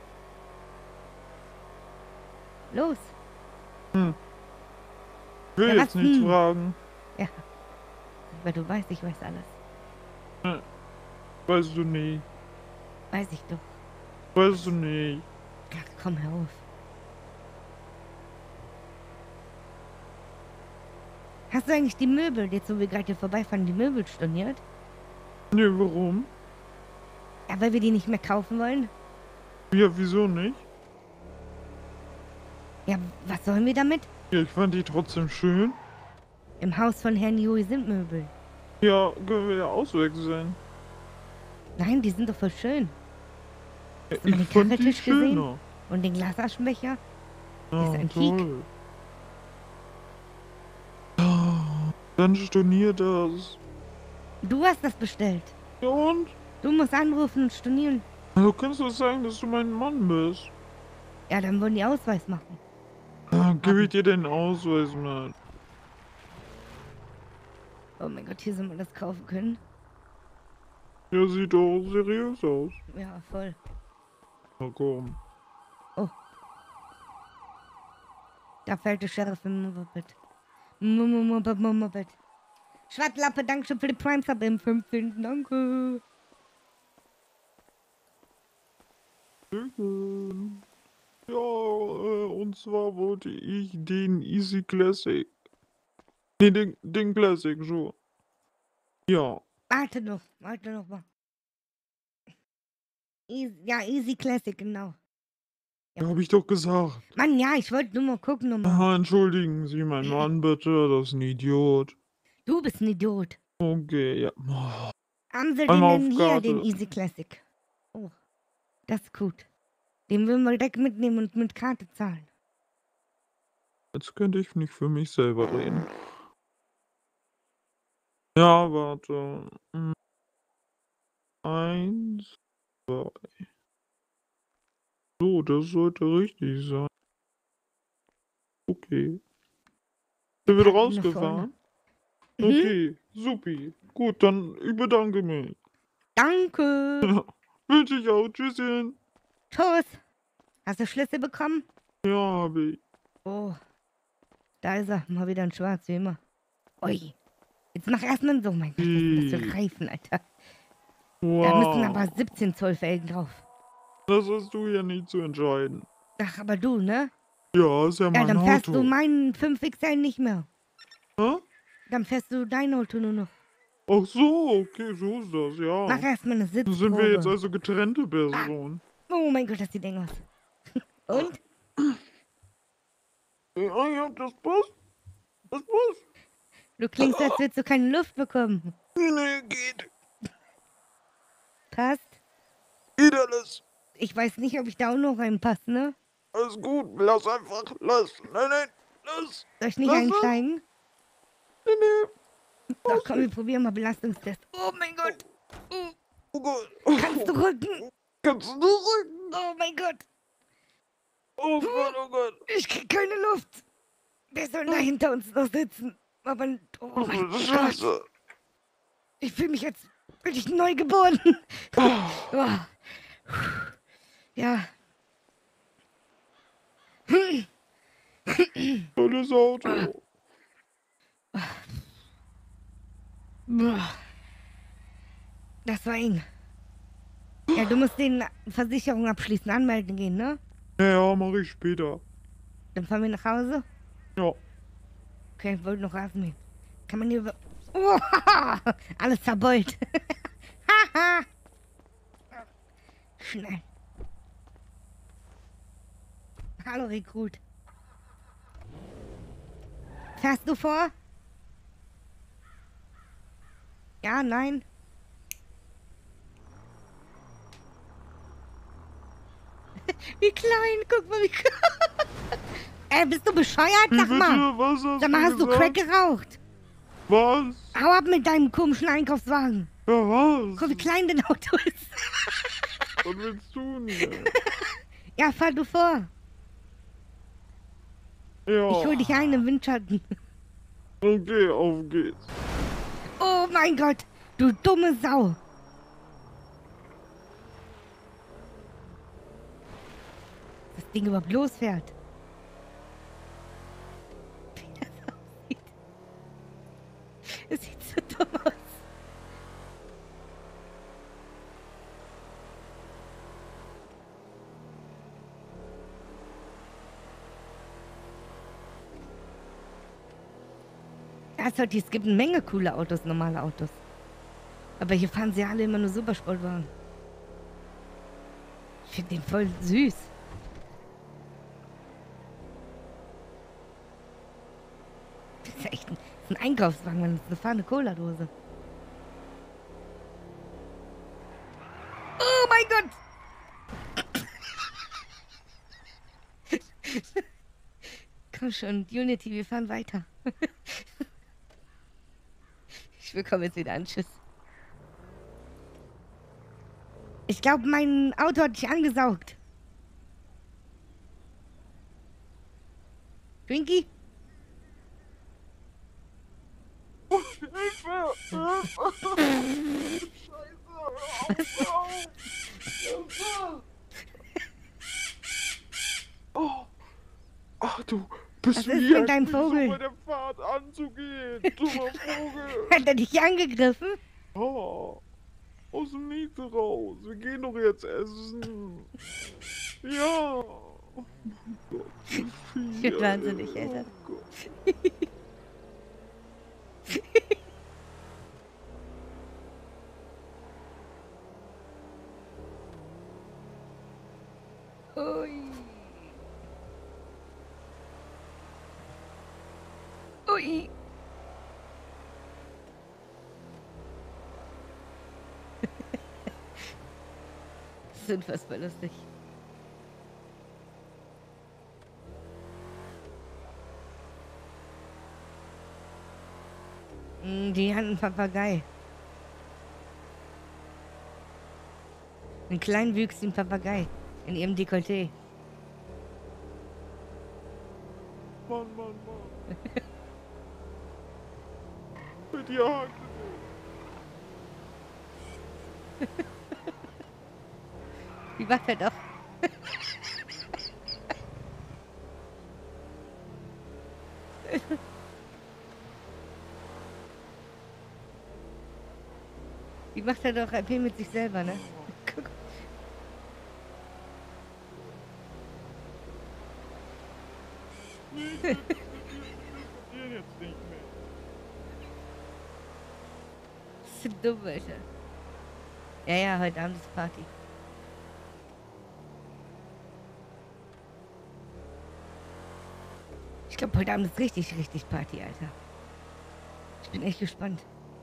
Los. Hm. Ich will Ja, jetzt was nichts denn? fragen. Ja. Weil du weißt, ich weiß alles. Hm. Weißt du nicht. Weiß ich doch. Weißt du nicht. Ach, komm, hör auf. Hast du eigentlich die Möbel, jetzt wo wir gerade hier vorbeifahren, die Möbel storniert? Nee, warum? Ja, weil wir die nicht mehr kaufen wollen? Ja, wieso nicht? Ja, was sollen wir damit? Ja, ich fand die trotzdem schön. Im Haus von Herrn Yui sind Möbel. Ja, können wir ja auswechseln. Nein, die sind doch voll schön. Ja, Hast du mal den ich fand die Kaffeetisch gesehen? schöner. Und den Glasaschenbecher? Ja, ist antik. toll. Dann stornier das. Du hast das bestellt. Ja und? Du musst anrufen und stornieren. Du kannst doch sagen, dass du mein Mann bist. Ja, dann wollen die Ausweis machen. Ja Dann gebe ich dir den Ausweis mit. Oh mein Gott, hier sind wir das kaufen können. Ja, sieht doch seriös aus. Ja, voll. Na komm. Oh. Da fällt der Sheriff im Moped. Moped. Schwattlappe, danke schön für die Prime Sub im 15. Danke. Sehr schön. Ja, und zwar wollte ich den Easy Classic. Nee, den Classic schon. Ja. Warte noch mal. Easy Classic, genau. Ja, hab ich doch gesagt. Mann, ja, ich wollte nur mal gucken nochmal. Ah, entschuldigen Sie, mein Mann, bitte, das ist ein Idiot. Du bist ein Idiot. Okay, ja. Oh. Haben Sie Einmal den auf hier, Karte. den Easy Classic? Oh, das ist gut. Den will man direkt mitnehmen und mit Karte zahlen. Jetzt könnte ich nicht für mich selber reden. Ja, warte. 1, 2. So, das sollte richtig sein. Okay. Der wird Packen wir rausgefahren? Mhm. Okay, supi. Gut, dann ich bedanke mich. Danke. Ja, wünsche ich auch. Tschüsschen. Tschüss. Hast du Schlüssel bekommen? Ja, hab ich. Oh, da ist er. Mal wieder ein Schwarz, wie immer. Ui. Jetzt mach erstmal so, mein Gott, was sind das für Reifen, Alter. Wow. Da müssen aber 17 Zoll Felgen drauf. Das hast du ja nicht zu entscheiden. Ach, aber du, ne? Ja, ist ja Ja, mein dann fährst Auto. du meinen 5XL nicht mehr. Hä? Dann fährst du dein Auto nur noch. Ach so, okay, so ist das, ja. Mach erstmal eine Dann Sitzprobe. sind wir jetzt also getrennte Personen. Oh mein Gott, das sieht eng aus. Und? Ja, das passt. Das passt. Du klingst, als würdest du keine Luft bekommen. Nee, geht. Passt? Geht alles. Ich weiß nicht, ob ich da auch noch reinpasse, ne? Alles gut, lass einfach, lass. Nein, lass. Soll ich nicht Lass einsteigen? Nee. Doch, komm, wir probieren mal Belastungstest. Oh mein Gott. Oh Gott. Kannst du rücken? Kannst du rücken? Oh mein Gott. Oh Gott, oh Gott. Ich krieg keine Luft. Wer soll da hinter uns noch sitzen? Aber, oh mein Gott. Scheiße. Ich fühle mich jetzt wirklich neu geboren. Oh. Ja. Tolles Auto. Das war eng. Ja, du musst den Versicherung abschließen, anmelden gehen, ne? Ja, mach ich später. Dann fahren wir nach Hause? Ja. Okay, ich wollte noch Rasen mähen. Kann man hier über... Oh, alles zerbeult. Schnell. Hallo, Rekrut. Fährst du vor? Ja, nein. Wie klein, guck mal, wie klein. Bist du bescheuert? Sag mal. Was hast Sag mal, hast du Crack geraucht? Was? Hau ab mit deinem komischen Einkaufswagen. Ja, was? Guck, wie klein dein Auto ist. Was willst du denn? Ja, fahr du vor. Ja. Ich hol dich ein im Windschatten. Okay, auf geht's. Oh mein Gott, du dumme Sau. Das Ding überhaupt losfährt. Wie das aussieht. Es sieht so dumm aus. Also, es gibt eine Menge coole Autos, normale Autos. Aber hier fahren sie alle immer nur Supersportwagen. Ich finde den voll süß. Das ist echt ein Einkaufswagen, man. Das ist eine fahrende Cola-Dose. Oh mein Gott! Komm schon, Unity, wir fahren weiter. Ich bekomme jetzt wieder einen Schiss. Ich glaube, mein Auto hat dich angesaugt. Twinkie? Hilfe! Scheiße! Oh. Ach du, bist Was du ist hier mit deinem mich Vogel? so bei der Fahrt anzugehen, dummer Vogel. Hat er dich angegriffen? Oh, aus dem Nichts raus. Wir gehen doch jetzt essen. Ja. Oh mein Gott, wie Ich bin wahnsinnig, Alter. Oh Gott. Ui. Ui. Das ist unfassbar lustig. Die hat einen Papagei. Einen kleinwüchsigen Papagei in ihrem Dekolleté. Mann, Mann, Mann. Mit Jagd. Die macht halt auch. Die macht halt auch RP mit sich selber, ne? Guck. Nee, wir diskutieren jetzt nicht mehr. Das ist so dumm, Alter. Ja, ja, heute Abend ist Party. Ich glaube, heute Abend ist richtig, richtig Party, Alter. Ich bin echt gespannt.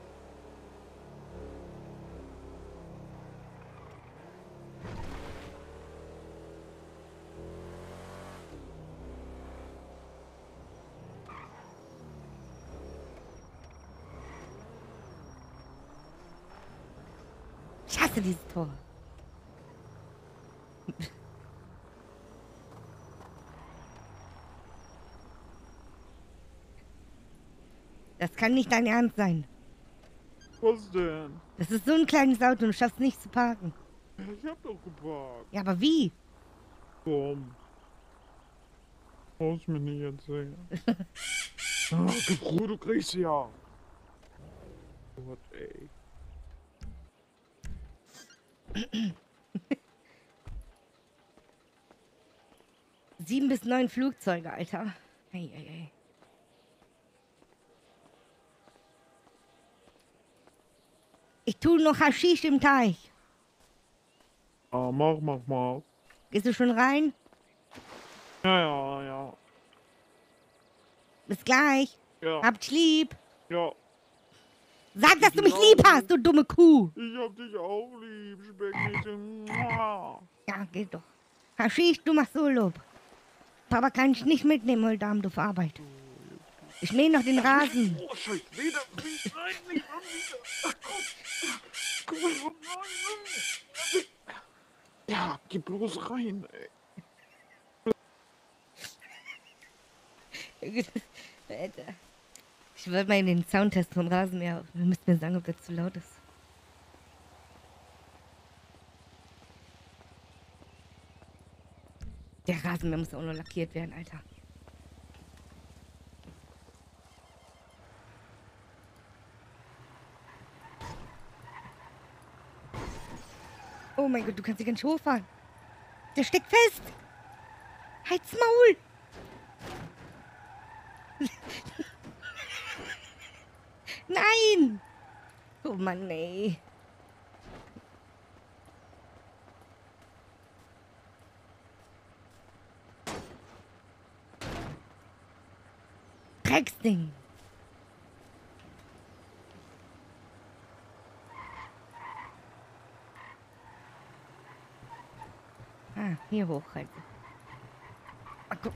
Ich hasse dieses Tor. Das kann nicht dein Ernst sein. Was denn? Das ist so ein kleines Auto und du schaffst nicht zu parken. Ich hab doch geparkt. Ja, aber wie? Komm. Brauchst mir nicht erzählen. Gib Ruhe, du kriegst sie ja. Gott, ey. Sieben bis 9 Flugzeuge, Alter. Hey, hey, hey. Ich tu noch Haschisch im Teich. Ah, mach. Gehst du schon rein? Ja. Bis gleich. Ja. Hab dich lieb. Ja. Sag, dass du mich lieb hast, du dumme Kuh. Ich hab dich auch lieb, Speckmädchen. Mua. Ja, geht doch. Haschisch, du machst Urlaub. Papa kann ich nicht mitnehmen heute Abend auf Arbeit. Ich mähe noch den Rasen. Oh, Scheiße. Wieder. Nein, nicht schon wieder. Guck mal, nein. Ja, geh bloß rein, ey. Alter. Ich wollte mal in den Soundtest vom Rasenmäher. Du müsst mir sagen, ob das zu laut ist. Der Rasenmäher muss auch noch lackiert werden, Alter. Oh mein Gott, du kannst dich ganz hochfahren. Der steckt fest. Halt's Maul. Nein. Oh Mann, ey. Drecksding. Ah, hier hoch halt. Ah, guck.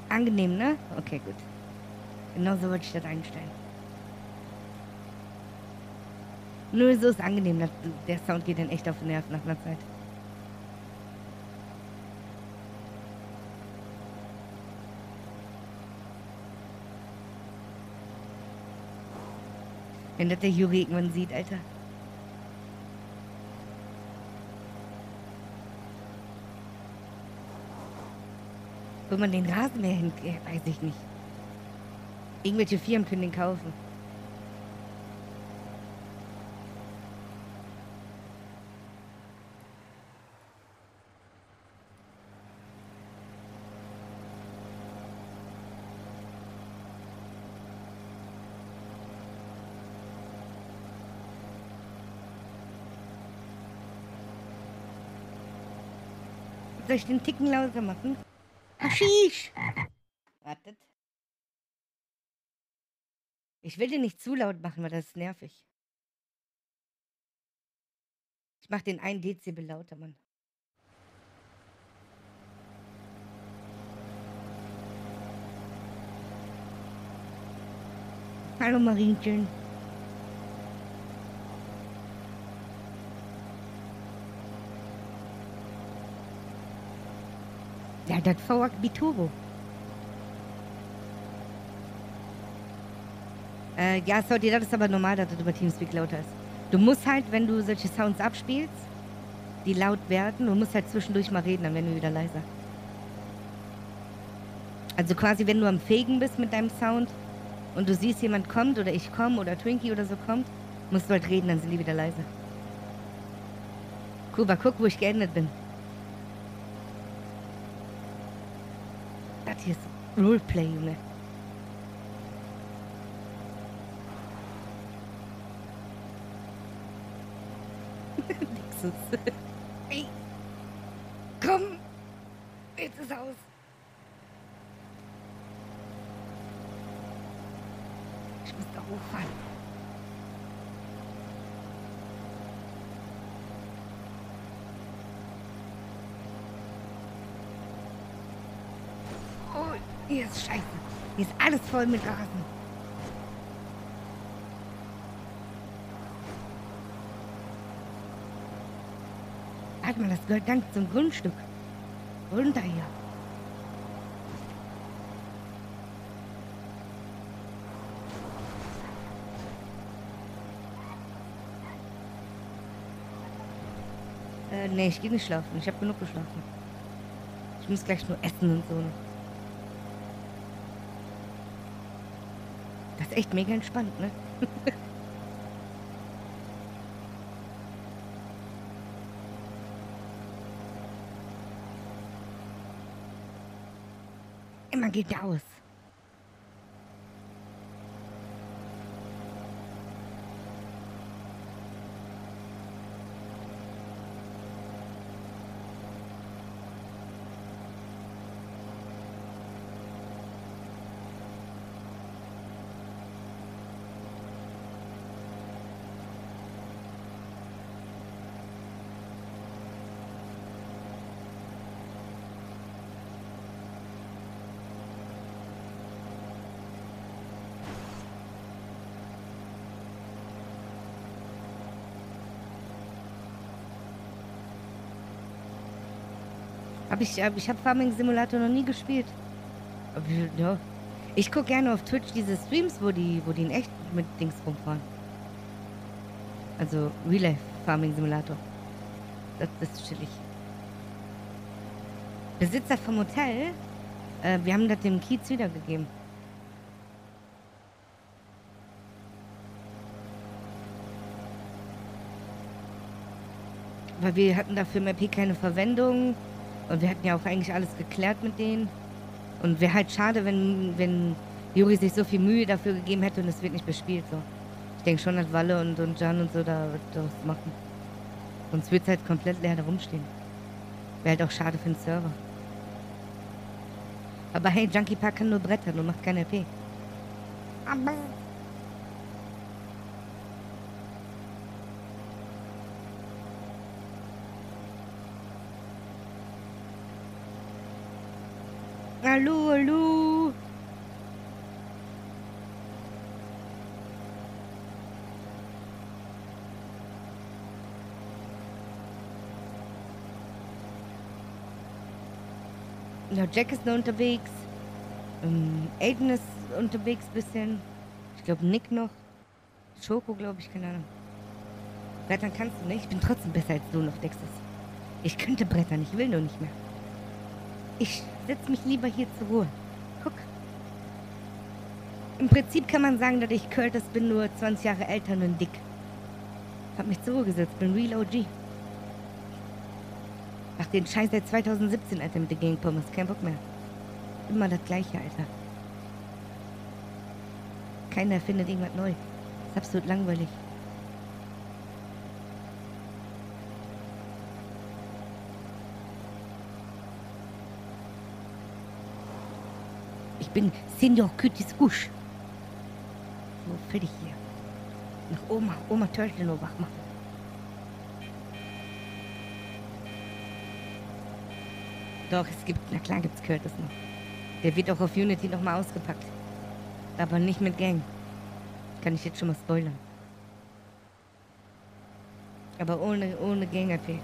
Angenehm, ne? Okay, gut. Genau so wollte ich das einstellen. Nö, so ist angenehm. Der Sound geht dann echt auf den Nerv nach einer Zeit. Wenn das der Juri irgendwann sieht, Alter. Wo man den Rasenmäher hin, weiß ich nicht. Irgendwelche Firmen können den kaufen. Soll ich den Ticken lauter machen? Haschisch! Wartet. Ich will den nicht zu laut machen, weil das ist nervig. Ich mach den 1 Dezibel lauter, Mann. Hallo Marienchen. Ja, das VAB Turbo. Ja, sorry, das ist aber normal, dass das über Teamspeak lauter ist. Du musst halt, wenn du solche Sounds abspielst, die laut werden, du musst halt zwischendurch mal reden, dann werden wir wieder leiser. Also quasi, wenn du am Fegen bist mit deinem Sound und du siehst, jemand kommt oder ich komme oder Twinkie oder so kommt, musst du halt reden, dann sind die wieder leise. Kuba, guck, wo ich geendet bin. Das hier ist Roleplay, Junge. Nixus. Hey. Komm! Jetzt ist aus. Ich muss da hochfahren. Oh, hier ist scheiße. Hier ist alles voll mit Rasen. Warte mal, das gehört ganz zum Grundstück. Runter hier. Nee, ich gehe nicht schlafen. Ich habe genug geschlafen. Ich muss gleich nur essen und so. Das ist echt mega entspannt, ne? Immer geht der aus. Ich habe Farming Simulator noch nie gespielt. Aber, ja. Ich gucke gerne auf Twitch diese Streams, wo die in echt mit Dings rumfahren. Also Real Life Farming Simulator. Das ist chillig. Besitzer vom Hotel, wir haben das dem Kiez wiedergegeben. Weil wir hatten dafür im RP keine Verwendung. Und wir hatten ja auch eigentlich alles geklärt mit denen. Und wäre halt schade, wenn Juri sich so viel Mühe dafür gegeben hätte und es wird nicht bespielt. So. Ich denke schon, dass Walle und Jan und so da was machen. Sonst wird es halt komplett leer da rumstehen. Wäre halt auch schade für den Server. Aber hey, Junkie Park kann nur brettern und macht kein RP. Aber... Hallo, hallo. Ja, Jack ist noch unterwegs. Aiden ist unterwegs ein bisschen. Ich glaube Nick noch. Schoko, glaube ich, keine Ahnung. Brettern kannst du nicht. Ich bin trotzdem besser als du noch, Dexter. Ich könnte brettern, ich will nur nicht mehr. Ich setze mich lieber hier zur Ruhe. Guck. Im Prinzip kann man sagen, dass ich Curtis bin, nur 20 Jahre älter und dick. Hab mich zur Ruhe gesetzt, bin real OG. Ach, den Scheiß seit 2017, Alter, mit der Gang Pommes. Kein Bock mehr. Immer das Gleiche, Alter. Keiner erfindet irgendwas neu. Ist absolut langweilig. Ich bin Senior Kütis Gusch. So, fertig hier. Nach Oma Törtchen wach machen. Doch, na klar gibt's Curtis noch. Der wird auch auf Unity nochmal ausgepackt. Aber nicht mit Gang. Kann ich jetzt schon mal spoilern. Aber ohne Gang-AP.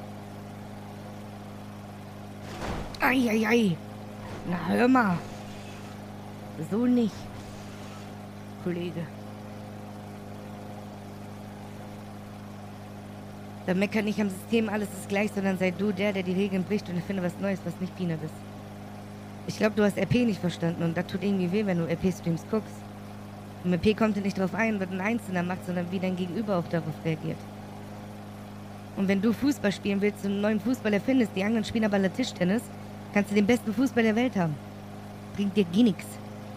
Eieiei. Na hör mal. So nicht. Kollege. Da meckert nicht am System, alles ist gleich, sondern sei du der die Regeln bricht und erfinde was Neues, was nicht Peanut ist. Ich glaube, du hast RP nicht verstanden und das tut irgendwie weh, wenn du RP-Streams guckst. Und RP kommt dir nicht drauf ein, was ein Einzelner macht, sondern wie dein Gegenüber auch darauf reagiert. Und wenn du Fußball spielen willst und einen neuen Fußball erfindest, die anderen spielen aber alle Tischtennis, kannst du den besten Fußball der Welt haben. Bringt dir gar nichts.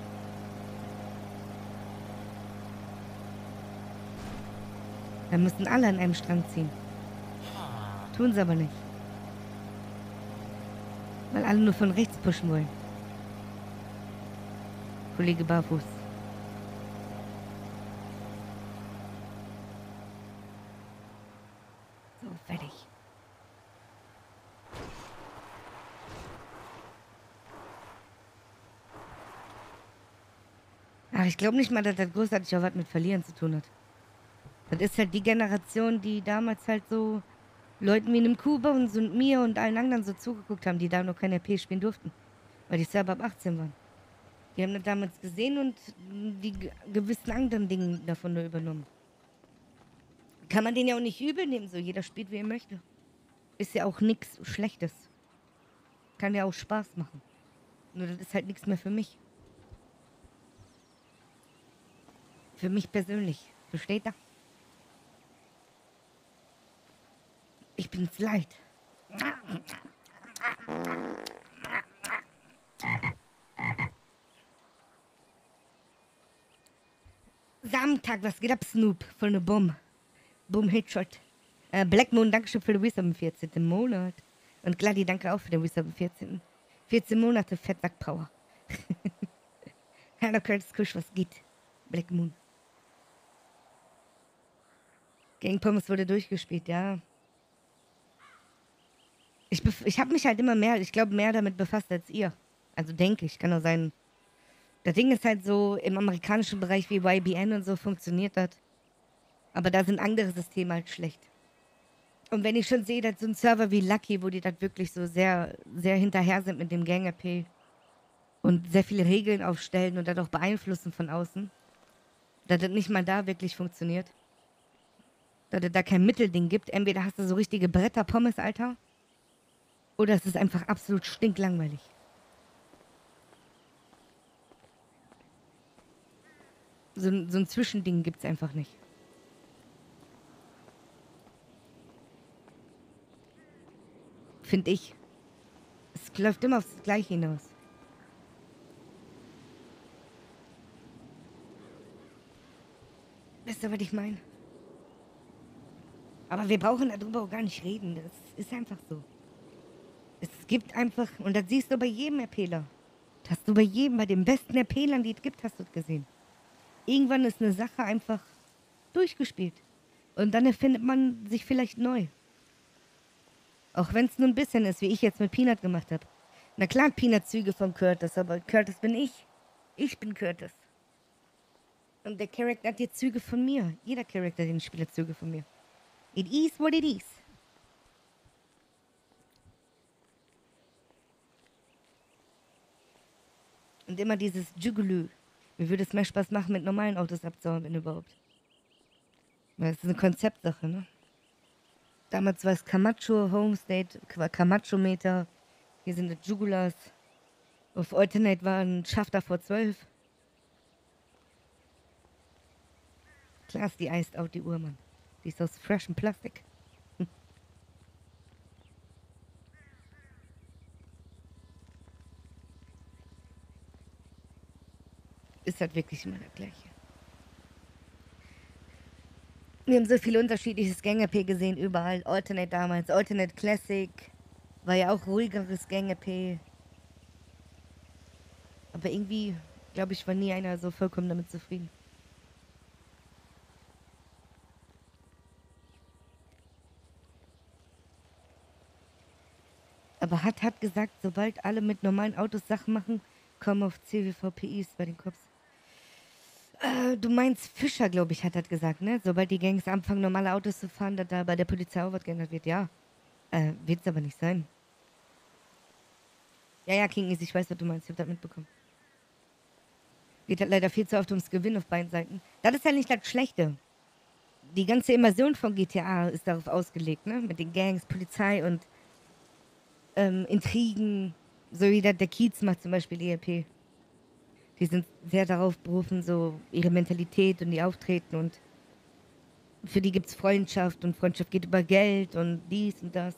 Da müssen alle an einem Strang ziehen. Tun sie aber nicht. Weil alle nur von rechts pushen wollen. Kollege Barfuß. So, fertig. Ach, ich glaube nicht mal, dass das großartig auch was mit Verlieren zu tun hat. Das ist halt die Generation, die damals halt so Leuten wie einem Kuba und so mir und allen anderen so zugeguckt haben, die da noch kein RP spielen durften. Weil die Server ab 18 waren. Die haben das damals gesehen und die gewissen anderen Dinge davon nur übernommen. Kann man den ja auch nicht übel nehmen, so jeder spielt wie er möchte. Ist ja auch nichts Schlechtes. Kann ja auch Spaß machen. Nur das ist halt nichts mehr für mich. Für mich persönlich. Versteht ihr? Ich bin's leid. Samstag, was geht ab, Snoop? Voll ne Bombe. Boom, Headshot. Black Moon, Dankeschön für den Wisdom im 14. Monat. Und Gladi, danke auch für den Wisdom im 14. 14 Monate Fettsack Power. Hallo Curtis Kusch, was geht? Black Moon. Gang Pommes wurde durchgespielt, ja. Ich habe mich halt immer mehr damit befasst als ihr. Also denke ich, kann auch sein. Das Ding ist halt so, im amerikanischen Bereich wie YBN und so funktioniert das. Aber da sind andere Systeme halt schlecht. Und wenn ich schon sehe, dass so ein Server wie Lucky, wo die das wirklich so sehr, sehr hinterher sind mit dem Gang-RP und sehr viele Regeln aufstellen und das auch beeinflussen von außen, dass das nicht mal da wirklich funktioniert. Dass es da kein Mittelding gibt. Entweder hast du so richtige Bretter-Pommes, Alter, oder es ist einfach absolut stinklangweilig. So ein Zwischending gibt's einfach nicht. Finde ich. Es läuft immer aufs Gleiche hinaus. Wisst ihr, was ich meine? Aber wir brauchen darüber auch gar nicht reden. Das ist einfach so. Es gibt einfach, und das siehst du bei jedem RPler. Das hast du bei jedem, bei den besten RPlern, die es gibt, hast du es gesehen. Irgendwann ist eine Sache einfach durchgespielt. Und dann erfindet man sich vielleicht neu. Auch wenn es nur ein bisschen ist, wie ich jetzt mit Peanut gemacht habe. Na klar, Pina Züge von Curtis, aber Curtis bin ich. Ich bin Curtis. Und der Charakter hat jetzt Züge von mir. Jeder Charakter, den ich spiele, hat Züge von mir. It is what it is. Und immer dieses Juggalo. Mir würde es mehr Spaß machen, mit normalen Autos abzuhauen, wenn überhaupt. Weil das ist eine Konzeptsache, ne? Damals war es Camacho Homestate, Camacho-Meter. Hier sind die Jugulars. Auf Alternate war ein Schafter vor 12. Klar ist die Iced Out, die Uhr, Mann. Die ist aus freshem Plastik. Ist halt wirklich immer der gleiche. Wir haben so viel unterschiedliches Gang-AP gesehen, überall. Alternate damals, Alternate Classic. War ja auch ruhigeres Gang-AP. Aber irgendwie, glaube ich, war nie einer so vollkommen damit zufrieden. Aber hat gesagt, sobald alle mit normalen Autos Sachen machen, kommen auf CWVPIs bei den Cops. Du meinst Fischer, glaube ich, hat gesagt, ne? Sobald die Gangs anfangen, normale Autos zu fahren, dass da bei der Polizei auch was geändert wird, ja. Wird's aber nicht sein. Ja, King ist, ich weiß, was du meinst, ich hab das mitbekommen. Geht halt leider viel zu oft ums Gewinn auf beiden Seiten. Das ist ja nicht das Schlechte. Die ganze Immersion von GTA ist darauf ausgelegt, ne? Mit den Gangs, Polizei und Intrigen, so wie der Kiez macht zum Beispiel ERP. Die sind sehr darauf berufen, so ihre Mentalität und die Auftreten und für die gibt's Freundschaft und Freundschaft geht über Geld und dies und das.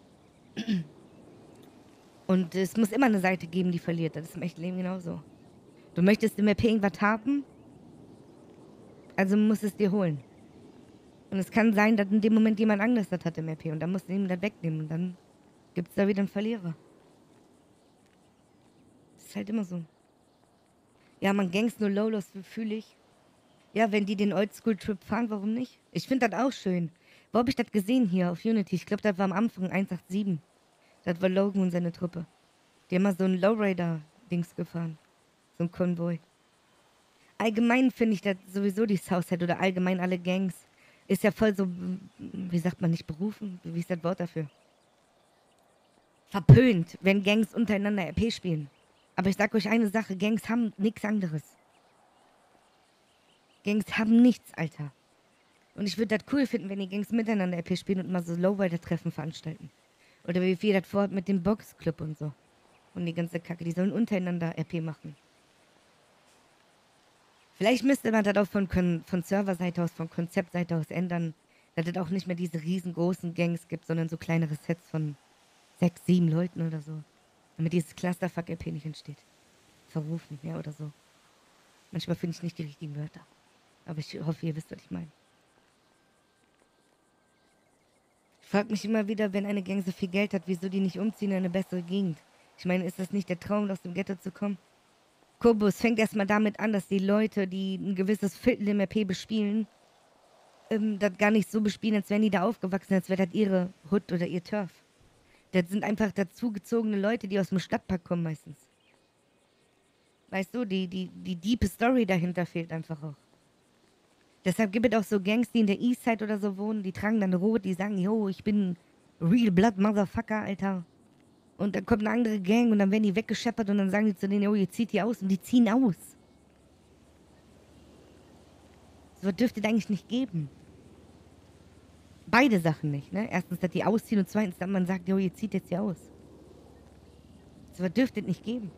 Und es muss immer eine Seite geben, die verliert. Das ist im echten Leben genauso. Du möchtest im RP irgendwas haben, also musst es dir holen. Und es kann sein, dass in dem Moment jemand anderes das hat im RP und dann musst du ihm das wegnehmen und dann gibt's da wieder einen Verlierer. Das ist halt immer so. Ja, man Gangs nur Lolos fühle ich. Ja, wenn die den Oldschool-Trip fahren, warum nicht? Ich finde das auch schön. Wo habe ich das gesehen hier auf Unity? Ich glaube, das war am Anfang 187. Das war Logan und seine Truppe. Die haben mal so ein Lowrider-Dings gefahren. So ein Konvoi. Allgemein finde ich das sowieso die Southside oder allgemein alle Gangs ist ja voll so, wie sagt man, nicht berufen? Wie ist das Wort dafür? Verpönt, wenn Gangs untereinander RP spielen. Aber ich sag euch eine Sache, Gangs haben nichts anderes. Gangs haben nichts, Alter. Und ich würde das cool finden, wenn die Gangs miteinander RP spielen und mal so Lowrider-Treffen veranstalten. Oder wie viel das vorhat mit dem Boxclub und so. Und die ganze Kacke, die sollen untereinander RP machen. Vielleicht müsste man das auch von Serverseite aus, von Konzeptseite aus ändern, dass es auch nicht mehr diese riesengroßen Gangs gibt, sondern so kleinere Sets von 6, 7 Leuten oder so. Damit dieses Clusterfuck-RP nicht entsteht. Verrufen, ja, oder so. Manchmal finde ich nicht die richtigen Wörter. Aber ich hoffe, ihr wisst, was ich meine. Ich frage mich immer wieder, wenn eine Gang so viel Geld hat, wieso die nicht umziehen in eine bessere Gegend. Ich meine, ist das nicht der Traum, aus dem Ghetto zu kommen? Kobus fängt erstmal damit an, dass die Leute, die ein gewisses Viertel im RP bespielen, das gar nicht so bespielen, als wären die da aufgewachsen, als wäre das ihre Hood oder ihr Turf. Das sind einfach dazugezogene Leute, die aus dem Stadtpark kommen meistens. Weißt du, die diepe Story dahinter fehlt einfach auch. Deshalb gibt es auch so Gangs, die in der Eastside oder so wohnen, die tragen dann rot, die sagen, yo, ich bin Real Blood Motherfucker, Alter. Und dann kommt eine andere Gang und dann werden die weggescheppert und dann sagen die zu denen, yo, ihr zieht die aus und die ziehen aus. So dürfte es eigentlich nicht geben. Beide Sachen nicht, ne? Erstens, dass die ausziehen und zweitens, dass man sagt, jo, ihr zieht jetzt hier aus. So dürfte es nicht geben.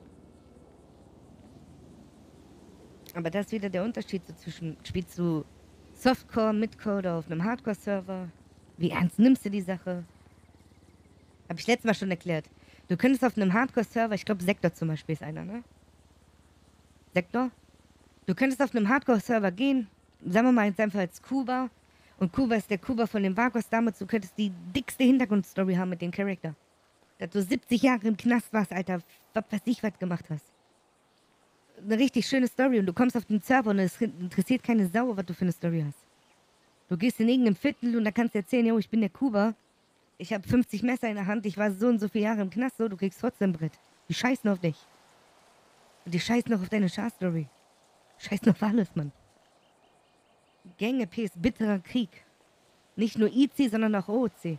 Aber das ist wieder der Unterschied so zwischen, spielst du Softcore, Midcore oder auf einem Hardcore-Server? Wie ernst nimmst du die Sache? Hab ich letztes Mal schon erklärt. Du könntest auf einem Hardcore-Server, ich glaube Sektor zum Beispiel ist einer, ne? Sektor? Du könntest auf einem Hardcore-Server gehen, sagen wir mal jetzt einfach als Kuba. Und Kuba ist der Kuba von den Vagos damals. Du könntest die dickste Hintergrundstory haben mit dem Charakter. Dass du 70 Jahre im Knast warst, Alter. Was weiß ich, was gemacht hast. Eine richtig schöne Story. Und du kommst auf den Server und es interessiert keine Sau, was du für eine Story hast. Du gehst in irgendeinem Viertel und da kannst du erzählen, yo, ich bin der Kuba. Ich habe 50 Messer in der Hand. Ich war so und so viele Jahre im Knast. So, du kriegst trotzdem Brett. Die scheißen auf dich. Und die scheißen noch auf deine Char-Story. Scheißen auf alles, Mann. Gang-EP ist bitterer Krieg. Nicht nur IC, sondern auch OOC.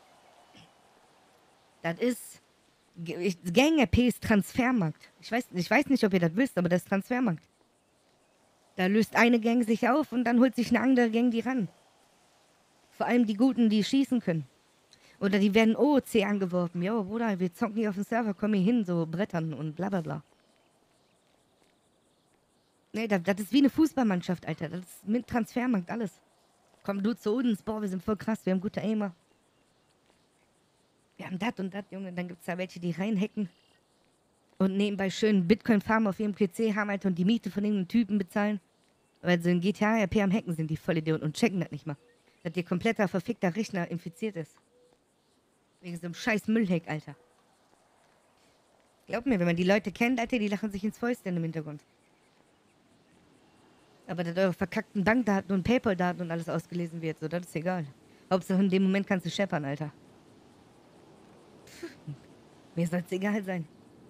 Das ist... Gang-EP ist Transfermarkt. Ich weiß nicht, ob ihr das wisst, aber das ist Transfermarkt. Da löst eine Gang sich auf und dann holt sich eine andere Gang die ran. Vor allem die Guten, die schießen können. Oder die werden OOC angeworfen. Jo, Bruder, wir zocken hier auf dem Server, komm hier hin, so Brettern und bla bla bla. Nee, das ist wie eine Fußballmannschaft, Alter. Das ist mit Transfermarkt, alles. Komm du zu uns, boah, wir sind voll krass, wir haben gute Aimer. Wir haben das und das, Junge. Dann gibt es da welche, die reinhacken und nebenbei schön Bitcoin-Farmen auf ihrem PC haben, Alter, und die Miete von irgendeinem Typen bezahlen. Weil sie in GTA RP am Hacken sind, die Vollidioten, und checken das nicht mal. Dass ihr kompletter, verfickter Rechner infiziert ist. Wegen so einem scheiß Müllhack, Alter. Glaub mir, wenn man die Leute kennt, Alter, die lachen sich ins Fäustchen im Hintergrund. Aber dass eure verkackten Bankdaten und Paypal-Daten und alles ausgelesen wird, so, das ist egal. Hauptsache in dem Moment kannst du scheppern, Alter. Mir soll's egal sein.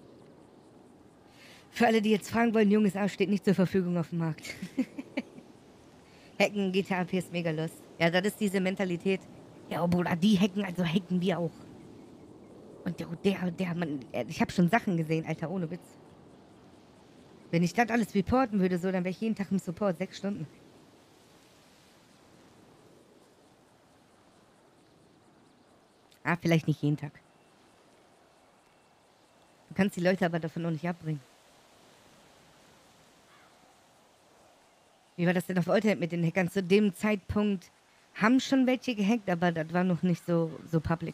Für alle, die jetzt fragen wollen, Junges A steht nicht zur Verfügung auf dem Markt. Hacken, GTA RP ist mega lust. Ja, das ist diese Mentalität. Ja, oh Bruder, die hacken, also hacken wir auch. Und der Mann, ich habe schon Sachen gesehen, Alter, ohne Witz. Wenn ich das alles reporten würde, so, dann wäre ich jeden Tag im Support, 6 Stunden. Ah, vielleicht nicht jeden Tag. Du kannst die Leute aber davon auch nicht abbringen. Wie war das denn auf Alternet mit den Hackern? Zu dem Zeitpunkt haben schon welche gehackt, aber das war noch nicht so public.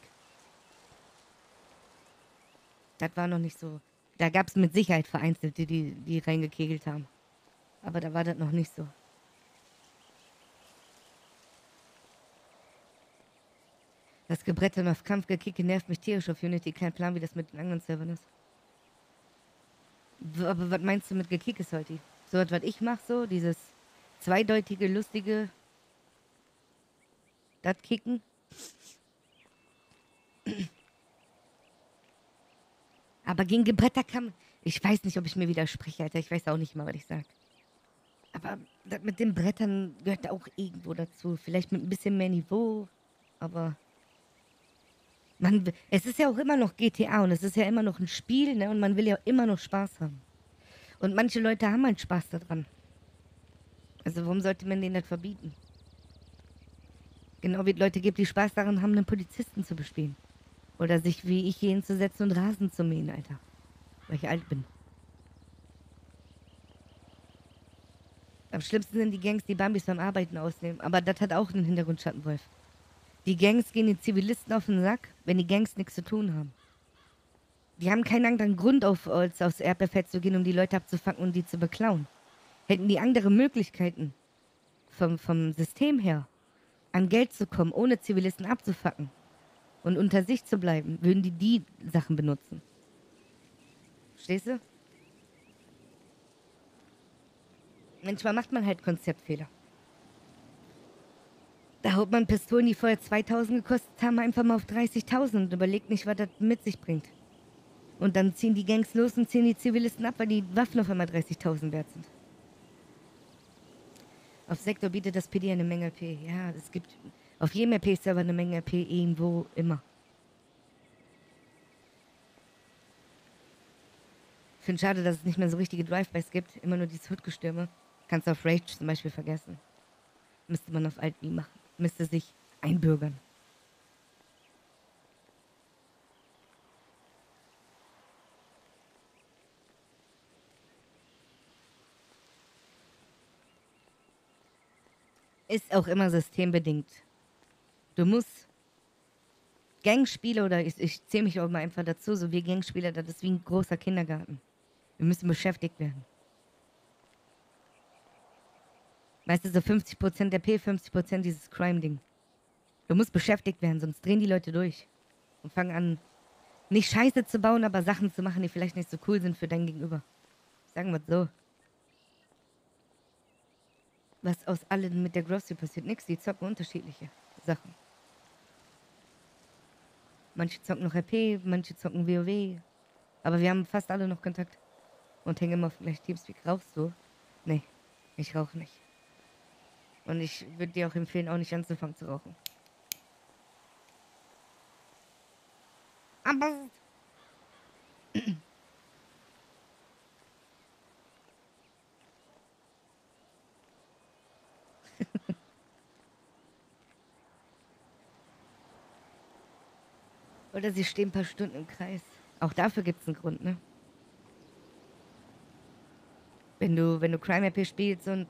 Das war noch nicht so... Da gab es mit Sicherheit Vereinzelte, die reingekegelt haben. Aber da war das noch nicht so. Das Gebrettern auf Kampfgekicke nervt mich tierisch auf Unity. Kein Plan, wie das mit den anderen Servern ist. Aber was meinst du mit Gekickes heute? So was ich mache, so dieses zweideutige, lustige... Das Kicken. Aber gegen Gebretter kann... Ich weiß nicht, ob ich mir widerspreche, Alter. Ich weiß auch nicht mal, was ich sage. Aber das mit den Brettern gehört auch irgendwo dazu. Vielleicht mit ein bisschen mehr Niveau. Aber... es ist ja auch immer noch GTA und es ist ja immer noch ein Spiel, ne? Und man will ja immer noch Spaß haben. Und manche Leute haben halt Spaß daran. Also warum sollte man denen das verbieten? Genau wie es Leute gibt, die Spaß daran haben, einen Polizisten zu bespielen. Oder sich wie ich hier hinzusetzen und Rasen zu mähen, Alter. Weil ich alt bin. Am schlimmsten sind die Gangs, die Bambis beim Arbeiten ausnehmen. Aber das hat auch einen Hintergrund, Schattenwolf. Die Gangs gehen den Zivilisten auf den Sack, wenn die Gangs nichts zu tun haben. Die haben keinen anderen Grund, als aufs Erdbeerfeld zu gehen, um die Leute abzufangen und die zu beklauen. Hätten die andere Möglichkeiten, vom System her, an Geld zu kommen, ohne Zivilisten abzufacken und unter sich zu bleiben, würden die Sachen benutzen. Verstehst du? Manchmal macht man halt Konzeptfehler. Da haut man Pistolen, die vorher 2.000 gekostet haben, einfach mal auf 30.000 und überlegt nicht, was das mit sich bringt. Und dann ziehen die Gangs los und ziehen die Zivilisten ab, weil die Waffen auf einmal 30.000 wert sind. Auf Sektor bietet das PD eine Menge RP. Ja, es gibt auf jedem RP-Server eine Menge RP, irgendwo, immer. Ich finde schade, dass es nicht mehr so richtige Drive-Bys gibt. Immer nur dieses Hood-Gestürme. Kannst du auf Rage zum Beispiel vergessen. Müsste man auf Alt-B machen. Müsste sich einbürgern. Ist auch immer systembedingt. Du musst Gangspieler, oder ich zähle mich auch mal einfach dazu, so wir Gangspieler, das ist wie ein großer Kindergarten. Wir müssen beschäftigt werden. Weißt du, so 50% der P, 50% dieses Crime-Ding. Du musst beschäftigt werden, sonst drehen die Leute durch. Und fangen an, nicht Scheiße zu bauen, aber Sachen zu machen, die vielleicht nicht so cool sind für dein Gegenüber. Sagen wir es so. Was aus allen mit der Grocery passiert? Nix, die zocken unterschiedliche Sachen. Manche zocken noch RP, manche zocken WoW. Aber wir haben fast alle noch Kontakt. Und hängen immer auf dem gleichen Teamspeak. Rauchst du? Nee, ich rauche nicht. Und ich würde dir auch empfehlen, auch nicht anzufangen zu rauchen. Aber... Oder sie stehen ein paar Stunden im Kreis. Auch dafür gibt es einen Grund, ne? Wenn du Crime RP spielst und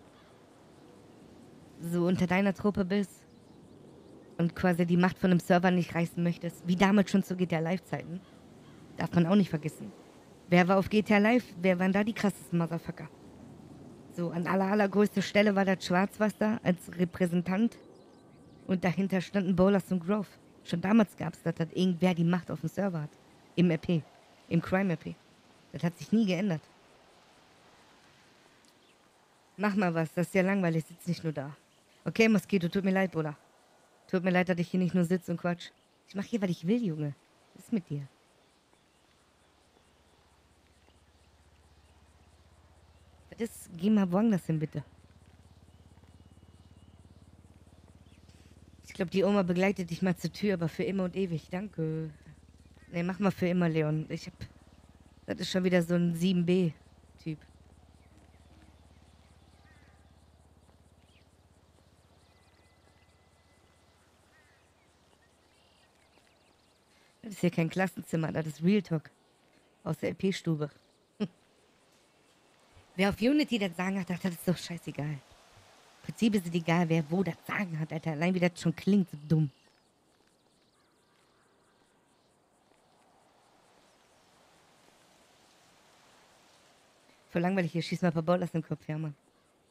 so unter deiner Truppe bist und quasi die Macht von einem Server nicht reißen möchtest, wie damals schon zu GTA Live-Zeiten, darf man auch nicht vergessen. Wer war auf GTA Live? Wer waren da die krassesten Motherfucker? So, an allergrößter Stelle war das Schwarzwasser als Repräsentant und dahinter standen Bolas und Grove. Schon damals gab es, dass irgendwer die Macht auf dem Server hat. Im RP. Im Crime RP. Das hat sich nie geändert. Mach mal was, das ist ja langweilig, sitz nicht nur da. Okay, Moskito, tut mir leid, Bruder. Tut mir leid, dass ich hier nicht nur sitze und quatsch. Ich mach hier, was ich will, Junge. Was ist mit dir? Geh mal woanders hin, bitte. Ich glaube, die Oma begleitet dich mal zur Tür, aber für immer und ewig. Danke. Ne, mach mal für immer, Leon. Das ist schon wieder so ein 7B-Typ. Das ist hier kein Klassenzimmer, das ist Real Talk. Aus der LP-Stube. Wer auf Unity das Sagen hat, das ist doch scheißegal. Im Prinzip ist es egal, wer wo das Sagen hat, Alter. Allein wie das schon klingt, so dumm. Voll langweilig hier, schieß mal ein paar Ball aus dem Kopf, ja, Mann.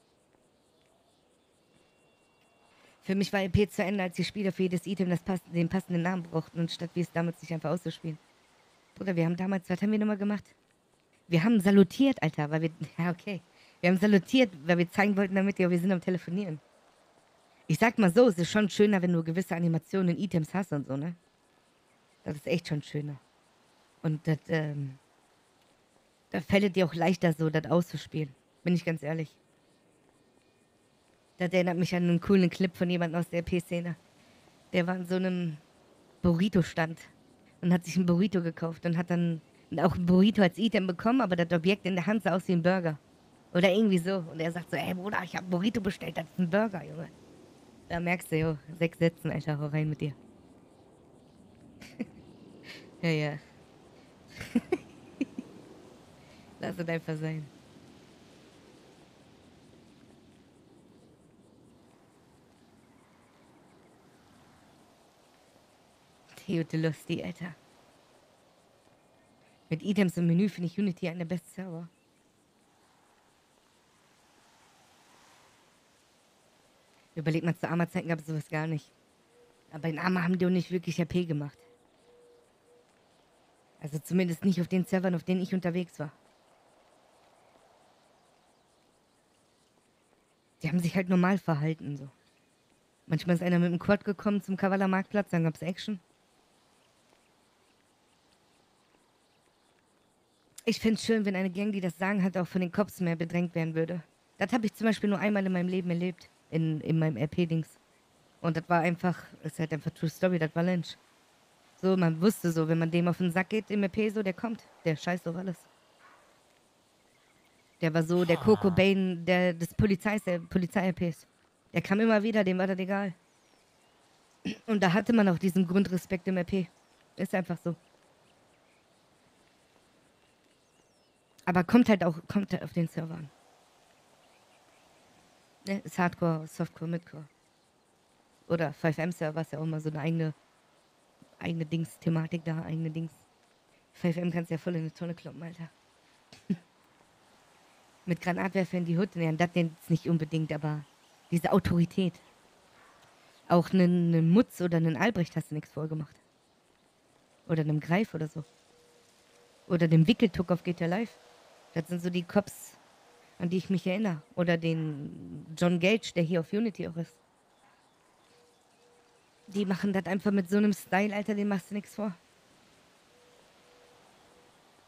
Für mich war EP zu Ende, als die Spieler für jedes Item den passenden Namen brauchten, und statt wie es damals nicht einfach auszuspielen. Bruder, wir haben damals, was haben wir nochmal gemacht? Wir haben salutiert, Alter, weil wir, ja, okay. Wir haben salutiert, weil wir zeigen wollten damit, ja, wir sind am Telefonieren. Ich sag mal so, es ist schon schöner, wenn du gewisse Animationen, Items hast und so, ne? Das ist echt schon schöner. Und das, da fällt es dir auch leichter so, das auszuspielen. Bin ich ganz ehrlich. Das erinnert mich an einen coolen Clip von jemandem aus der RP-Szene. Der war in so einem Burrito-Stand und hat sich einen Burrito gekauft und hat dann auch ein Burrito als Item bekommen, aber das Objekt in der Hand sah aus wie ein Burger. Oder irgendwie so. Und er sagt so, ey Bruder, ich hab ein Burrito bestellt, das ist ein Burger, Junge. Da merkst du, jo, 6 Sätzen, Alter, hau rein mit dir. Ja, ja. Lass es einfach sein. Theote Lusty, Alter. Mit Items im Menü finde ich Unity einer der besten Server. Überlegt mal, zu Arma-Zeiten gab es sowas gar nicht. Aber in Arma haben die auch nicht wirklich RP gemacht. Also zumindest nicht auf den Servern, auf denen ich unterwegs war. Die haben sich halt normal verhalten, so. Manchmal ist einer mit dem Quad gekommen zum Kavaler Marktplatz, dann gab's Action. Ich find's schön, wenn eine Gang, die das Sagen hat, auch von den Cops mehr bedrängt werden würde. Das habe ich zum Beispiel nur einmal in meinem Leben erlebt. In meinem RP-Dings. Und das war einfach, ist halt einfach True Story, das war Lynch. So, man wusste so, wenn man dem auf den Sack geht im RP, so, der kommt. Der scheißt auf alles. Der war so der Coco Bane des Polizei-RPs. Der kam immer wieder, dem war das egal. Und da hatte man auch diesen Grundrespekt im RP. Ist einfach so. Aber kommt halt auf den Server an. Ne, ist Hardcore, Softcore, Midcore. Oder 5M-Server ist ja auch mal so eine eigene Dings-Thematik da, eigene Dings. 5M kannst du ja voll in eine Tonne kloppen, Alter. Mit Granatwerfer in die Hut, ja, das jetzt nicht unbedingt, aber diese Autorität. Auch einen Mutz oder einen Albrecht hast du nichts vorgemacht. Oder einem Greif oder so. Oder dem Wickeltuck auf GTA Live. Das sind so die Cops, an die ich mich erinnere. Oder den John Gage, der hier auf Unity auch ist. Die machen das einfach mit so einem Style, Alter, dem machst du nichts vor.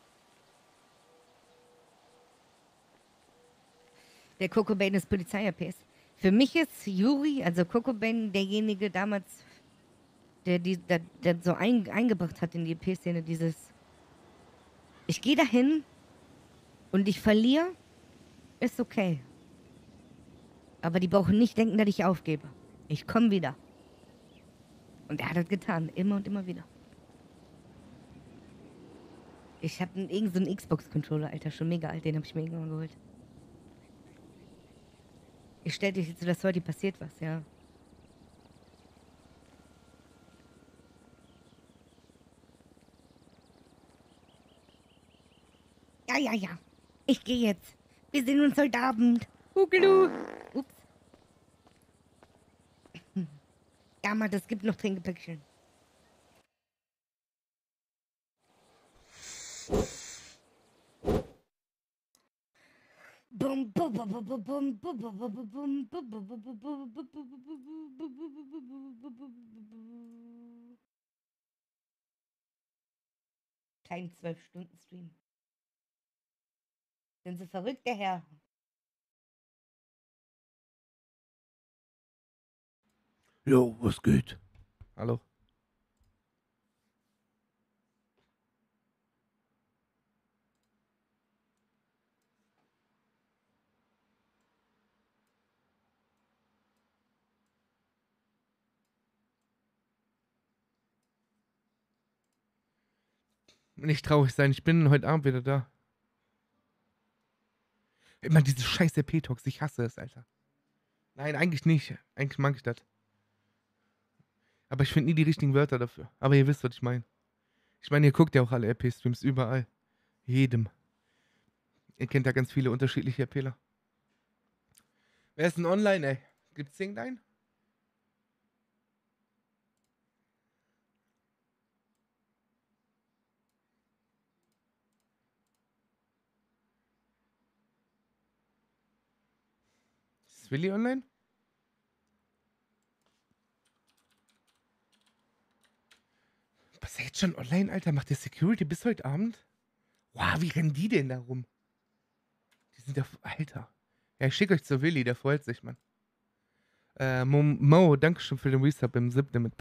Der Coco Bane ist Polizei-RPs. Für mich ist Juri, also Coco Bane, derjenige damals, der so eingebracht hat in die EP-Szene, dieses ich gehe dahin und ich verliere, ist okay. Aber die brauchen nicht denken, dass ich aufgebe. Ich komme wieder. Und er hat das getan, immer und immer wieder. Ich habe irgend so einen Xbox-Controller, Alter, schon mega alt, den habe ich mir irgendwann geholt. Ich stell dich jetzt so, dass heute passiert was, ja. Ja. Ich gehe jetzt. Wir sehen uns heute Abend. Hugelú. Ups. Ja, Mann, das gibt noch Trinkgepäckchen. Kein 12-Stunden-Stream. Sind Sie verrückt, der Herr? Jo, was geht? Hallo. Nicht traurig sein, ich bin heute Abend wieder da. Immer diese scheiß RP-Talks, ich hasse es, Alter. Nein, eigentlich nicht. Eigentlich mag ich das. Aber ich finde nie die richtigen Wörter dafür. Aber ihr wisst, was ich meine. Ich meine, ihr guckt ja auch alle RP-Streams überall. Jedem. Ihr kennt ja ganz viele unterschiedliche RPler. Wer ist denn online, ey? Gibt's irgendeinen? Ist Willi online? Was ist jetzt schon online, Alter? Macht der Security bis heute Abend? Wow, wie rennen die denn da rum? Die sind ja... Alter. Ja, ich schicke euch zu Willi, der freut sich, Mann. Mo, Dankeschön für den Resub im 7. mit